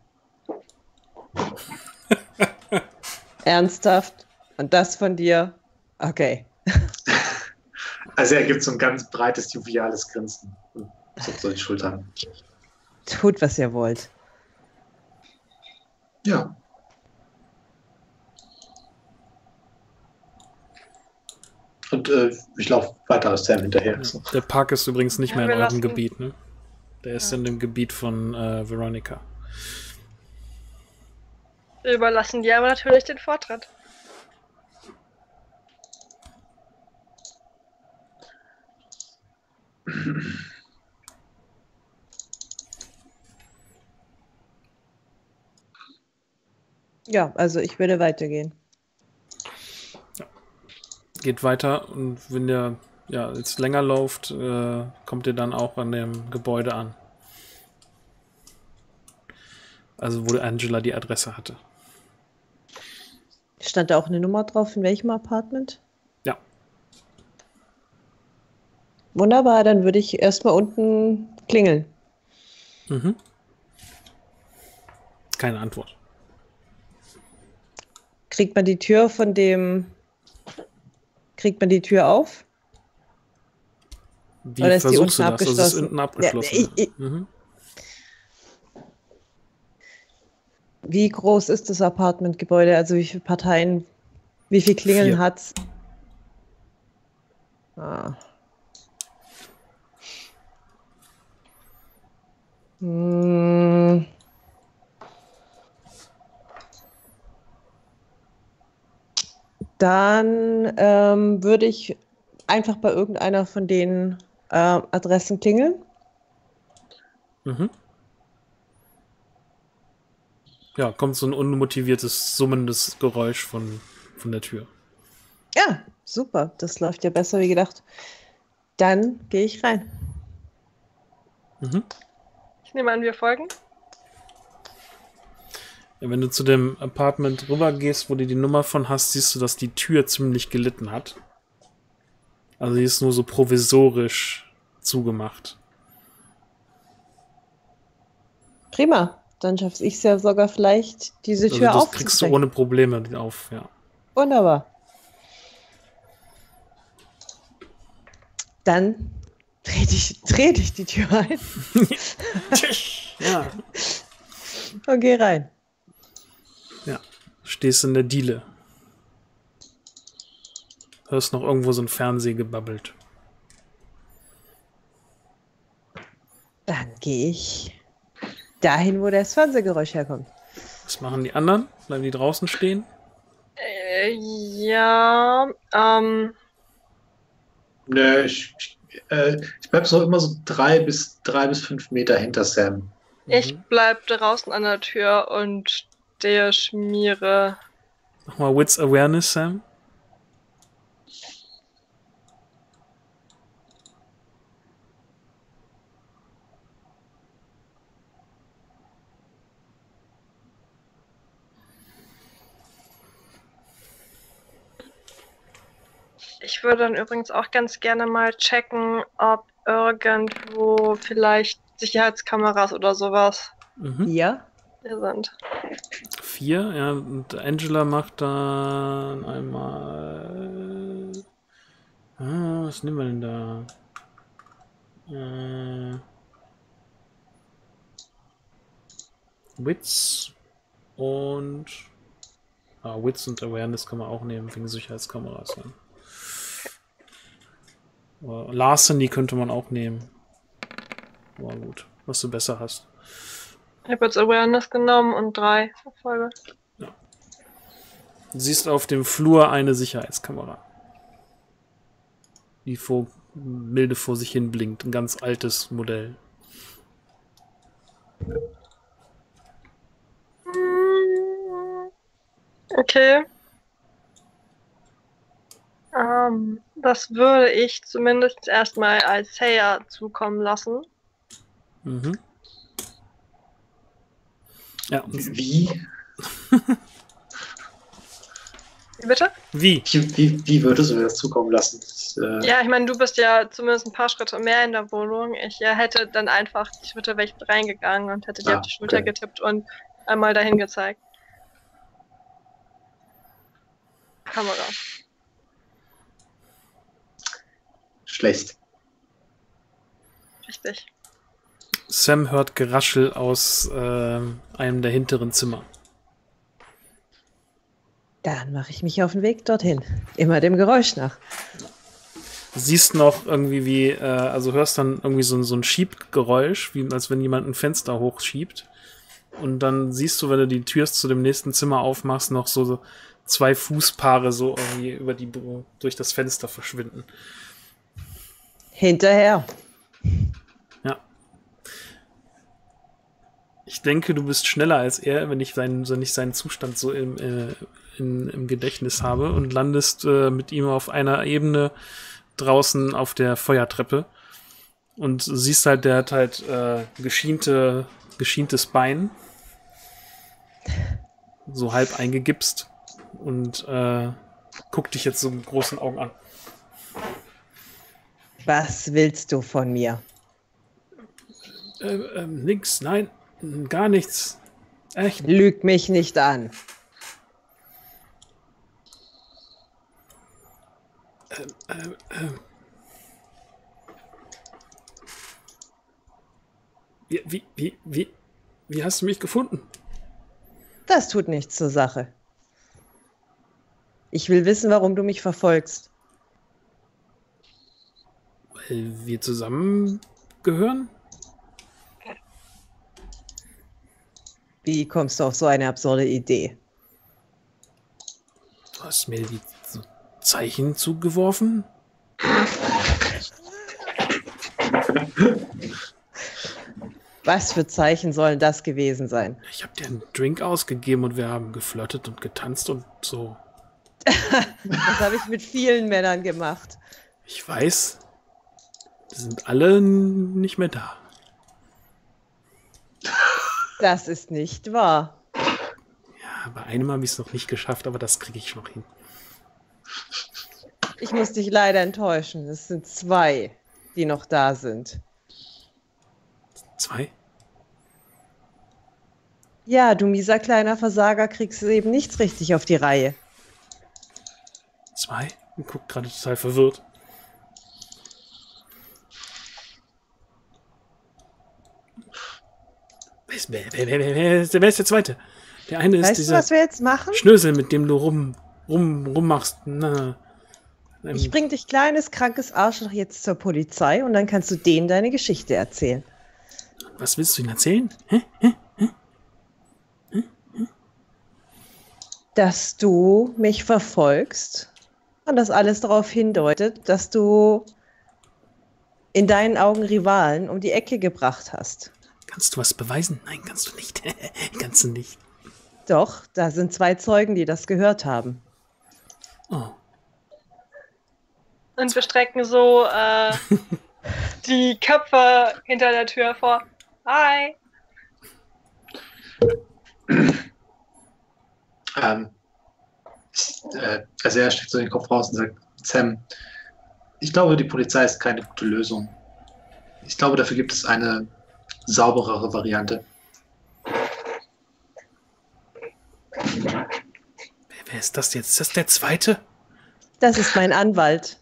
Speaker 5: Ernsthaft? Und das von dir? Okay.
Speaker 3: Also er gibt so ein ganz breites, joviales Grinsen und zuckt so die Schultern.
Speaker 5: Tut, was ihr wollt.
Speaker 3: Ja. Und äh, ich laufe weiter aus Sam hinterher.
Speaker 1: Ja. Der Park ist übrigens nicht
Speaker 2: Ja,
Speaker 1: mehr in
Speaker 2: wir
Speaker 1: eurem
Speaker 2: lassen-
Speaker 1: Gebiet, ne? Der ist
Speaker 2: Ja.
Speaker 1: in dem Gebiet von äh, Veronica.
Speaker 2: Wir überlassen dir aber natürlich den Vortritt.
Speaker 5: Ja, also ich würde weitergehen.
Speaker 1: Geht weiter und wenn ihr ja, jetzt länger lauft, äh, kommt ihr dann auch an dem Gebäude an. Also wo Angela die Adresse hatte.
Speaker 5: Stand da auch eine Nummer drauf, in welchem Apartment?
Speaker 1: Ja.
Speaker 5: Wunderbar, dann würde ich erstmal unten klingeln.
Speaker 1: Mhm. Keine Antwort.
Speaker 5: Kriegt man die Tür von dem... Kriegt man die Tür auf?
Speaker 1: Wie
Speaker 5: Oder ist die
Speaker 1: versuchst du
Speaker 5: unten
Speaker 1: das? Also es ist
Speaker 5: abgeschlossen?
Speaker 1: unten abgeschlossen.
Speaker 5: Ja, ich- ich-
Speaker 1: mhm.
Speaker 5: Wie groß ist das Apartmentgebäude? Also wie viele Parteien, wie viele Klingeln
Speaker 1: Vier.
Speaker 5: hat's? Ah. Hm. Dann ähm, würde ich einfach bei irgendeiner von den äh, Adressen klingeln.
Speaker 1: Mhm. Ja, kommt so ein unmotiviertes, summendes Geräusch von, von der Tür.
Speaker 5: Ja, super. Das läuft ja besser wie gedacht. Dann gehe ich rein.
Speaker 1: Mhm.
Speaker 2: Ich nehme an, wir folgen.
Speaker 1: Ja, wenn du zu dem Apartment rüber gehst, wo du die Nummer von hast, siehst du, dass die Tür ziemlich gelitten hat. Also die ist nur so provisorisch zugemacht.
Speaker 5: Prima. Dann schaffe ich es ja sogar vielleicht, diese
Speaker 1: Also
Speaker 5: Tür
Speaker 1: das kriegst du
Speaker 5: aufzubrechen.
Speaker 1: ohne Probleme auf, ja.
Speaker 5: Wunderbar. Dann trete ich, trete ich die Tür ein
Speaker 1: Ja.
Speaker 5: und gehe rein.
Speaker 1: Ja. Stehst in der Diele. Hörst noch irgendwo so ein Fernseh gebabbelt.
Speaker 5: Dann gehe ich dahin, wo das Fernsehgeräusch herkommt.
Speaker 1: Was machen die anderen? Bleiben die draußen stehen?
Speaker 2: Äh, ja, ähm,
Speaker 3: Nö, ich, ich, äh, ich bleib so immer so drei bis drei bis fünf Meter hinter Sam.
Speaker 2: ich
Speaker 1: Mhm.
Speaker 2: bleib draußen an der Tür und stehe, schmiere.
Speaker 1: Mach mal Wits Awareness, Sam.
Speaker 2: Ich würde dann übrigens auch ganz gerne mal checken, ob irgendwo vielleicht Sicherheitskameras oder sowas
Speaker 1: Mhm.
Speaker 5: Hier.
Speaker 2: hier sind.
Speaker 1: Vier, ja, und Angela macht dann einmal. Ah, was nehmen wir denn da? Äh, Wits und. Ah, Wits und Awareness kann man auch nehmen, wegen Sicherheitskameras. Ja. Oder Larceny könnte man auch nehmen. Aber gut, was du besser hast.
Speaker 2: Ich habe jetzt Awareness genommen und drei Erfolge.
Speaker 1: Du siehst auf dem Flur eine Sicherheitskamera, die vor, milde vor sich hin blinkt. Ein ganz altes Modell.
Speaker 2: Okay. Ähm, das würde ich zumindest erstmal als Isaiah zukommen lassen.
Speaker 1: Mhm. Ja.
Speaker 3: Wie?
Speaker 2: Wie bitte?
Speaker 1: Wie?
Speaker 3: Wie, wie, wie würdest du mir das zukommen lassen? Ich, äh,
Speaker 2: Ja, ich meine, du bist ja zumindest ein paar Schritte mehr in der Wohnung. Ich äh, hätte dann einfach die Schritte wäre ich reingegangen und hätte dir
Speaker 3: Ah,
Speaker 2: auf die Schulter
Speaker 3: okay.
Speaker 2: getippt und einmal dahin gezeigt. Kamera.
Speaker 3: Schlecht.
Speaker 2: Richtig.
Speaker 1: Sam hört Geraschel aus äh, einem der hinteren Zimmer.
Speaker 5: Dann mache ich mich auf den Weg dorthin. Immer dem Geräusch nach.
Speaker 1: Siehst noch irgendwie wie, äh, also hörst dann irgendwie so, so ein Schiebgeräusch, wie als wenn jemand ein Fenster hochschiebt. Und dann siehst du, wenn du die Tür zu dem nächsten Zimmer aufmachst, noch so, so zwei Fußpaare so irgendwie über die durch das Fenster verschwinden.
Speaker 5: Hinterher.
Speaker 1: Ja. Ich denke, du bist schneller als er, wenn ich seinen, wenn ich seinen Zustand so im, äh, in, im Gedächtnis habe und landest äh, mit ihm auf einer Ebene draußen auf der Feuertreppe und siehst halt, der hat halt äh, geschiente, geschientes Bein, so halb eingegipst und äh, guckt dich jetzt so mit großen Augen an.
Speaker 5: Was willst du von mir?
Speaker 1: Äh, äh, nix, nein, gar nichts. Echt?
Speaker 5: Lüg mich nicht an.
Speaker 1: Äh, äh, wie, wie, wie, wie, wie hast du mich gefunden?
Speaker 5: Das tut nichts zur Sache. Ich will wissen, warum du mich verfolgst.
Speaker 1: Weil wir zusammen gehören?
Speaker 5: Wie kommst du auf so eine absurde Idee?
Speaker 1: Du hast mir die so Zeichen zugeworfen?
Speaker 5: Was für Zeichen sollen das gewesen sein?
Speaker 1: Ich habe dir einen Drink ausgegeben und wir haben geflirtet und getanzt und so.
Speaker 5: Das habe ich mit vielen Männern gemacht.
Speaker 1: Ich weiß, die sind alle nicht mehr da.
Speaker 5: Das ist nicht wahr.
Speaker 1: Ja, bei einem habe ich es noch nicht geschafft, aber das kriege ich noch hin.
Speaker 5: Ich muss dich leider enttäuschen. Es sind zwei, die noch da sind.
Speaker 1: Zwei?
Speaker 5: Ja, du mieser kleiner Versager kriegst eben nichts richtig auf die Reihe.
Speaker 1: Zwei? Und guckt gerade total verwirrt. Wer ist, wer, wer, wer, wer, ist, wer ist der Zweite? Der eine ist
Speaker 5: Weißt du,
Speaker 1: dieser
Speaker 5: was wir jetzt machen?
Speaker 1: Schnösel, mit dem du rum, rum, rummachst. Na, ähm,
Speaker 5: Ich bring dich kleines, krankes Arschloch jetzt zur Polizei und dann kannst du denen deine Geschichte erzählen.
Speaker 1: was willst du ihnen erzählen? Hä? Hä?
Speaker 5: Dass du mich verfolgst und das alles darauf hindeutet, dass du in deinen Augen Rivalen um die Ecke gebracht hast.
Speaker 1: Kannst du was beweisen? Nein, kannst du nicht. Kannst du nicht.
Speaker 5: Doch, da sind zwei Zeugen, die das gehört haben.
Speaker 1: Oh.
Speaker 2: Und wir strecken so äh, die Köpfe hinter der Tür vor. Hi!
Speaker 3: Ähm, ich, äh, also er steckt so den Kopf raus und sagt, Sam, ich glaube, die Polizei ist keine gute Lösung. Ich glaube, dafür gibt es eine sauberere Variante.
Speaker 1: Wer, wer ist das jetzt? Ist das der Zweite?
Speaker 5: Das ist mein Anwalt.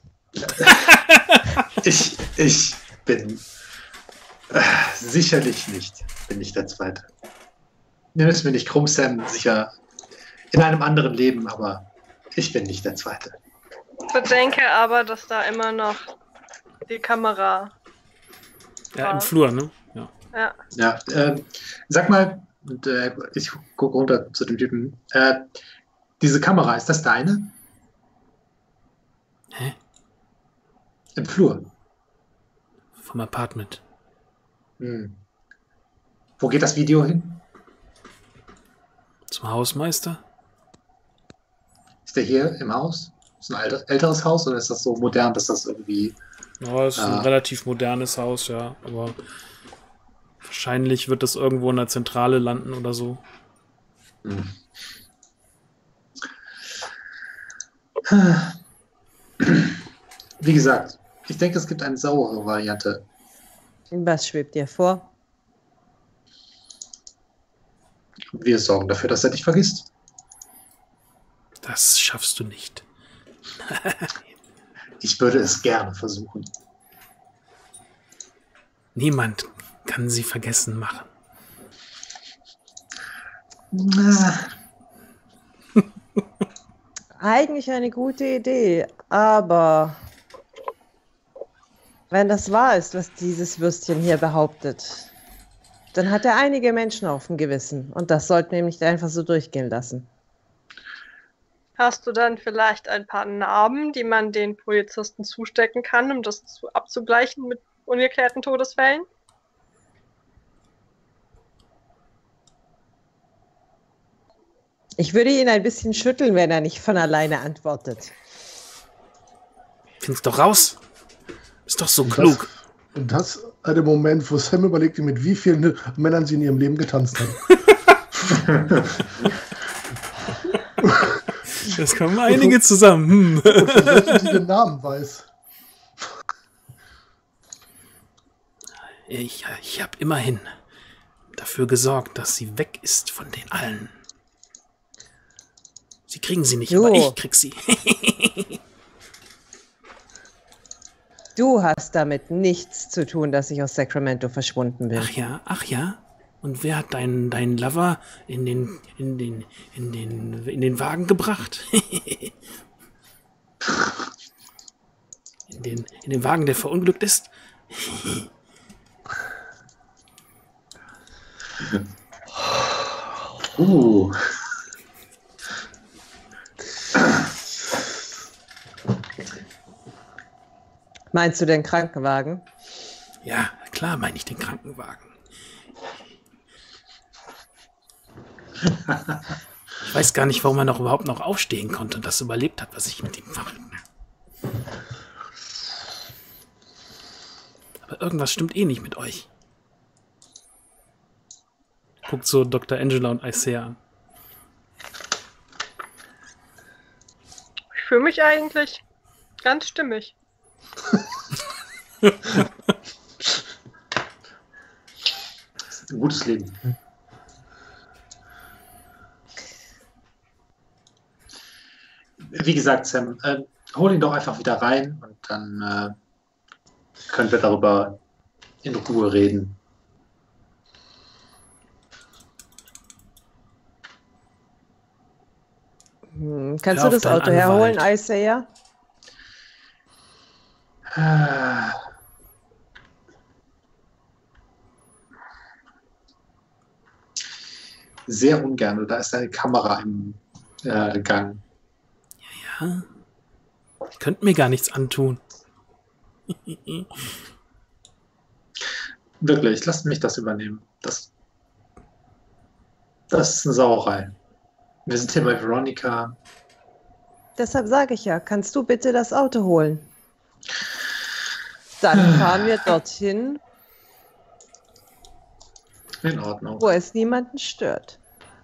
Speaker 3: Ich, ich bin äh, sicherlich nicht, bin ich der Zweite. Nimm es mir nicht krumm, Sam, sicher in einem anderen Leben, aber ich bin nicht der Zweite.
Speaker 2: Ich bedenke aber, dass da immer noch die Kamera
Speaker 1: Ja, im
Speaker 2: war.
Speaker 1: Flur, ne? Ja.
Speaker 2: Ja.
Speaker 3: Ja, ähm, sag mal, und, äh, ich gucke runter zu dem Typen, äh, diese Kamera, ist das deine?
Speaker 1: Hä?
Speaker 3: Im Flur.
Speaker 1: Vom Apartment.
Speaker 3: Hm. Wo geht das Video hin?
Speaker 1: Zum Hausmeister?
Speaker 3: Ist der hier im Haus? Ist ein alter, älteres Haus oder ist das so modern, dass das irgendwie...
Speaker 1: Ja, ist ein
Speaker 3: Ah.
Speaker 1: relativ modernes Haus, ja. Aber wahrscheinlich wird das irgendwo in der Zentrale landen oder so.
Speaker 3: Hm. Wie gesagt, ich denke, es gibt eine saure Variante.
Speaker 5: Was schwebt dir vor?
Speaker 3: Wir sorgen dafür, dass er dich vergisst.
Speaker 1: Das schaffst du nicht.
Speaker 3: Ich würde es gerne versuchen.
Speaker 1: Niemand kann sie vergessen machen.
Speaker 3: Na,
Speaker 5: Eigentlich eine gute Idee, aber wenn das wahr ist, was dieses Würstchen hier behauptet, dann hat er einige Menschen auf dem Gewissen und das sollten wir ihm nicht einfach so durchgehen lassen.
Speaker 2: Hast du dann vielleicht ein paar Narben, die man den Polizisten zustecken kann, um das zu, abzugleichen mit ungeklärten Todesfällen?
Speaker 5: Ich würde ihn ein bisschen schütteln, wenn er nicht von alleine antwortet.
Speaker 1: Find's doch raus. Ist doch so
Speaker 4: Und
Speaker 1: klug.
Speaker 4: Das, und das an dem Moment, wo Sam überlegte, mit wie vielen Männern sie in ihrem Leben getanzt hat.
Speaker 1: Das kommen einige zusammen. Hm.
Speaker 4: Und von welchen sie den Namen weiß.
Speaker 1: Ich, ich habe immerhin dafür gesorgt, dass sie weg ist von den allen. Sie kriegen sie nicht,
Speaker 5: Jo.
Speaker 1: aber ich krieg sie.
Speaker 5: Du hast damit nichts zu tun, dass ich aus Sacramento verschwunden bin.
Speaker 1: Ach ja, ach ja. Und wer hat deinen deinen Lover in den in den in den in den Wagen gebracht? in den in den Wagen, der verunglückt ist?
Speaker 3: uh.
Speaker 5: Meinst du den Krankenwagen?
Speaker 1: Ja, klar meine ich den Krankenwagen. Ich weiß gar nicht, warum er noch überhaupt noch aufstehen konnte und das überlebt hat, was ich mit ihm mache. Aber irgendwas stimmt eh nicht mit euch. Guckt so Doktor Angela und Isaiah an.
Speaker 2: Ich fühle mich eigentlich ganz stimmig.
Speaker 3: Das ist ein gutes Leben. Wie gesagt, Sam, äh, hol ihn doch einfach wieder rein und dann äh, können wir darüber in Ruhe reden.
Speaker 5: Hm, kannst
Speaker 1: Hör
Speaker 5: du
Speaker 1: auf
Speaker 5: das
Speaker 1: deinen
Speaker 5: Auto herholen,
Speaker 1: Anwalt.
Speaker 5: Isaiah?
Speaker 3: Ah. Sehr ungern. Da ist eine Kamera im äh, Gang.
Speaker 1: Ja, ihr könnt mir gar nichts antun.
Speaker 3: Wirklich, lasst mich das übernehmen. Das, das ist eine Sauerei. Wir sind hier bei Veronica.
Speaker 5: Deshalb sage ich ja, kannst du bitte das Auto holen? Dann fahren wir dorthin,
Speaker 3: In Ordnung.
Speaker 5: wo es niemanden stört.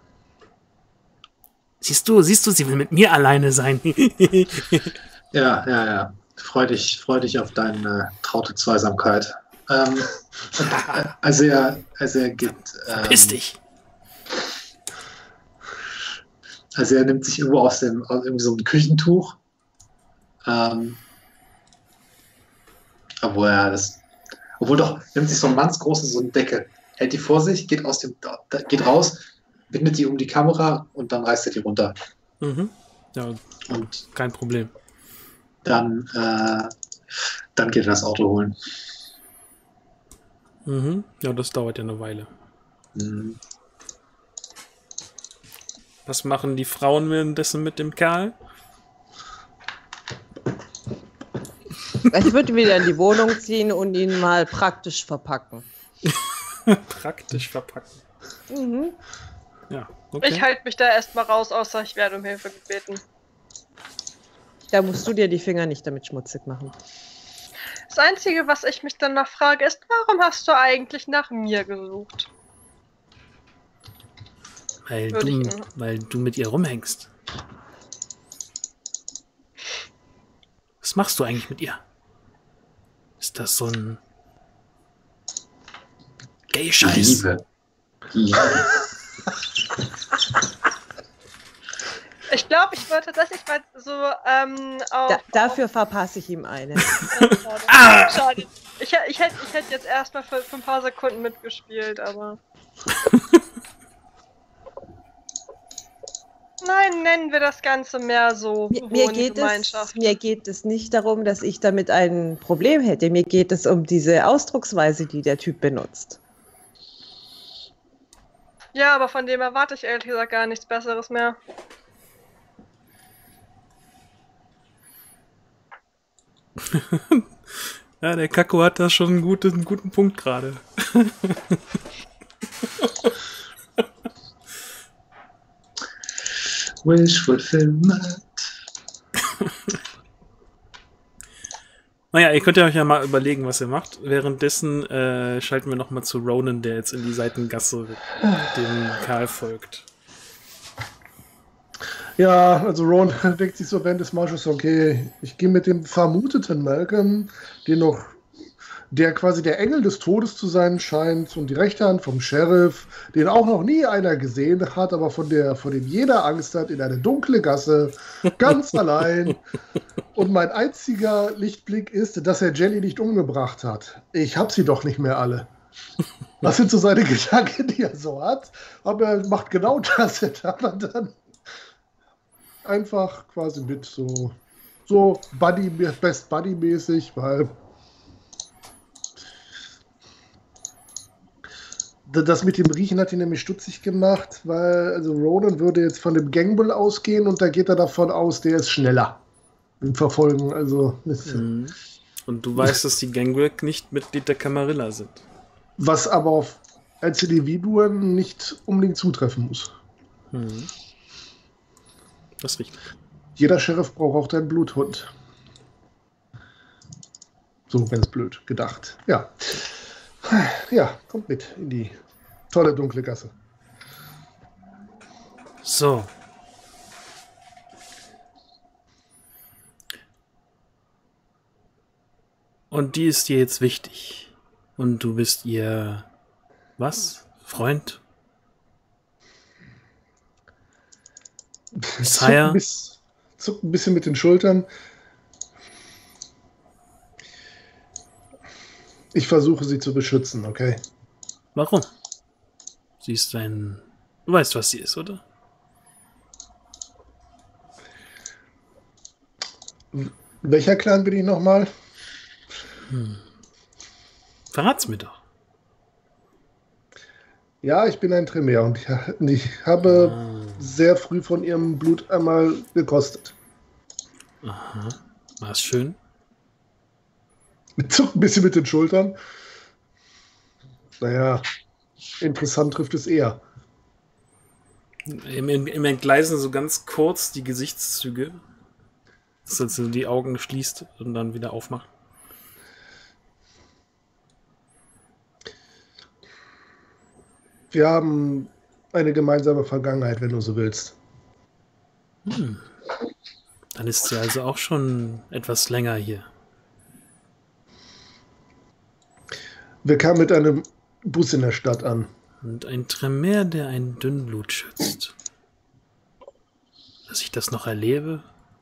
Speaker 1: Siehst du, siehst du, sie will mit mir alleine sein.
Speaker 3: Ja, ja, ja. Freu dich, freu dich auf deine traute Zweisamkeit. Ähm, äh, also er, also er gibt. Ähm,
Speaker 1: Piss dich.
Speaker 3: Also er nimmt sich irgendwo aus dem aus irgendwie so ein Küchentuch. Ähm, obwohl er das. Obwohl doch, nimmt sich so ein mannsgroße so eine Decke, hält die vor sich, geht aus dem, geht raus, bindet die um die Kamera und dann reißt er die runter.
Speaker 1: Mhm. Ja,
Speaker 3: Und
Speaker 1: kein Problem.
Speaker 3: dann, äh, dann geht er das Auto holen.
Speaker 1: Mhm. Ja, das dauert ja eine Weile.
Speaker 3: Mhm.
Speaker 1: Was machen die Frauen währenddessen mit dem Kerl?
Speaker 5: Ich würde wieder in die Wohnung ziehen und ihn mal praktisch verpacken.
Speaker 1: Praktisch verpacken.
Speaker 5: Mhm.
Speaker 1: Ja, okay.
Speaker 2: Ich halte mich da erstmal raus, außer ich werde um Hilfe gebeten.
Speaker 5: Da musst du dir die Finger nicht damit schmutzig machen.
Speaker 2: Das Einzige, was ich mich dann noch frage, ist, warum hast du eigentlich nach mir gesucht?
Speaker 1: Weil du, weil du mit ihr rumhängst. Was machst du eigentlich mit ihr? Ist das so ein Gay-Scheiß?
Speaker 3: Liebe. Liebe.
Speaker 2: Ich glaube, ich würde tatsächlich mal so ähm, auf,
Speaker 5: Da, dafür verpasse ich ihm eine.
Speaker 2: Schade. Ah! Schade. Ich, ich hätte ich hätt jetzt erstmal für, für ein paar Sekunden mitgespielt, aber. Nein, nennen wir das Ganze mehr so
Speaker 5: Mir, mir, geht es, mir geht es nicht darum, dass ich damit ein Problem hätte. Mir geht es um diese Ausdrucksweise, die der Typ benutzt.
Speaker 2: Ja, aber von dem erwarte ich ehrlich gesagt gar nichts Besseres mehr.
Speaker 1: Ja, der Kakko hat da schon einen guten, einen guten Punkt gerade.
Speaker 3: Wish fulfillment.
Speaker 1: Naja, ihr könnt ja euch ja mal überlegen, was ihr macht. Währenddessen äh, schalten wir nochmal zu Ronan, der jetzt in die Seitengasse dem Karl folgt.
Speaker 4: Ja, also Ron denkt sich so während des Marsches, okay, ich gehe mit dem vermuteten Malcolm, den noch, der quasi der Engel des Todes zu sein scheint und die rechte Hand vom Sheriff, den auch noch nie einer gesehen hat, aber von der, von dem jeder Angst hat, in eine dunkle Gasse, ganz allein. Und mein einziger Lichtblick ist, dass er Jelly nicht umgebracht hat. Ich hab sie doch nicht mehr alle. Das sind so seine Gedanken, die er so hat. Aber er macht genau das, er aber dann einfach quasi mit so, so Buddy, Best Buddy-mäßig, weil das mit dem Riechen hat ihn nämlich stutzig gemacht, weil also Ronan würde jetzt von dem Gangball ausgehen und da geht er davon aus, der ist schneller im Verfolgen. Also
Speaker 1: mhm. Und du weißt, dass die Gangball nicht Mitglied der Camarilla sind.
Speaker 4: Was aber auf Einzelindividuen nicht unbedingt zutreffen muss.
Speaker 1: Mhm. Das ist richtig.
Speaker 4: Jeder Sheriff braucht auch einen Bluthund. So ganz blöd gedacht. Ja. Ja, kommt mit in die tolle dunkle Gasse.
Speaker 1: So. Und die ist dir jetzt wichtig. Und du bist ihr was? Freund? Sire?
Speaker 4: Zuckt ein bisschen mit den Schultern. Ich versuche sie zu beschützen, okay?
Speaker 1: Warum? Sie ist ein... Du weißt, was sie ist, oder?
Speaker 4: Welcher Clan bin ich nochmal?
Speaker 1: Hm. Verrat's mir doch.
Speaker 4: Ja, ich bin ein Tremere und ich habe ah. sehr früh von ihrem Blut einmal gekostet.
Speaker 1: Aha. War es schön?
Speaker 4: Zuckt ein bisschen mit den Schultern. Naja, interessant trifft es eher.
Speaker 1: Im, im, im Entgleisen so ganz kurz die Gesichtszüge. Dass er so die Augen schließt und dann wieder aufmacht.
Speaker 4: Wir haben eine gemeinsame Vergangenheit, wenn du so willst.
Speaker 1: Hm. Dann ist sie also auch schon etwas länger hier.
Speaker 4: Wir kamen mit einem Bus in der Stadt an.
Speaker 1: Und ein Tremere, der ein Dünnblut schützt. Dass ich das noch erlebe?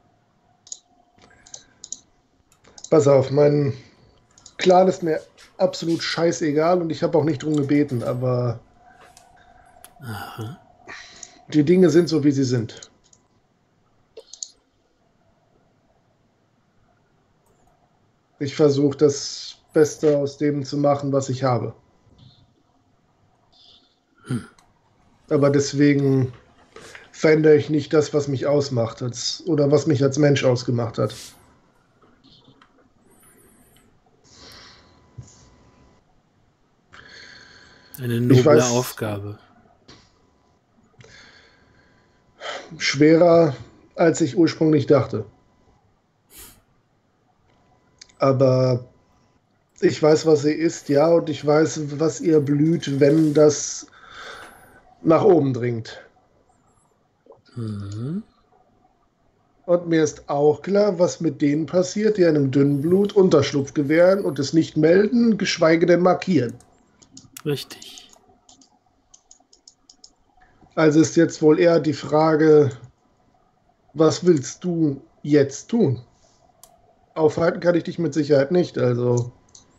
Speaker 4: Pass auf, mein Clan ist mir absolut scheißegal und ich habe auch nicht drum gebeten, aber
Speaker 1: aha.
Speaker 4: Die Dinge sind so, wie sie sind. Ich versuche das Beste aus dem zu machen, was ich habe. Hm. Aber deswegen verändere ich nicht das, was mich ausmacht, als, oder was mich als Mensch ausgemacht hat.
Speaker 1: Eine noble weiß, Aufgabe.
Speaker 4: Schwerer, als ich ursprünglich dachte. Aber ich weiß, was sie ist, ja, und ich weiß, was ihr blüht, wenn das nach oben dringt.
Speaker 1: Mhm.
Speaker 4: Und mir ist auch klar, was mit denen passiert, die einem Dünnblut Unterschlupf gewähren und es nicht melden, geschweige denn markieren.
Speaker 1: Richtig.
Speaker 4: Also ist jetzt wohl eher die Frage, was willst du jetzt tun? Aufhalten kann ich dich mit Sicherheit nicht, also.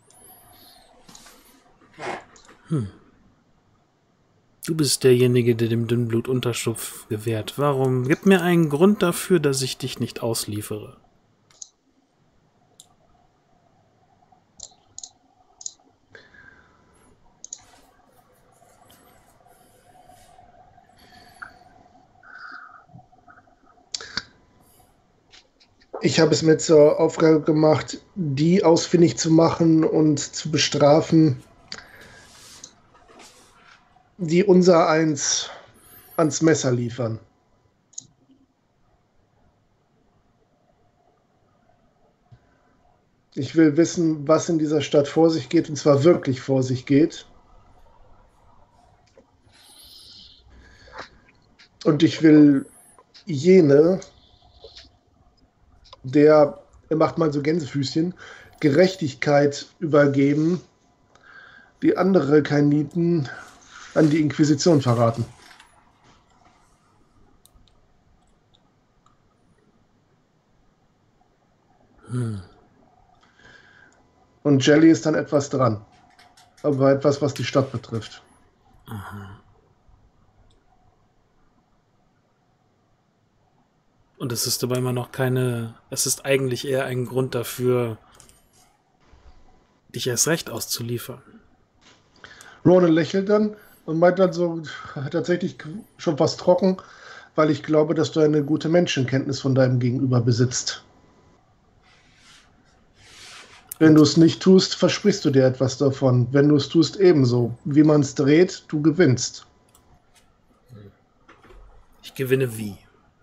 Speaker 1: Hm. Du bist derjenige, der dem Dünnblut Unterschlupf gewährt. Warum? Gib mir einen Grund dafür, dass ich dich nicht ausliefere.
Speaker 4: Ich habe es mir zur Aufgabe gemacht, die ausfindig zu machen und zu bestrafen, die unser Eins ans Messer liefern. Ich will wissen, was in dieser Stadt vor sich geht, und zwar wirklich vor sich geht. Und ich will jene, der, er macht mal so Gänsefüßchen, Gerechtigkeit übergeben, die andere Kainiten an die Inquisition verraten.
Speaker 1: Hm.
Speaker 4: Und Jelly ist dann etwas dran. Aber etwas, was die Stadt betrifft.
Speaker 1: Aha. Und es ist dabei immer noch keine... Es ist eigentlich eher ein Grund dafür, dich erst recht auszuliefern.
Speaker 4: Ronan lächelt dann und meint dann so, tatsächlich schon fast trocken, weil ich glaube, dass du eine gute Menschenkenntnis von deinem Gegenüber besitzt. Wenn du es nicht tust, versprichst du dir etwas davon. Wenn du es tust, ebenso. Wie man es dreht, du gewinnst.
Speaker 1: Ich gewinne wie?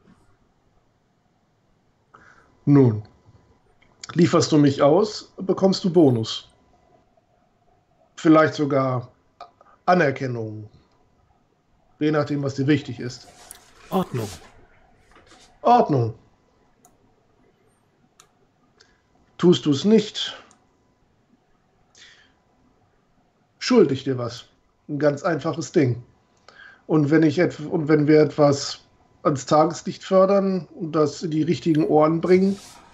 Speaker 4: Nun, lieferst du mich aus, bekommst du Bonus. Vielleicht sogar Anerkennung. Je nachdem, was dir wichtig ist.
Speaker 1: Ordnung.
Speaker 4: Ordnung. Tust du es nicht, schulde ich dir was. Ein ganz einfaches Ding. Und wenn, ich etw- und wenn wir etwas ans Tageslicht fördern und das in die richtigen Ohren bringen,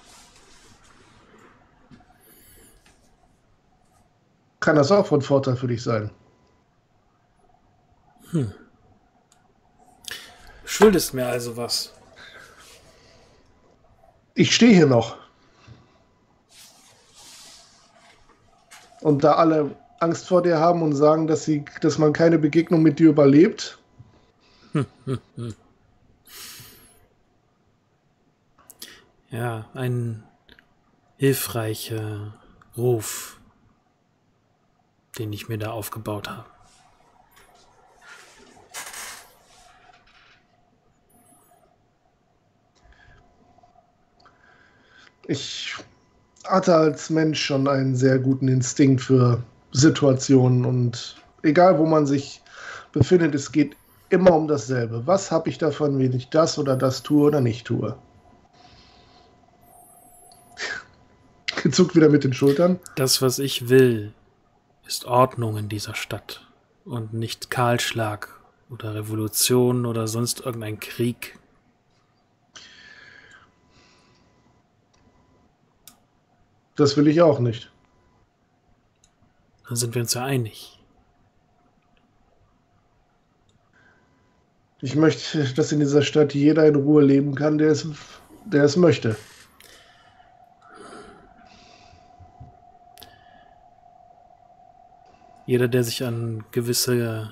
Speaker 4: kann das auch von Vorteil für dich sein.
Speaker 1: Hm. Schuldest mir also was.
Speaker 4: Ich stehe hier noch. Und da alle Angst vor dir haben und sagen, dass, sie, dass man keine Begegnung mit dir überlebt.
Speaker 1: Hm, hm, hm. Ja, ein hilfreicher Ruf, den ich mir da aufgebaut habe.
Speaker 4: Ich hatte als Mensch schon einen sehr guten Instinkt für Situationen und egal, wo man sich befindet, es geht immer um dasselbe. Was habe ich davon, wenn ich das oder das tue oder nicht tue? Gezuckt wieder mit den Schultern.
Speaker 1: Das, was ich will, ist Ordnung in dieser Stadt und nicht Kahlschlag oder Revolution oder sonst irgendein Krieg.
Speaker 4: Das will ich auch nicht.
Speaker 1: Dann sind wir uns ja einig.
Speaker 4: Ich möchte, dass in dieser Stadt jeder in Ruhe leben kann, der es, der es möchte.
Speaker 1: Jeder, der sich an gewisse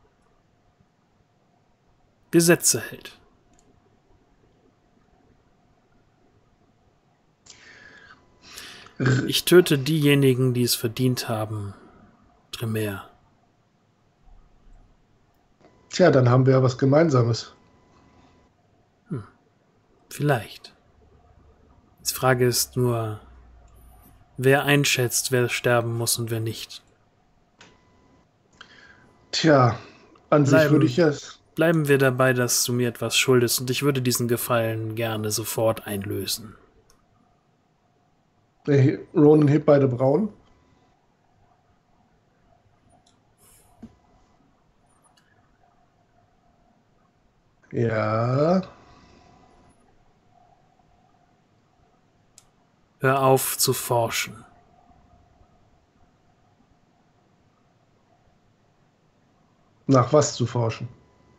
Speaker 1: Gesetze hält. Ich töte diejenigen, die es verdient haben, Tremere.
Speaker 4: Tja, dann haben wir ja was Gemeinsames.
Speaker 1: Hm. Vielleicht. Die Frage ist nur, wer einschätzt, wer sterben muss und wer nicht.
Speaker 4: Tja, an
Speaker 1: Bleiben,
Speaker 4: sich würde ich es.
Speaker 1: bleiben wir dabei, dass du mir etwas schuldest und ich würde diesen Gefallen gerne sofort einlösen.
Speaker 4: Der Ronan hebt beide Brauen. Ja.
Speaker 1: Hör auf zu forschen.
Speaker 4: Nach was zu forschen?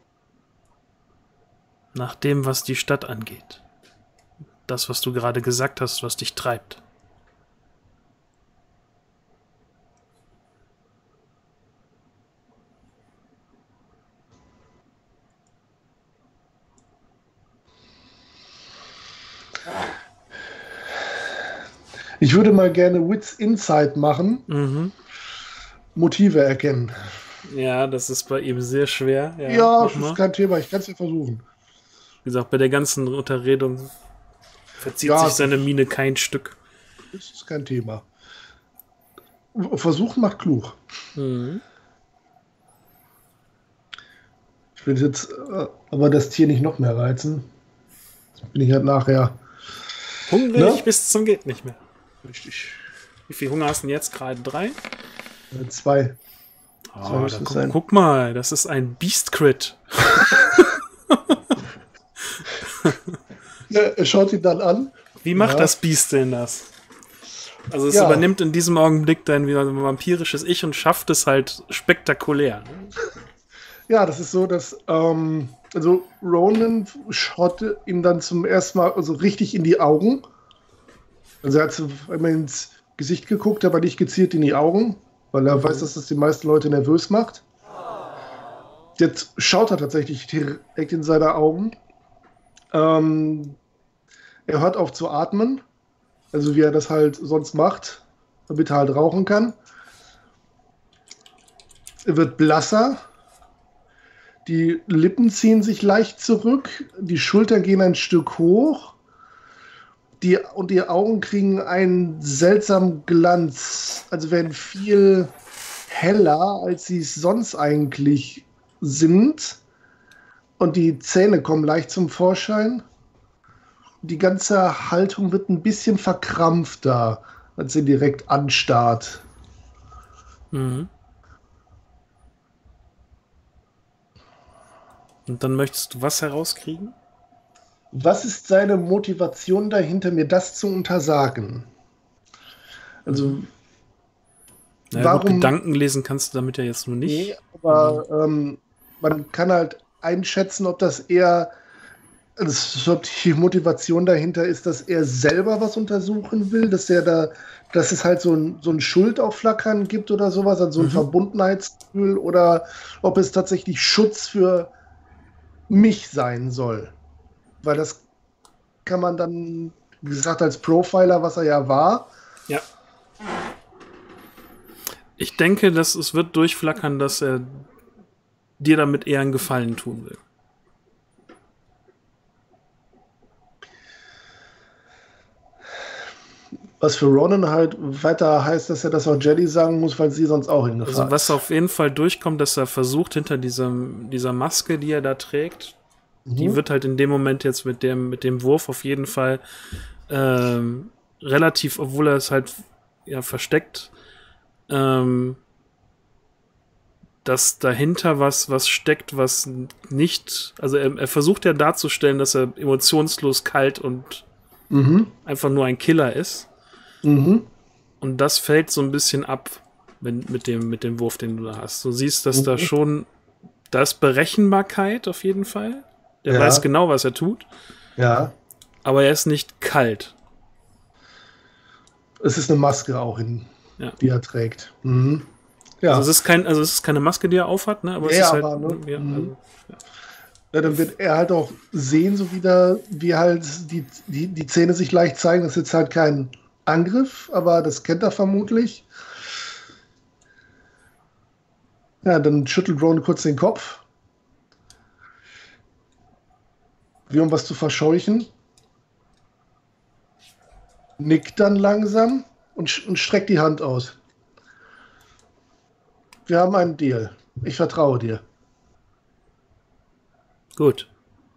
Speaker 1: Nach dem, was die Stadt angeht. Das, was du gerade gesagt hast, was dich treibt.
Speaker 4: Ich würde mal gerne Wits Insight machen.
Speaker 1: Mhm.
Speaker 4: Motive erkennen.
Speaker 1: Ja, das ist bei ihm sehr schwer. Ja,
Speaker 4: ja das ist kein Thema. Ich kann es ja versuchen.
Speaker 1: Wie gesagt, bei der ganzen Unterredung verzieht
Speaker 4: ja,
Speaker 1: sich seine Miene kein Stück.
Speaker 4: Das ist kein Thema. Versuchen macht klug.
Speaker 1: Mhm.
Speaker 4: Ich will jetzt äh, aber das Tier nicht noch mehr reizen. Jetzt bin ich halt nachher
Speaker 1: hungrig ne? bis zum geht nicht mehr.
Speaker 4: Richtig.
Speaker 1: Wie viel Hunger hast du denn jetzt? Gerade drei?
Speaker 4: Äh, zwei.
Speaker 1: Oh, da guck, guck mal, das ist ein Beast-Crit.
Speaker 4: Ja, er schaut ihn dann an.
Speaker 1: Wie macht
Speaker 4: ja.
Speaker 1: das Biest denn das? Also es
Speaker 4: ja.
Speaker 1: übernimmt in diesem Augenblick dein vampirisches Ich und schafft es halt spektakulär.
Speaker 4: Ja, das ist so, dass ähm, also Ronan schaut ihm dann zum ersten Mal also richtig in die Augen. Also er hat einmal ins Gesicht geguckt, aber nicht gezielt in die Augen, weil er mhm. weiß, dass das die meisten Leute nervös macht. Jetzt schaut er tatsächlich direkt in seine Augen. Ähm, er hört auf zu atmen, also wie er das halt sonst macht, damit er halt rauchen kann. Er wird blasser. Die Lippen ziehen sich leicht zurück, die Schultern gehen ein Stück hoch. Die, und die Augen kriegen einen seltsamen Glanz, also werden viel heller, als sie es sonst eigentlich sind. Und die Zähne kommen leicht zum Vorschein. Die ganze Haltung wird ein bisschen verkrampfter, als sie direkt anstarrt.
Speaker 1: Mhm. Und dann möchtest du was herauskriegen?
Speaker 4: Was ist seine Motivation dahinter, mir das zu untersagen? Also,
Speaker 1: naja,
Speaker 4: warum...
Speaker 1: Gut, Gedanken lesen kannst du damit ja jetzt nur nicht.
Speaker 4: Nee, aber mhm. ähm, man kann halt einschätzen, ob das eher... Also, ob die Motivation dahinter ist, dass er selber was untersuchen will, dass er da... Dass es halt so ein, so ein Schuldauflackern gibt oder sowas, also so ein mhm. Verbundenheitsgefühl, oder ob es tatsächlich Schutz für mich sein soll. Weil das kann man dann, wie gesagt, als Profiler, was er ja war.
Speaker 1: Ja. Ich denke, dass es wird durchflackern, dass er dir damit eher einen Gefallen tun will.
Speaker 4: Was für Ronan halt weiter heißt, dass er das auch Jelly sagen muss, weil sie sonst auch hingefahren ist.
Speaker 1: Also was auf jeden Fall durchkommt, dass er versucht, hinter diesem, dieser Maske, die er da trägt, mhm. die wird halt in dem Moment jetzt mit dem, mit dem Wurf auf jeden Fall ähm, relativ, obwohl er es halt ja, versteckt, ähm, dass dahinter was, was steckt, was nicht, also er, er versucht ja darzustellen, dass er emotionslos, kalt und mhm. einfach nur ein Killer ist.
Speaker 4: Mhm.
Speaker 1: Und das fällt so ein bisschen ab wenn, mit, dem, mit dem Wurf, den du da hast. Du siehst, dass mhm. da schon, da ist Berechenbarkeit auf jeden Fall. Der ja. weiß genau, was er tut.
Speaker 4: Ja.
Speaker 1: Aber er ist nicht kalt.
Speaker 4: Es ist eine Maske auch, in, ja. die er trägt. Mhm.
Speaker 1: Ja. Also, es ist kein, also es ist keine Maske, die er aufhat, ne? Aber es
Speaker 4: ja,
Speaker 1: ist halt,
Speaker 4: aber, ne?
Speaker 1: ja,
Speaker 4: mhm.
Speaker 1: also, ja.
Speaker 4: Ja, dann wird er halt auch sehen, so wieder, wie halt die, die, die Zähne sich leicht zeigen. Das ist jetzt halt kein Angriff, aber das kennt er vermutlich. Ja, dann schüttelt Ronan kurz den Kopf. Wie um was zu verscheuchen. Nickt dann langsam und, und streckt die Hand aus. Wir haben einen Deal. Ich vertraue dir.
Speaker 1: Gut.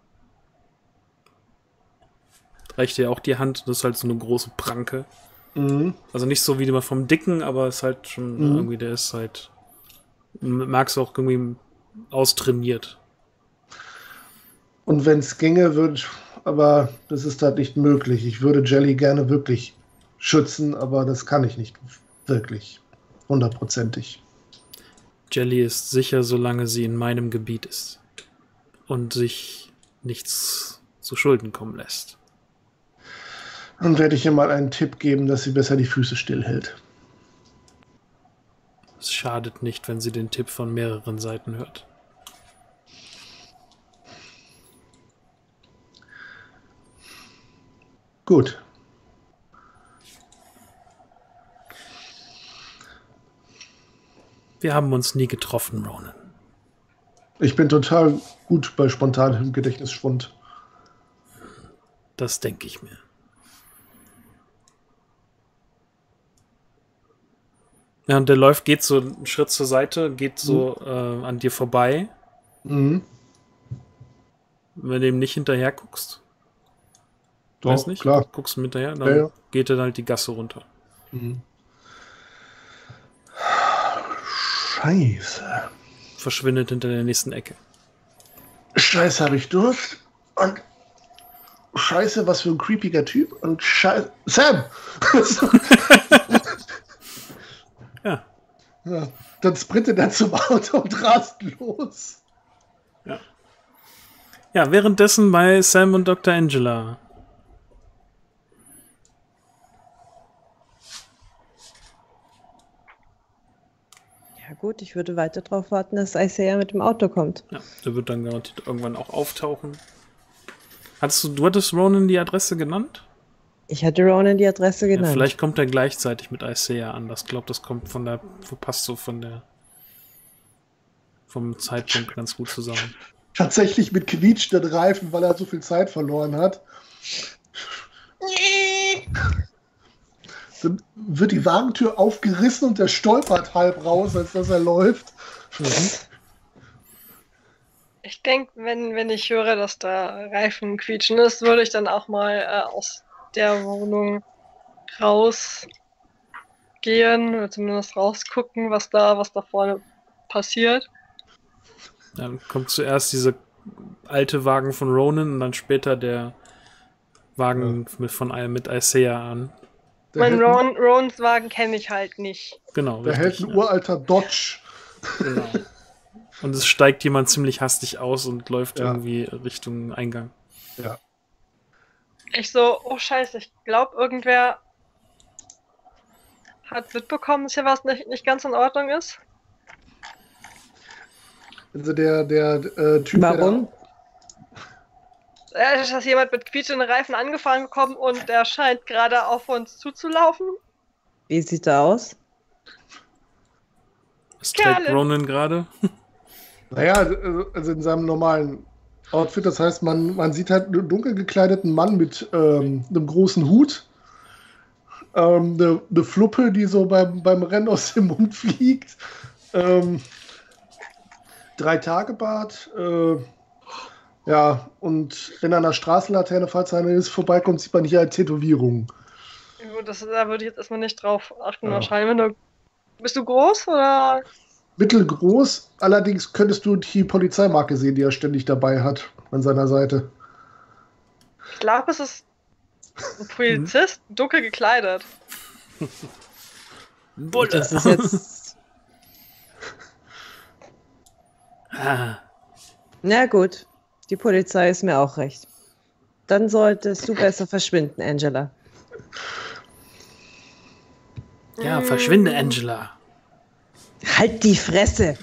Speaker 1: Reicht dir auch die Hand, das ist halt so eine große Pranke.
Speaker 4: Mhm.
Speaker 1: Also nicht so wie immer vom Dicken, aber ist halt schon
Speaker 4: Mhm.
Speaker 1: irgendwie, der ist halt, magst du auch irgendwie austrainiert.
Speaker 4: Und wenn es ginge, würde ich, aber das ist halt nicht möglich. Ich würde Jelly gerne wirklich schützen, aber das kann ich nicht wirklich. Hundertprozentig.
Speaker 1: Jelly ist sicher, solange sie in meinem Gebiet ist. Und sich nichts zu Schulden kommen lässt.
Speaker 4: Dann werde ich ihr mal einen Tipp geben, dass sie besser die Füße stillhält.
Speaker 1: Es schadet nicht, wenn sie den Tipp von mehreren Seiten hört.
Speaker 4: Gut.
Speaker 1: Wir haben uns nie getroffen, Ronan.
Speaker 4: Ich bin total gut bei spontanem Gedächtnisschwund.
Speaker 1: Das denke ich mir. Ja, und der läuft, geht so einen Schritt zur Seite, geht so mhm. äh, an dir vorbei.
Speaker 4: Mhm.
Speaker 1: Wenn du ihm nicht hinterher guckst.
Speaker 4: Doch,
Speaker 1: weiß nicht,
Speaker 4: klar.
Speaker 1: guckst du hinterher, dann
Speaker 4: ja, ja.
Speaker 1: geht er halt die Gasse runter.
Speaker 4: Mhm. Scheiße.
Speaker 1: Verschwindet hinter der nächsten Ecke.
Speaker 4: Scheiße, habe ich Durst. Und Scheiße, was für ein creepiger Typ. Und Scheiße. Sam!
Speaker 1: ja.
Speaker 4: ja. Dann sprintet er zum Auto und rast los.
Speaker 1: Ja. Ja, währenddessen bei Sam und Doktor Angela.
Speaker 5: Ja gut, ich würde weiter darauf warten, dass Isaiah mit dem Auto kommt.
Speaker 1: Ja, der wird dann garantiert irgendwann auch auftauchen. Hattest du, du hattest Ronan die Adresse genannt?
Speaker 5: Ich hatte Ronan die Adresse genannt.
Speaker 1: Ja, vielleicht kommt er gleichzeitig mit Isaiah an. Das glaube, das kommt von der, passt so von der, vom Zeitpunkt ganz gut zusammen.
Speaker 4: Tatsächlich mit quietschenden Reifen, weil er so viel Zeit verloren hat. Dann wird die Wagentür aufgerissen und der stolpert halb raus, als dass er läuft.
Speaker 1: Mhm.
Speaker 2: Ich denke, wenn, wenn ich höre, dass da Reifen quietschen ist, würde ich dann auch mal äh, aus der Wohnung rausgehen oder zumindest rausgucken, was da, was da vorne passiert.
Speaker 1: Dann kommt zuerst dieser alte Wagen von Ronan und dann später der Wagen ja. mit, von, mit Isaiah an.
Speaker 2: Mein Ron, Ronans Wagen kenne ich halt nicht.
Speaker 1: Genau.
Speaker 4: Der
Speaker 1: richtig,
Speaker 4: hält ein
Speaker 1: ja.
Speaker 4: uralter Dodge.
Speaker 1: Genau. Und es steigt jemand ziemlich hastig aus und läuft ja. irgendwie Richtung Eingang.
Speaker 4: Ja.
Speaker 2: Ich so, oh Scheiße, ich glaube, irgendwer hat mitbekommen, dass hier was nicht, nicht ganz in Ordnung ist.
Speaker 4: Also der, der äh, Typ,
Speaker 5: Warum?
Speaker 2: Der, ist, dass jemand mit quietschenden Reifen angefahren gekommen und der scheint gerade auf uns zuzulaufen.
Speaker 5: Wie sieht er aus?
Speaker 1: Was trägt Ronan gerade?
Speaker 4: Naja, also in seinem normalen Outfit, das heißt, man, man sieht halt einen dunkel gekleideten Mann mit ähm, einem großen Hut, ähm, eine, eine Fluppe, die so beim, beim Rennen aus dem Mund fliegt, ähm, drei Tage Bart, äh, ja, und wenn er an der Straßenlaterne, falls einer ist, vorbeikommt, sieht man hier eine Tätowierung.
Speaker 2: Gut, das, da würde ich jetzt erstmal nicht drauf achten,
Speaker 4: ja.
Speaker 2: wahrscheinlich. Wenn du, bist du groß oder?
Speaker 4: Mittelgroß, allerdings könntest du die Polizeimarke sehen, die er ständig dabei hat an seiner Seite.
Speaker 2: Ich glaube, es ist ein Polizist, dunkel gekleidet.
Speaker 5: Bulle. Das ist jetzt...
Speaker 1: ah.
Speaker 5: Na gut, die Polizei ist mir auch recht. Dann solltest du besser verschwinden, Angela.
Speaker 1: Ja, verschwinde, Angela.
Speaker 5: Halt die Fresse!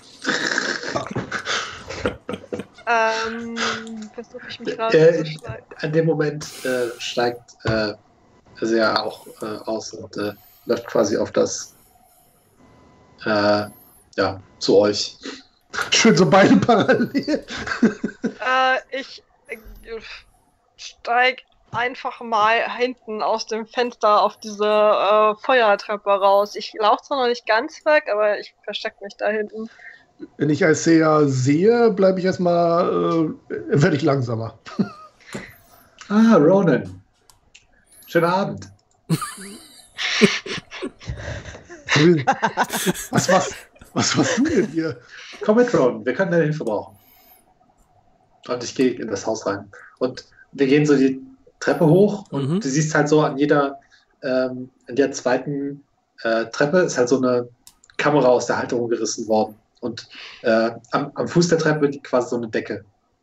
Speaker 2: ähm, versuche ich mich
Speaker 3: äh, An dem Moment äh, steigt äh, sie ja auch äh, aus und äh, läuft quasi auf das äh, ja, zu euch.
Speaker 4: Schön so beide parallel.
Speaker 2: äh, ich äh, steig einfach mal hinten aus dem Fenster auf diese äh, Feuertreppe raus. Ich laufe zwar noch nicht ganz weg, aber ich verstecke mich da hinten.
Speaker 4: Wenn ich Isaiah sehe, bleibe ich erstmal, äh, werde ich langsamer.
Speaker 3: Ah, Ronan. Schönen Abend.
Speaker 4: was, was, was warst du denn hier?
Speaker 3: Komm mit, Ronan, wir können deine Hilfe brauchen. Und ich gehe in das Haus rein. Und wir gehen so die Treppe hoch und
Speaker 1: Mhm.
Speaker 3: du siehst halt so an jeder, ähm, an der zweiten äh, Treppe ist halt so eine Kamera aus der Halterung gerissen worden. Und äh, am, am Fuß der Treppe liegt quasi so eine Decke.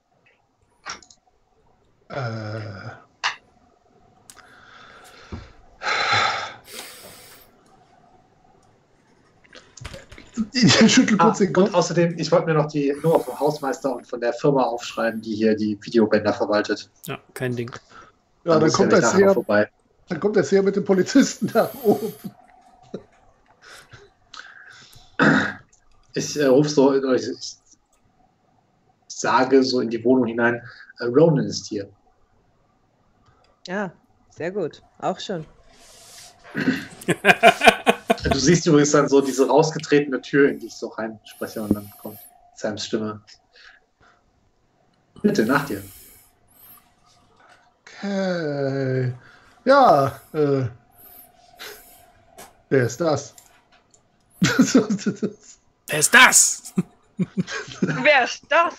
Speaker 4: Äh. Ich schüttel
Speaker 3: Ah,
Speaker 4: kurz den
Speaker 3: und
Speaker 4: Kopf.
Speaker 3: außerdem, ich wollte mir noch die Nummer vom Hausmeister und von der Firma aufschreiben, die hier die Videobänder verwaltet.
Speaker 1: Ja, kein Ding.
Speaker 4: Ja, dann
Speaker 3: muss
Speaker 4: kommt,
Speaker 3: ja
Speaker 4: das
Speaker 3: nachher noch
Speaker 4: her,
Speaker 3: vorbei.
Speaker 4: dann kommt das her mit dem Polizisten da oben.
Speaker 3: Ich äh, rufe so, ich, ich sage so in die Wohnung hinein, äh, Ronan ist hier.
Speaker 5: Ja, sehr gut. Auch schon.
Speaker 3: Du siehst übrigens dann so diese rausgetretene Tür, in die ich so reinspreche und dann kommt Sams Stimme. Bitte, nach dir.
Speaker 4: Okay. Ja, äh. Wer ist das?
Speaker 1: Wer ist das?
Speaker 2: Wer ist das?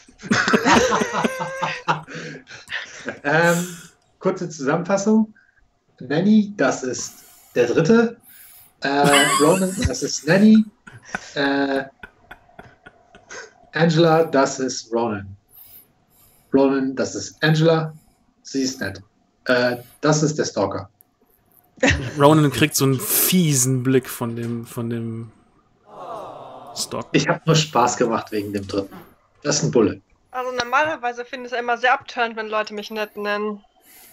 Speaker 3: ähm, kurze Zusammenfassung. Nanny, das ist der dritte. Äh, Ronan, das ist Nanny. Äh, Angela, das ist Ronan. Ronan, das ist Angela. Sie ist nett. Äh, das ist der Stalker.
Speaker 1: Ronan kriegt so einen fiesen Blick von dem, von dem Stalker.
Speaker 3: Ich habe nur Spaß gemacht wegen dem dritten. Das ist ein Bulle.
Speaker 2: Also normalerweise finde ich es immer sehr abturnt, wenn Leute mich nett nennen. Und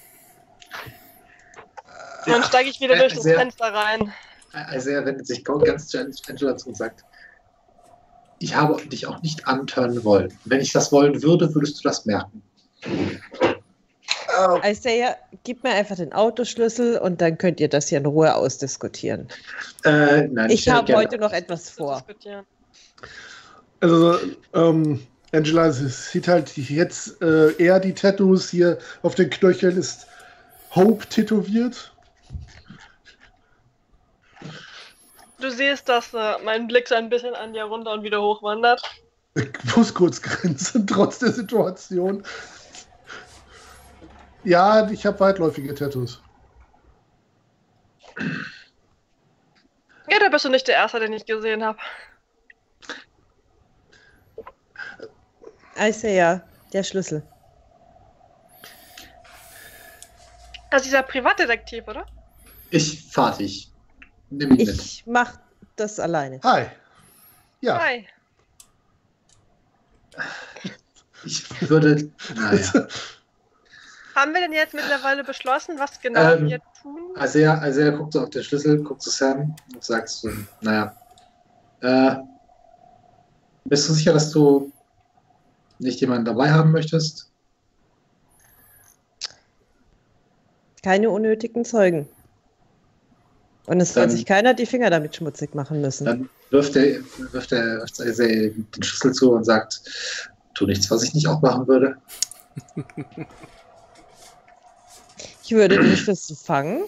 Speaker 2: dann
Speaker 3: Ja,
Speaker 2: steige ich wieder
Speaker 3: äh,
Speaker 2: durch das
Speaker 3: sehr-
Speaker 2: Fenster rein.
Speaker 3: Also er wendet sich ganz zu Angela zu und sagt, ich habe dich auch nicht antören wollen. Wenn ich das wollen würde, würdest du das merken.
Speaker 5: Isaiah, gib mir einfach den Autoschlüssel und dann könnt ihr das hier in Ruhe ausdiskutieren.
Speaker 3: Äh, nein,
Speaker 5: Ich
Speaker 3: äh,
Speaker 5: habe
Speaker 3: gerne.
Speaker 5: heute noch etwas vor.
Speaker 2: Diskutieren.
Speaker 4: Also, ähm, Angela sie sieht halt jetzt äh, eher die Tattoos hier auf den Knöcheln ist Hope tätowiert.
Speaker 2: Du siehst, dass äh, mein Blick so ein bisschen an dir runter und wieder hoch wandert.
Speaker 4: Ich muss kurz grinsen, trotz der Situation. Ja, ich habe weitläufige Tattoos.
Speaker 2: Ja, da bist du nicht der Erste, den ich gesehen habe.
Speaker 5: Isaiah, der Schlüssel.
Speaker 2: Also dieser Privatdetektiv, oder?
Speaker 3: Ich fahr dich. Nimm ihn mit.
Speaker 5: Ich mach das alleine.
Speaker 4: Hi. Ja.
Speaker 2: Hi.
Speaker 3: Ich würde, naja.
Speaker 2: Haben wir denn jetzt mittlerweile beschlossen, was genau
Speaker 3: Ähm,
Speaker 2: wir tun?
Speaker 3: Also er, also er guckt so auf den Schlüssel, guckt zu Sam und sagt so, naja, äh, bist du sicher, dass du nicht jemanden dabei haben möchtest?
Speaker 5: Keine unnötigen Zeugen. Und es soll
Speaker 3: Dann-
Speaker 5: sich keiner die Finger damit schmutzig machen müssen.
Speaker 3: Dann wirft er, wirft er wirft er den Schlüssel zu und sagt, tu nichts, was ich nicht auch machen würde.
Speaker 5: Ich würde den Schlüssel fangen,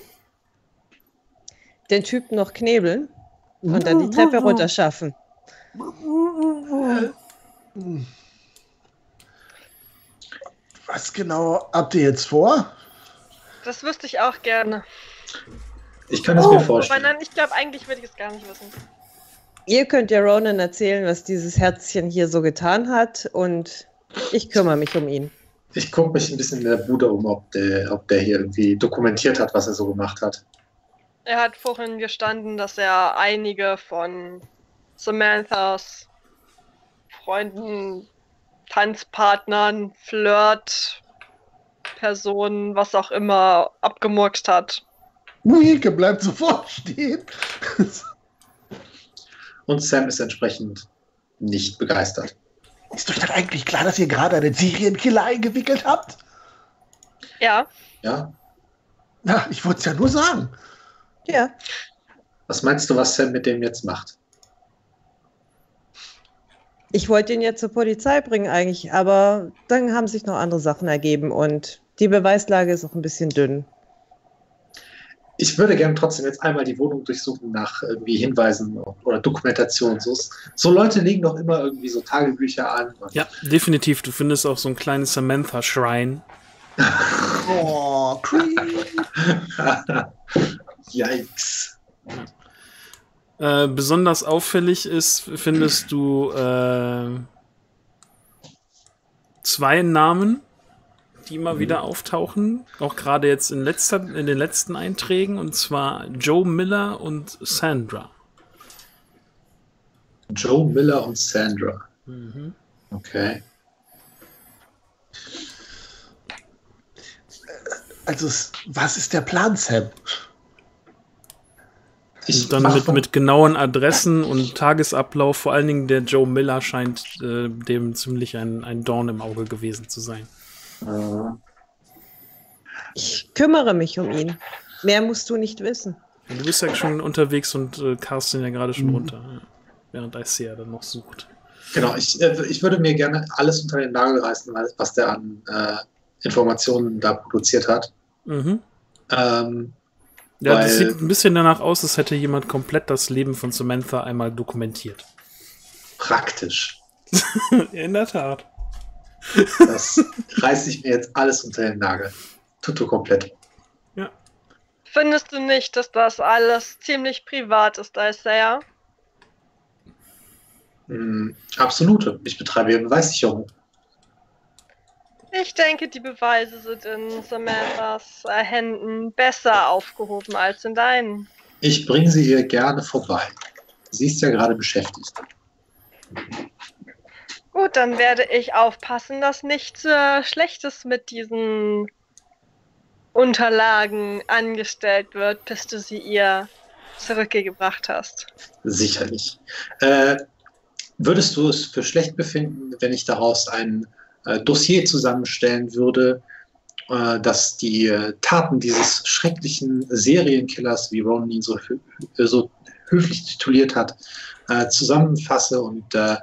Speaker 5: den Typen noch knebeln und dann die Treppe runterschaffen.
Speaker 4: Was genau habt ihr jetzt vor?
Speaker 2: Das wüsste ich auch gerne.
Speaker 3: Ich kann es
Speaker 4: Oh,
Speaker 3: mir
Speaker 2: Wobei,
Speaker 3: vorstellen.
Speaker 2: nein, ich glaube, eigentlich würde ich es gar nicht wissen.
Speaker 5: Ihr könnt ja Ronan erzählen, was dieses Herzchen hier so getan hat und ich kümmere mich um ihn.
Speaker 3: Ich gucke mich ein bisschen in der Bude um, ob der, ob der hier irgendwie dokumentiert hat, was er so gemacht hat.
Speaker 2: Er hat vorhin gestanden, dass er einige von Samanthas Freunden, Tanzpartnern, Flirt, Personen, was auch immer, abgemurkst hat.
Speaker 4: Mieke bleibt sofort stehen.
Speaker 3: Und Sam ist entsprechend nicht begeistert.
Speaker 4: Ist euch dann eigentlich klar, dass ihr gerade einen Serienkiller eingewickelt habt?
Speaker 2: Ja,
Speaker 3: Ja?
Speaker 4: Na, ich wollte es ja nur sagen.
Speaker 5: Ja,
Speaker 3: Was meinst du, was Sam mit dem jetzt macht?
Speaker 5: Ich wollte ihn jetzt zur Polizei bringen eigentlich, aber dann haben sich noch andere Sachen ergeben und die Beweislage ist auch ein bisschen dünn.
Speaker 3: Ich würde gerne trotzdem jetzt einmal die Wohnung durchsuchen nach irgendwie Hinweisen oder Dokumentation. So, so Leute legen doch immer irgendwie so Tagebücher an.
Speaker 1: Ja, definitiv. Du findest auch so ein kleines Samantha-Schrein.
Speaker 4: Oh, creep.
Speaker 3: Yikes.
Speaker 1: Äh, besonders auffällig ist, findest du äh, zwei Namen, die immer mhm. wieder auftauchen, auch gerade jetzt in, letzter, in den letzten Einträgen, und zwar Joe Miller und Sandra.
Speaker 3: Joe Miller und Sandra.
Speaker 1: Mhm.
Speaker 3: Okay.
Speaker 4: Also, was ist der Plan, Sam?
Speaker 1: Ich dann mit, mit genauen Adressen und Tagesablauf, vor allen Dingen der Joe Miller scheint äh, dem ziemlich ein, ein Dorn im Auge gewesen zu sein.
Speaker 5: Ich kümmere mich um ihn. Mehr musst du nicht wissen.
Speaker 1: Du bist ja schon unterwegs und äh, Carsten ja gerade schon mhm. runter, ja, während Isaiah dann noch sucht.
Speaker 3: Genau, ich, äh, ich würde mir gerne alles unter den Nagel reißen, was der an äh, Informationen da produziert hat.
Speaker 1: Mhm.
Speaker 3: Ähm,
Speaker 1: ja,
Speaker 3: weil,
Speaker 1: das sieht ein bisschen danach aus, als hätte jemand komplett das Leben von Samantha einmal dokumentiert.
Speaker 3: Praktisch.
Speaker 1: In der Tat.
Speaker 3: Das reiße ich mir jetzt alles unter den Nagel. Tutto komplett.
Speaker 1: Ja.
Speaker 2: Findest du nicht, dass das alles ziemlich privat ist, Isaiah?
Speaker 3: Mm, absolute. Ich betreibe hier Beweissicherung.
Speaker 2: Ich denke, die Beweise sind in Samanthas äh, Händen besser aufgehoben als in deinen.
Speaker 3: Ich bringe sie ihr gerne vorbei. Sie ist ja gerade beschäftigt.
Speaker 2: Gut, dann werde ich aufpassen, dass nichts äh, Schlechtes mit diesen Unterlagen angestellt wird, bis du sie ihr zurückgebracht hast.
Speaker 3: Sicherlich. Äh, würdest du es für schlecht befinden, wenn ich daraus ein äh, Dossier zusammenstellen würde, äh, das die äh, Taten dieses schrecklichen Serienkillers, wie Ronan ihn so, hö so höflich tituliert hat, äh, zusammenfasse und äh,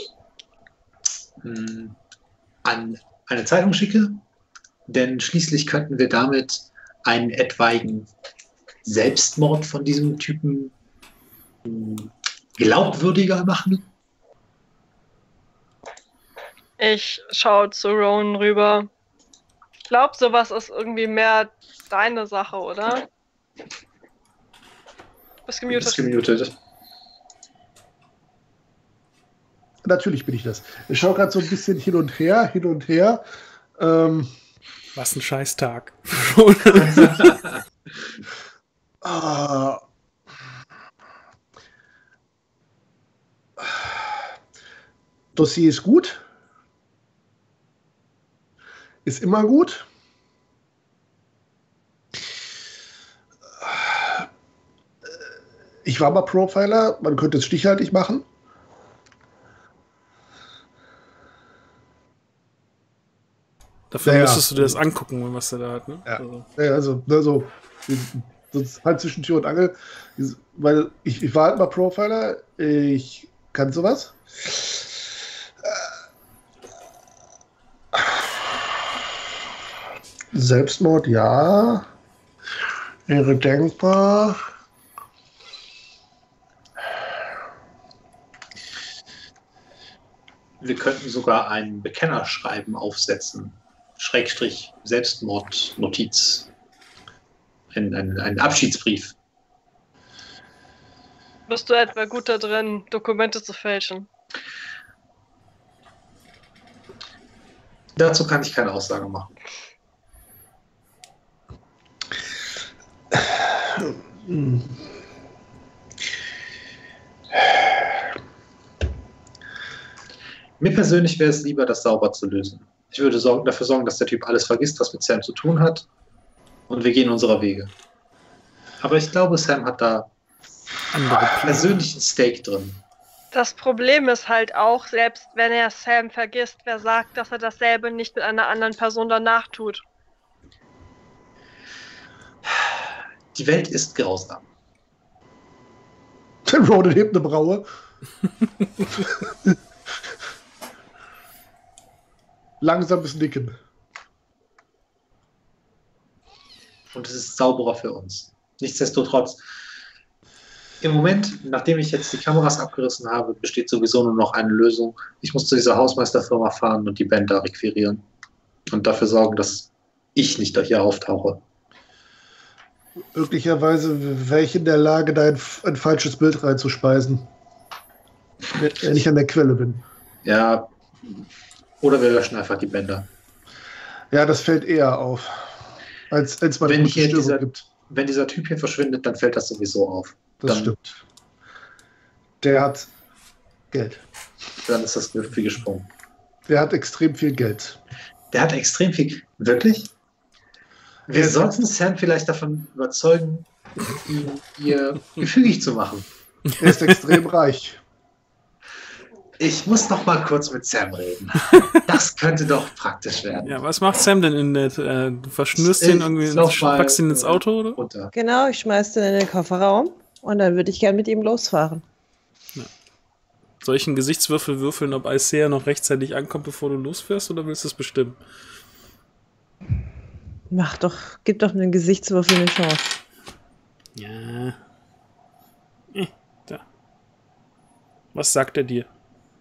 Speaker 3: an eine Zeitung schicke? Denn schließlich könnten wir damit einen etwaigen Selbstmord von diesem Typen glaubwürdiger machen.
Speaker 2: Ich schaue zu Ronan rüber. Ich glaube, sowas ist irgendwie mehr deine Sache, oder? Du bist gemutet.
Speaker 3: Du bist gemutet.
Speaker 4: Natürlich bin ich das. Ich schaue gerade so ein bisschen hin und her, hin und her. Ähm,
Speaker 1: Was ein Scheißtag.
Speaker 4: ah, Dossier ist gut. Ist immer gut. Ich war mal Profiler. Man könnte es stichhaltig machen.
Speaker 1: Dafür
Speaker 4: ja,
Speaker 1: müsstest
Speaker 4: ja.
Speaker 1: du dir das angucken, was der da hat, ne?
Speaker 4: Ja,
Speaker 1: also,
Speaker 4: ja, also, also sonst halt zwischen Tür und Angel, weil ich, ich war halt mal Profiler, ich kann sowas. Selbstmord, ja. Wäre denkbar.
Speaker 3: Wir könnten sogar ein Bekennerschreiben aufsetzen. Schrägstrich Selbstmordnotiz. Ein, ein, ein Abschiedsbrief.
Speaker 2: Bist du etwa gut da drin, Dokumente zu fälschen?
Speaker 3: Dazu kann ich keine Aussage machen. Mir persönlich wäre es lieber, das sauber zu lösen. Ich würde sorgen, dafür sorgen, dass der Typ alles vergisst, was mit Sam zu tun hat. Und wir gehen unserer Wege. Aber ich glaube, Sam hat da persönlich ein Stake drin.
Speaker 2: Das Problem ist halt auch, selbst wenn er Sam vergisst, wer sagt, dass er dasselbe nicht mit einer anderen Person danach tut.
Speaker 3: Die Welt ist grausam.
Speaker 4: Ronan hebt eine Braue. Langsames Nicken.
Speaker 3: Und es ist sauberer für uns. Nichtsdestotrotz, im Moment, nachdem ich jetzt die Kameras abgerissen habe, besteht sowieso nur noch eine Lösung. Ich muss zu dieser Hausmeisterfirma fahren und die Band da requirieren. Und dafür sorgen, dass ich nicht hier auftauche.
Speaker 4: Möglicherweise wäre ich in der Lage, da ein, ein falsches Bild reinzuspeisen. Wenn ich an der Quelle bin.
Speaker 3: Ja, oder wir löschen einfach die Bänder.
Speaker 4: Ja, das fällt eher auf, als, als man
Speaker 3: wenn,
Speaker 4: eine
Speaker 3: hier
Speaker 4: Störung
Speaker 3: dieser,
Speaker 4: gibt.
Speaker 3: wenn dieser Typ hier verschwindet, dann fällt das sowieso auf.
Speaker 4: Das
Speaker 3: dann,
Speaker 4: stimmt. Der hat Geld.
Speaker 3: Dann ist das Gefühl gesprungen.
Speaker 4: Der hat extrem viel Geld.
Speaker 3: Der hat extrem viel... Wirklich? Wir sollten Sam vielleicht davon überzeugen, ihn ihr gefügig zu machen.
Speaker 4: Er ist extrem reich.
Speaker 3: Ich muss noch mal kurz mit Sam reden. Das könnte doch praktisch werden.
Speaker 1: Ja, was macht Sam denn in der... Äh, du verschnürst ihn irgendwie, packst ihn ins Auto, oder?
Speaker 3: Runter.
Speaker 5: Genau, ich schmeiß den in den Kofferraum und dann würde ich gern mit ihm losfahren.
Speaker 1: Ja. Soll ich einen Gesichtswürfel würfeln, ob Alcea noch rechtzeitig ankommt, bevor du losfährst, oder willst du es bestimmen?
Speaker 5: Mach doch, gib doch einen Gesichtswürfel eine Chance.
Speaker 1: Ja. Eh, da. Was sagt er dir?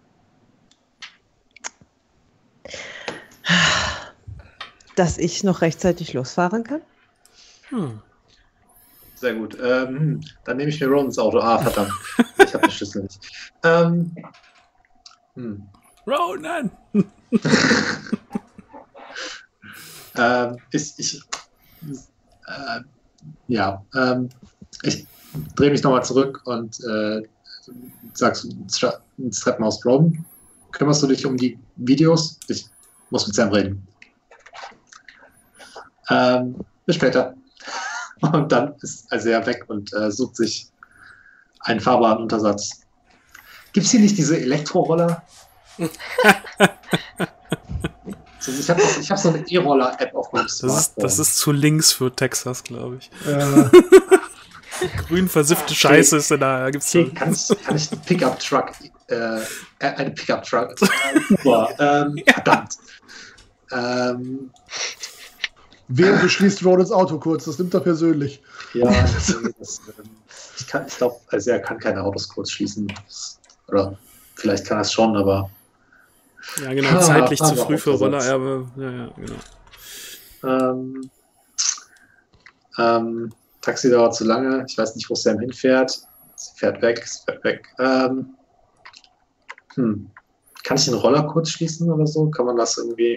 Speaker 5: Dass ich noch rechtzeitig losfahren kann?
Speaker 1: Hm.
Speaker 3: Sehr gut. Ähm, dann nehme ich mir Ronans Auto. Ah, verdammt. Ich habe den Schlüssel nicht. Ähm, hm.
Speaker 1: Ronan!
Speaker 3: ähm, ich, ich, äh, ja, ähm, ich drehe mich nochmal zurück und äh, sagst ins Treppenhaus, Ron, kümmerst du dich um die Videos? Ich muss mit Sam reden. Ähm, bis später. Und dann ist also er weg und äh, sucht sich einen fahrbaren Untersatz. Gibt es hier nicht diese Elektroroller? So, ich habe ich hab so eine E-Roller-App auf meinem Smartphone.
Speaker 1: Das ist, das ist zu links für Texas, glaube ich.
Speaker 4: Äh,
Speaker 1: Grün versiffte Scheiße ist da. da gibt's
Speaker 3: Okay,
Speaker 1: da.
Speaker 3: kann, ich, kann ich einen Pickup-Truck, äh, eine Pickup-Truck, äh, Uber, ähm, verdammt. Ähm,
Speaker 4: Wer beschließt Ronans Auto kurz? Das nimmt er persönlich.
Speaker 3: ja, das, ähm, ich, kann- ich glaube, also er kann keine Autos kurz schließen. Oder vielleicht kann er es schon, aber
Speaker 1: Ja, genau,
Speaker 3: Ah,
Speaker 1: zeitlich zu
Speaker 3: aber
Speaker 1: früh für
Speaker 3: Untersatz.
Speaker 1: Rollererbe. Ja, ja, genau.
Speaker 3: ähm, ähm, Taxi dauert zu lange. Ich weiß nicht, wo Sam hinfährt. Sie fährt weg, sie fährt weg. Ähm, hm. Kann ich den Roller kurz schließen oder so? Kann man das irgendwie...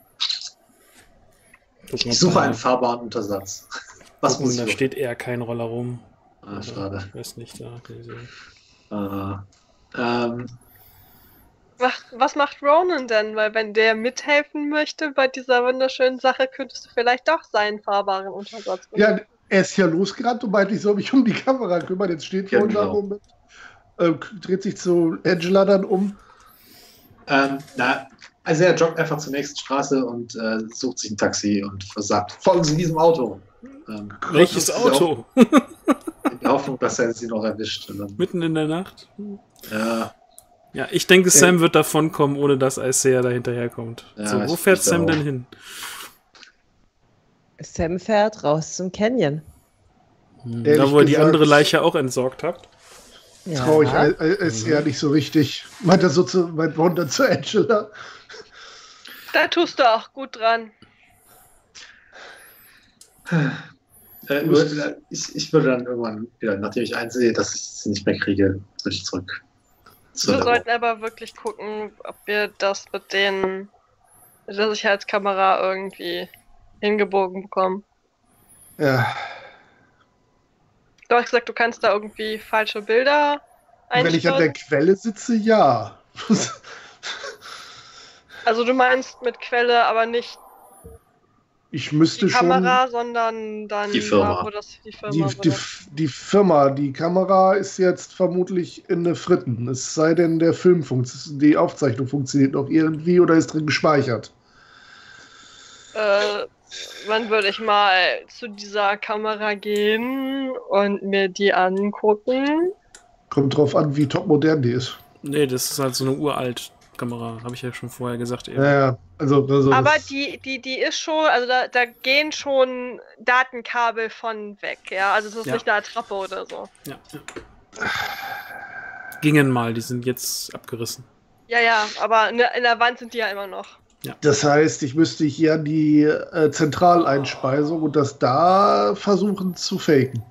Speaker 1: Guck mal,
Speaker 3: Ich suche
Speaker 1: da-
Speaker 3: einen fahrbaren Untersatz. Was
Speaker 1: gucken,
Speaker 3: muss
Speaker 1: da
Speaker 3: ich
Speaker 1: steht eher kein Roller rum.
Speaker 3: Ah, schade.
Speaker 1: Ich weiß nicht, da. Diese...
Speaker 3: Ah, ähm,
Speaker 2: Macht, was macht Ronan denn? Weil wenn der mithelfen möchte bei dieser wunderschönen Sache, könntest du vielleicht doch seinen fahrbaren Untersatz benutzen.
Speaker 4: Ja, er ist ja losgerannt und meinte, ich soll mich um die Kamera kümmern. Jetzt steht
Speaker 3: Ja,
Speaker 4: Ron da
Speaker 3: genau.
Speaker 4: rum, mit, äh, dreht sich zu Angela dann um.
Speaker 3: ähm, na, also er joggt einfach zur nächsten Straße und äh, sucht sich ein Taxi und sagt, folgen Sie diesem Auto. Ähm,
Speaker 1: Welches
Speaker 3: in der
Speaker 1: Auto?
Speaker 3: Hoff- In der Hoffnung, dass er sie noch erwischt. Und dann,
Speaker 1: Mitten in der Nacht?
Speaker 3: ja,
Speaker 1: Ja, ich denke, Sam wird davon kommen, ohne dass Alcea da hinterherkommt.
Speaker 3: Ja,
Speaker 1: so, wo
Speaker 3: ich-
Speaker 1: fährt
Speaker 3: ich
Speaker 1: Sam
Speaker 3: auch.
Speaker 1: denn hin?
Speaker 5: Sam fährt raus zum Canyon.
Speaker 1: Hm,
Speaker 4: Ehrlich
Speaker 1: da, wo er die
Speaker 4: gesagt-
Speaker 1: andere Leiche auch entsorgt hat.
Speaker 5: Ja.
Speaker 4: Traurig, äh, äh, ist
Speaker 1: Mhm.
Speaker 4: eher nicht so richtig. Meint er so zu, meint Ron dann zu Angela.
Speaker 2: Da tust du auch gut dran.
Speaker 3: äh, über- ich, ich würde dann irgendwann wieder, nachdem ich einsehe, dass ich sie nicht mehr kriege, würde ich zurück. zur
Speaker 2: Wir
Speaker 3: Labo.
Speaker 2: sollten aber wirklich gucken, ob wir das mit den mit der Sicherheitskamera irgendwie hingebogen bekommen.
Speaker 4: Ja,
Speaker 2: Du hast gesagt, du kannst da irgendwie falsche Bilder
Speaker 4: wenn ich an der
Speaker 2: einstellen.
Speaker 4: Quelle sitze, ja.
Speaker 2: Also du meinst mit Quelle, aber nicht
Speaker 4: Ich müsste
Speaker 2: die
Speaker 4: schon
Speaker 2: Kamera, sondern dann
Speaker 3: Die Firma.
Speaker 2: da, wo das die Firma
Speaker 4: die,
Speaker 2: wo
Speaker 4: die,
Speaker 2: das-
Speaker 4: die Firma, die Kamera ist jetzt vermutlich in der Fritten. Es sei denn, der Film funktioniert, die Aufzeichnung funktioniert noch irgendwie oder ist drin gespeichert.
Speaker 2: Äh, dann würde ich mal zu dieser Kamera gehen und mir die angucken.
Speaker 4: Kommt drauf an, wie topmodern die ist.
Speaker 1: Nee, das ist halt so eine uralt Bordkamera, habe ich ja schon vorher gesagt. Eben.
Speaker 4: Ja, ja. Also, also
Speaker 2: Aber
Speaker 4: das-
Speaker 2: die, die, die ist schon, also da, da gehen schon Datenkabel von weg, ja. Also es ist
Speaker 1: Ja.
Speaker 2: nicht eine Attrappe oder so.
Speaker 1: Ja, ja. Gingen mal, die sind jetzt abgerissen.
Speaker 2: Ja, ja, aber in der, in der Wand sind die ja immer noch.
Speaker 4: Das heißt, ich müsste hier die äh, Zentraleinspeisung und das da versuchen zu faken.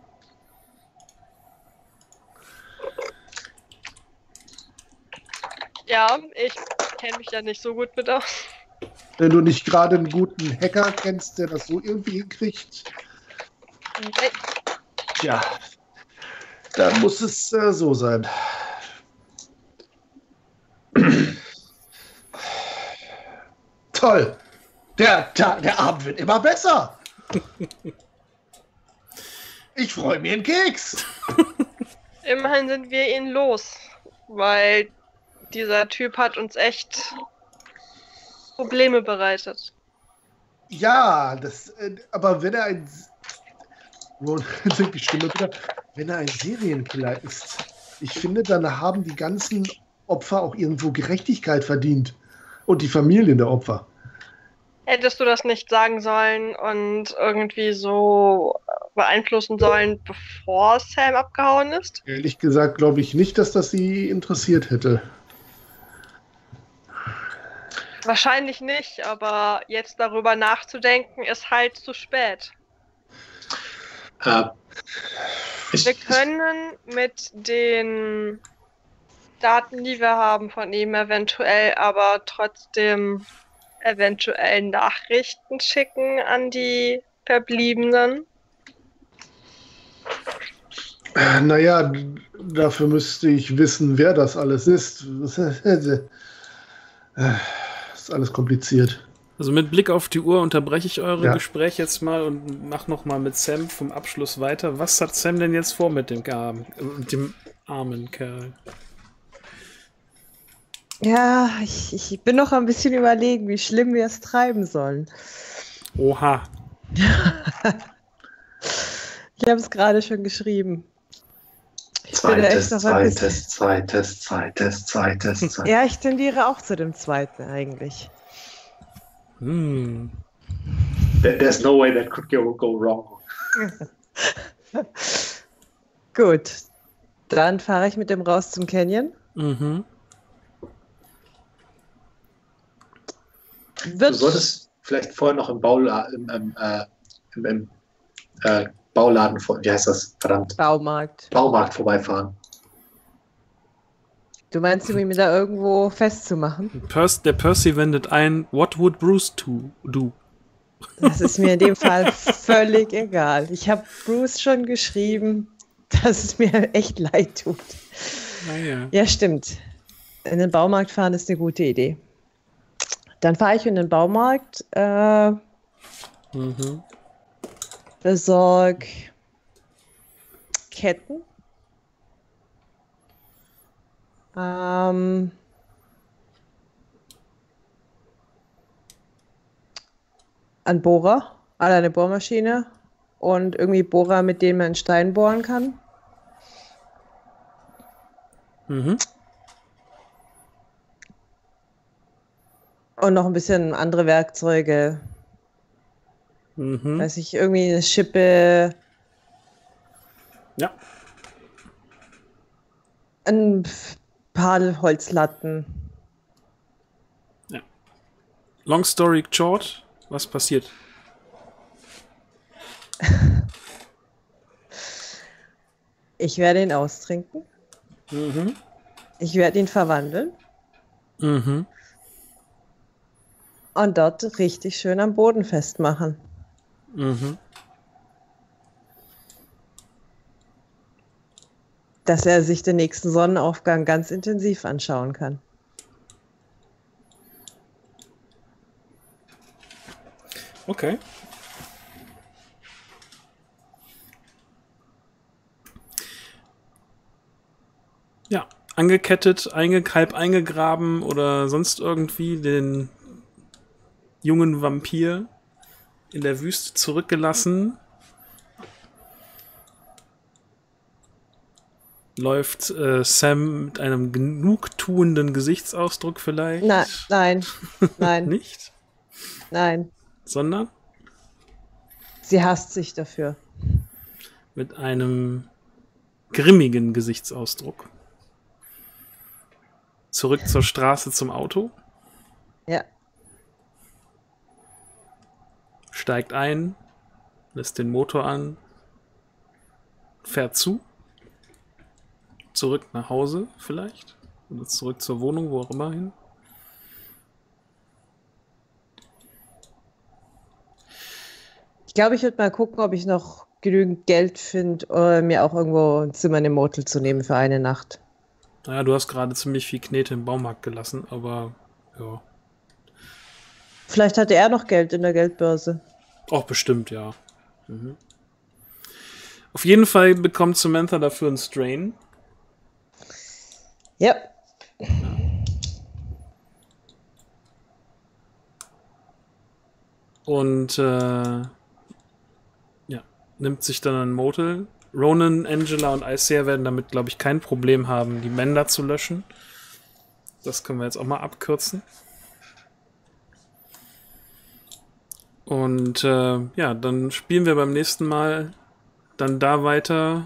Speaker 2: Ja, ich kenne mich da nicht so gut mit aus.
Speaker 4: Wenn du nicht gerade einen guten Hacker kennst, der das so irgendwie hinkriegt,
Speaker 2: Nee.
Speaker 4: ja, dann muss es äh, so sein. Toll. Der, der, der Abend wird immer besser. Ich freue mich einen Keks.
Speaker 2: Immerhin sind wir ihn los, weil dieser Typ hat uns echt Probleme bereitet.
Speaker 4: Ja, das, äh, aber wenn er ein. Ron singt die Stimme wieder. Wenn er ein Serienkiller ist, ich finde, dann haben die ganzen Opfer auch irgendwo Gerechtigkeit verdient. Und die Familien der Opfer.
Speaker 2: Hättest du das nicht sagen sollen und irgendwie so beeinflussen sollen, bevor Sam abgehauen ist?
Speaker 4: Ehrlich gesagt glaube ich nicht, dass das sie interessiert hätte.
Speaker 2: Wahrscheinlich nicht, aber jetzt darüber nachzudenken, ist halt zu spät.
Speaker 3: Äh, ich,
Speaker 2: Wir können mit den Daten, die wir haben von ihm, eventuell aber trotzdem eventuell Nachrichten schicken an die Verbliebenen.
Speaker 4: Äh, naja, d- dafür müsste ich wissen, wer das alles ist. Das äh, ist alles kompliziert.
Speaker 1: Also mit Blick auf die Uhr unterbreche ich eure
Speaker 4: Ja.
Speaker 1: Gespräche jetzt mal und mache nochmal mit Sam vom Abschluss weiter. Was hat Sam denn jetzt vor mit dem, Arm, äh, mit dem armen Kerl?
Speaker 5: Ja, ich, ich bin noch ein bisschen überlegen, wie schlimm wir es treiben sollen.
Speaker 1: Oha.
Speaker 5: Ich habe es gerade schon geschrieben. Ich bin da echt
Speaker 3: zweites,
Speaker 5: noch ein bisschen-
Speaker 3: zweites, zweites, zweites, zweites, zweites.
Speaker 5: Ja, ich tendiere auch zu dem zweiten eigentlich.
Speaker 1: Hm.
Speaker 3: There- There's no way that could go, go wrong.
Speaker 5: Gut. Dann fahre ich mit dem raus zum Canyon.
Speaker 1: Mhm.
Speaker 3: Du
Speaker 5: Wird
Speaker 3: solltest vielleicht vorher noch im, Baula im, im, äh, im, im äh, Bauladen, vor, wie heißt das? Verdammt,
Speaker 5: Baumarkt.
Speaker 3: Baumarkt vorbeifahren.
Speaker 5: Du meinst, um ihn da irgendwo festzumachen?
Speaker 1: Percy, der Percy wendet ein, what would Bruce to, do?
Speaker 5: Das ist mir in dem Fall völlig egal. Ich habe Bruce schon geschrieben, dass es mir echt leid tut.
Speaker 1: Naja.
Speaker 5: Ja, stimmt. In den Baumarkt fahren ist eine gute Idee. Dann fahre ich in den Baumarkt, äh,
Speaker 1: Mhm.
Speaker 5: besorg Ketten. Ähm, ein Bohrer, also eine Bohrmaschine und irgendwie Bohrer, mit denen man einen Stein bohren kann.
Speaker 1: Mhm.
Speaker 5: Und noch ein bisschen andere Werkzeuge.
Speaker 1: Mhm.
Speaker 5: Weiß ich, irgendwie eine Schippe,
Speaker 1: Ja.
Speaker 5: ein paar Holzlatten.
Speaker 1: Long story short, was passiert?
Speaker 5: Ich werde ihn austrinken.
Speaker 1: Mhm.
Speaker 5: Ich werde ihn verwandeln
Speaker 1: Mhm.
Speaker 5: und dort richtig schön am Boden festmachen.
Speaker 1: Mhm.
Speaker 5: Dass er sich den nächsten Sonnenaufgang ganz intensiv anschauen kann.
Speaker 1: Okay. Ja, angekettet, einge halb eingegraben oder sonst irgendwie den jungen Vampir in der Wüste zurückgelassen. läuft äh, Sam mit einem genugtuenden Gesichtsausdruck vielleicht?
Speaker 5: Na, nein, nein.
Speaker 1: Nicht?
Speaker 5: Nein.
Speaker 1: Sondern?
Speaker 5: Sie hasst sich dafür.
Speaker 1: Mit einem grimmigen Gesichtsausdruck. Zurück zur Straße zum Auto.
Speaker 5: Ja.
Speaker 1: Steigt ein, lässt den Motor an, fährt zu, zurück nach Hause vielleicht, oder zurück zur Wohnung, wo auch immer hin.
Speaker 5: Ich glaube, ich würde mal gucken, ob ich noch genügend Geld finde, oder mir auch irgendwo ein Zimmer in dem Motel zu nehmen für eine Nacht.
Speaker 1: Naja, du hast gerade ziemlich viel Knete im Baumarkt gelassen, aber ja.
Speaker 5: Vielleicht hatte er noch Geld in der Geldbörse.
Speaker 1: Auch bestimmt, ja. Mhm. Auf jeden Fall bekommt Samantha dafür einen Strain.
Speaker 5: Ja.
Speaker 1: Und äh, ja, nimmt sich dann ein Motel. Ronan, Angela und Isaiah werden damit, glaube ich, kein Problem haben, die Mender zu löschen. Das können wir jetzt auch mal abkürzen. Und äh, ja, dann spielen wir beim nächsten Mal dann da weiter.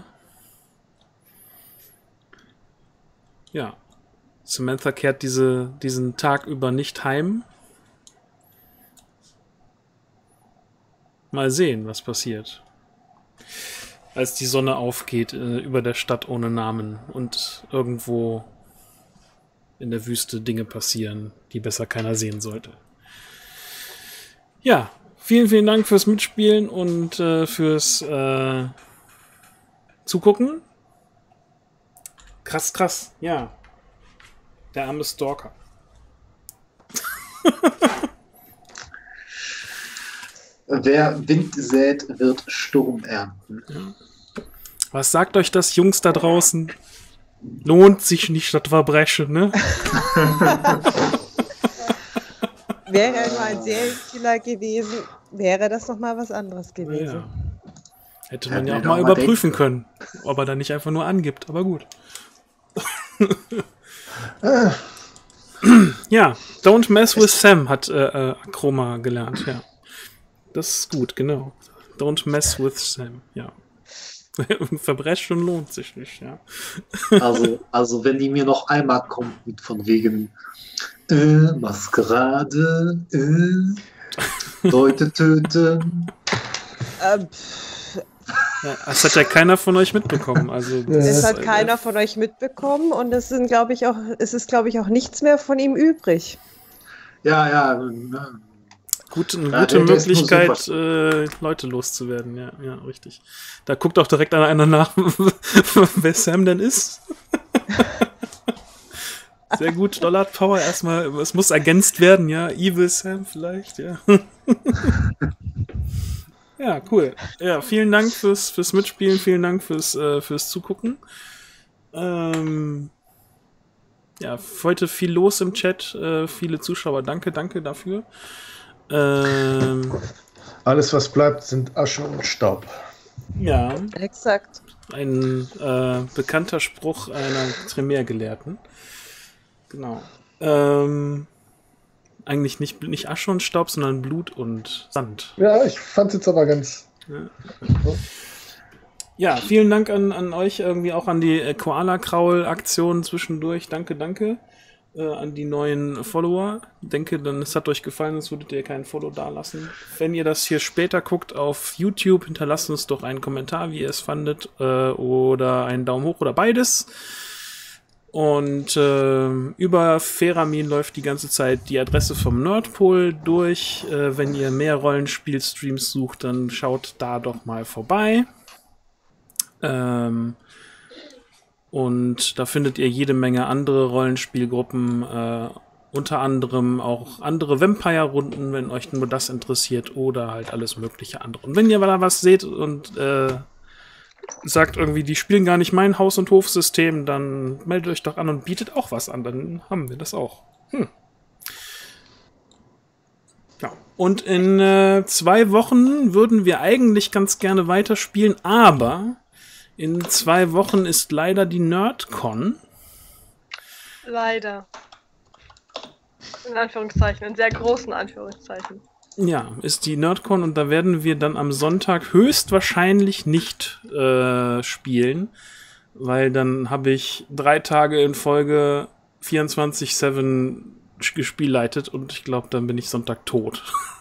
Speaker 1: Ja, Samantha kehrt diese, diesen Tag über nicht heim. Mal sehen, was passiert. Als die Sonne aufgeht äh, über der Stadt ohne Namen und irgendwo in der Wüste Dinge passieren, die besser keiner sehen sollte. Ja, vielen, vielen Dank fürs Mitspielen und äh, fürs äh, Zugucken. Krass, krass, ja. Der arme Stalker.
Speaker 3: Wer Wind sät, wird Sturm ernten.
Speaker 1: Ja. Was sagt euch das, Jungs da draußen? Lohnt sich nicht das Verbrechen, ne?
Speaker 5: Wäre er nur ein Serienkiller gewesen, wäre das nochmal was anderes gewesen.
Speaker 1: Ja. Hätte man
Speaker 3: Ja,
Speaker 1: ja auch
Speaker 3: nee,
Speaker 1: mal
Speaker 3: doch mal
Speaker 1: überprüfen
Speaker 3: denken.
Speaker 1: können, ob er da nicht einfach nur angibt, aber gut. Ja, Don't Mess with Sam hat äh, äh, Chroma gelernt, ja. Das ist gut, genau. Don't mess with Sam, ja. Verbrechen lohnt sich nicht, ja.
Speaker 3: Also, also wenn die mir noch einmal kommt mit von wegen äh, Maskerade, äh, Leute töten.
Speaker 5: Ähm,
Speaker 1: Ja, das hat ja keiner von euch mitbekommen. Also, das
Speaker 5: das
Speaker 1: ist,
Speaker 5: hat
Speaker 1: äh,
Speaker 5: keiner von euch mitbekommen und es sind, glaube ich, auch, es ist, glaube ich, auch nichts mehr von ihm übrig.
Speaker 3: Ja, ja. äh,
Speaker 1: Gut, eine
Speaker 3: Ja,
Speaker 1: gute
Speaker 3: der- der ist nur
Speaker 1: Möglichkeit,
Speaker 3: super.
Speaker 1: äh, Leute loszuwerden. Ja, ja, richtig. Da guckt auch direkt einer nach, wer Sam denn ist. Sehr gut, Dollard Power erstmal. Es muss ergänzt werden, ja. Evil Sam vielleicht, ja. Ja, cool. Ja, vielen Dank fürs, fürs Mitspielen, vielen Dank fürs, äh, fürs Zugucken. Ähm, ja, heute viel los im Chat, äh, viele Zuschauer. Danke, danke dafür. Ähm,
Speaker 4: Alles, was bleibt, sind Asche und Staub.
Speaker 1: ja,
Speaker 5: Exakt.
Speaker 1: ein äh, bekannter Spruch einer Tremere-Gelehrten. Genau. Ähm, eigentlich nicht, nicht Asche und Staub, sondern Blut und Sand.
Speaker 4: Ja, ich fand es jetzt aber ganz.
Speaker 1: Ja, vielen Dank an, an euch, irgendwie auch an die äh, Koala-Kraul-Aktion zwischendurch. Danke, danke. Äh, an die neuen Follower. Ich denke, dann es hat euch gefallen, sonst würdet ihr kein Follow dalassen. Wenn ihr das hier später guckt auf YouTube, hinterlasst uns doch einen Kommentar, wie ihr es fandet, äh, oder einen Daumen hoch oder beides. Und äh, über Feramin läuft die ganze Zeit die Adresse vom Nerdpol durch. Äh, wenn ihr mehr Rollenspiel-Streams sucht, dann schaut da doch mal vorbei. Ähm, und da findet ihr jede Menge andere Rollenspielgruppen, äh, unter anderem auch andere Vampire-Runden, wenn euch nur das interessiert, oder halt alles mögliche andere. Und wenn ihr da was seht und äh, sagt irgendwie, die spielen gar nicht mein Haus- und Hofsystem, dann meldet euch doch an und bietet auch was an, dann haben wir das auch. Hm. Ja. Und in äh, zwei Wochen würden wir eigentlich ganz gerne weiterspielen, aber In zwei Wochen ist leider die NerdCon.
Speaker 2: Leider. In Anführungszeichen, in sehr großen Anführungszeichen.
Speaker 1: Ja, ist die NerdCon und da werden wir dann am Sonntag höchstwahrscheinlich nicht äh, spielen, weil dann habe ich drei Tage in Folge vierundzwanzig sieben gespielleitet und ich glaube, dann bin ich Sonntag tot.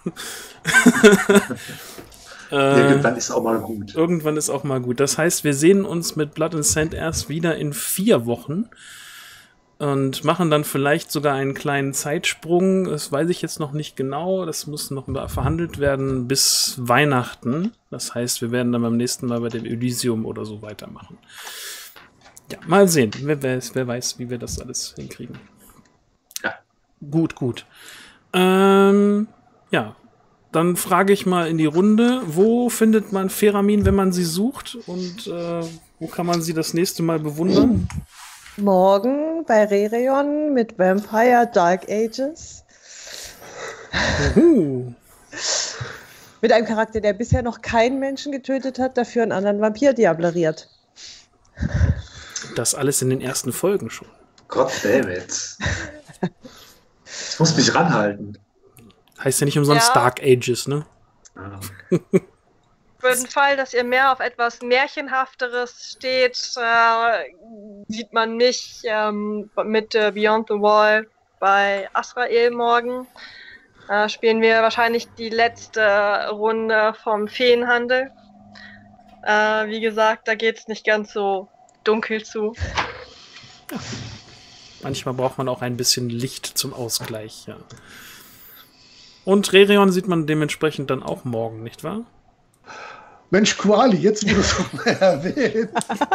Speaker 1: äh,
Speaker 3: irgendwann ist auch mal gut.
Speaker 1: Irgendwann ist auch mal gut. Das heißt, wir sehen uns mit Blood and Sand erst wieder in vier Wochen. Und machen dann vielleicht sogar einen kleinen Zeitsprung, das weiß ich jetzt noch nicht genau, das muss noch verhandelt werden bis Weihnachten. Das heißt, wir werden dann beim nächsten Mal bei dem Elysium oder so weitermachen. Ja, mal sehen, wer weiß, wer weiß wie wir das alles hinkriegen.
Speaker 3: Ja.
Speaker 1: Gut, gut. Ähm, ja, dann frage ich mal in die Runde, wo findet man Feramin, wenn man sie sucht? Und äh, wo kann man sie das nächste Mal bewundern?
Speaker 5: Morgen bei Rerion mit Vampire Dark Ages.
Speaker 1: Uhu.
Speaker 5: Mit einem Charakter, der bisher noch keinen Menschen getötet hat, dafür einen anderen Vampir diableriert.
Speaker 1: Das alles in den ersten Folgen schon.
Speaker 3: Gott David. Ich muss mich ranhalten.
Speaker 1: Heißt ja nicht umsonst
Speaker 2: Ja.
Speaker 1: Dark Ages, ne?
Speaker 3: Ah.
Speaker 2: Für den Fall, dass ihr mehr auf etwas Märchenhafteres steht, äh, sieht man mich ähm, mit äh, Beyond the Wall bei Azrael morgen. Äh, spielen wir wahrscheinlich die letzte Runde vom Feenhandel. Äh, wie gesagt, da geht es nicht ganz so dunkel zu.
Speaker 1: Manchmal braucht man auch ein bisschen Licht zum Ausgleich, ja. Und Rerion sieht man dementsprechend dann auch morgen, nicht wahr?
Speaker 4: Mensch, Quali, jetzt wurde es noch mal erwähnt.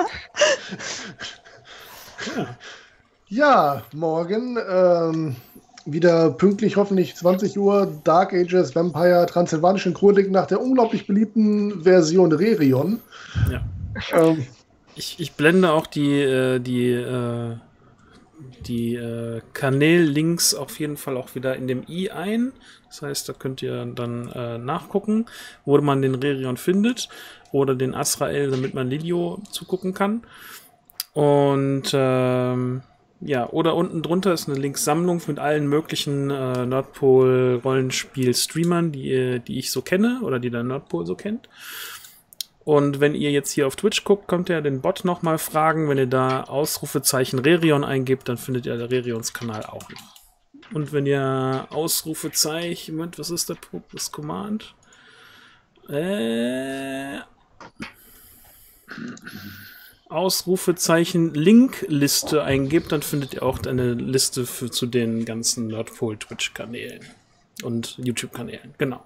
Speaker 1: Ja.
Speaker 4: Ja, morgen ähm, wieder pünktlich, hoffentlich zwanzig Uhr, Dark Ages Vampire Transsilvanischen Chronik nach der unglaublich beliebten Version Rerion.
Speaker 1: Ja.
Speaker 4: Ähm,
Speaker 1: Ich, ich blende auch die, äh, die, äh, die äh, Kanällinks auf jeden Fall auch wieder in dem i ein. Das heißt, da könnt ihr dann äh, nachgucken, wo man den Rerion findet oder den Azrael, damit man Lilio zugucken kann. Und ähm, ja, oder unten drunter ist eine Linksammlung mit allen möglichen äh, Nordpol-Rollenspiel-Streamern, die, die ich so kenne oder die der Nordpol so kennt. Und wenn ihr jetzt hier auf Twitch guckt, könnt ihr den Bot nochmal fragen. Wenn ihr da Ausrufezeichen Rerion eingebt, dann findet ihr der Rerions Kanal auch noch. Und wenn ihr Ausrufezeichen, Moment, was ist der das Command? Äh, Ausrufezeichen Linkliste eingibt, dann findet ihr auch eine Liste für, zu den ganzen Nordpol-Twitch-Kanälen und YouTube-Kanälen. Genau.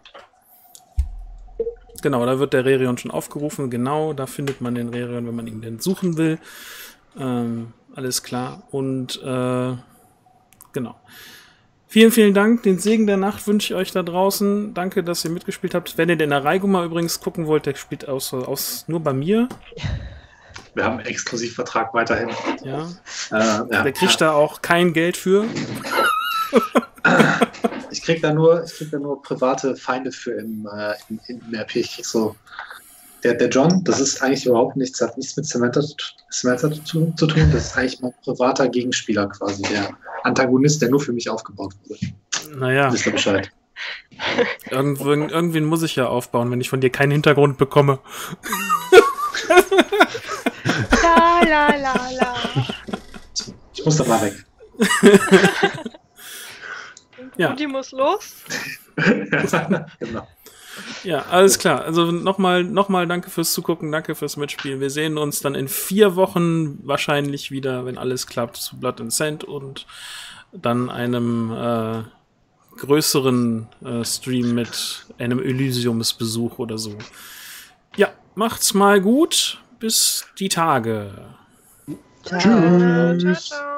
Speaker 1: Genau, da wird der Rerion schon aufgerufen. Genau, da findet man den Rerion, wenn man ihn denn suchen will. Ähm, alles klar. Und äh, genau. Vielen, vielen Dank. Den Segen der Nacht wünsche ich euch da draußen. Danke, dass ihr mitgespielt habt. Wenn ihr den Araigou mal übrigens gucken wollt, der spielt aus, aus nur bei mir.
Speaker 3: Wir haben einen Exklusivvertrag weiterhin.
Speaker 1: Ja.
Speaker 3: Äh, ja.
Speaker 1: Der kriegt da auch kein Geld für.
Speaker 3: Ich krieg da nur, ich krieg da nur private Feinde für im, äh, im, im R P. Ich krieg so. Der, der John, das ist eigentlich überhaupt nichts, hat nichts mit Samantha, Samantha zu, zu tun. Das ist eigentlich mein privater Gegenspieler quasi, der Antagonist, der nur für mich aufgebaut wurde.
Speaker 1: Naja.
Speaker 3: Wisst ihr Bescheid?
Speaker 1: Irgendwo, irgendwen muss ich ja aufbauen, wenn ich von dir keinen Hintergrund bekomme.
Speaker 2: La la la la.
Speaker 3: Ich muss da mal weg.
Speaker 1: Ja.
Speaker 2: Und die muss los.
Speaker 3: Genau.
Speaker 1: Ja, alles klar. Also nochmal noch mal danke fürs Zugucken, danke fürs Mitspielen. Wir sehen uns dann in vier Wochen wahrscheinlich wieder, wenn alles klappt, zu Blood and Sand und dann einem äh, größeren äh, Stream mit einem Elysiumsbesuch oder so. Ja, macht's mal gut. Bis die Tage.
Speaker 2: Ciao, ciao, ciao.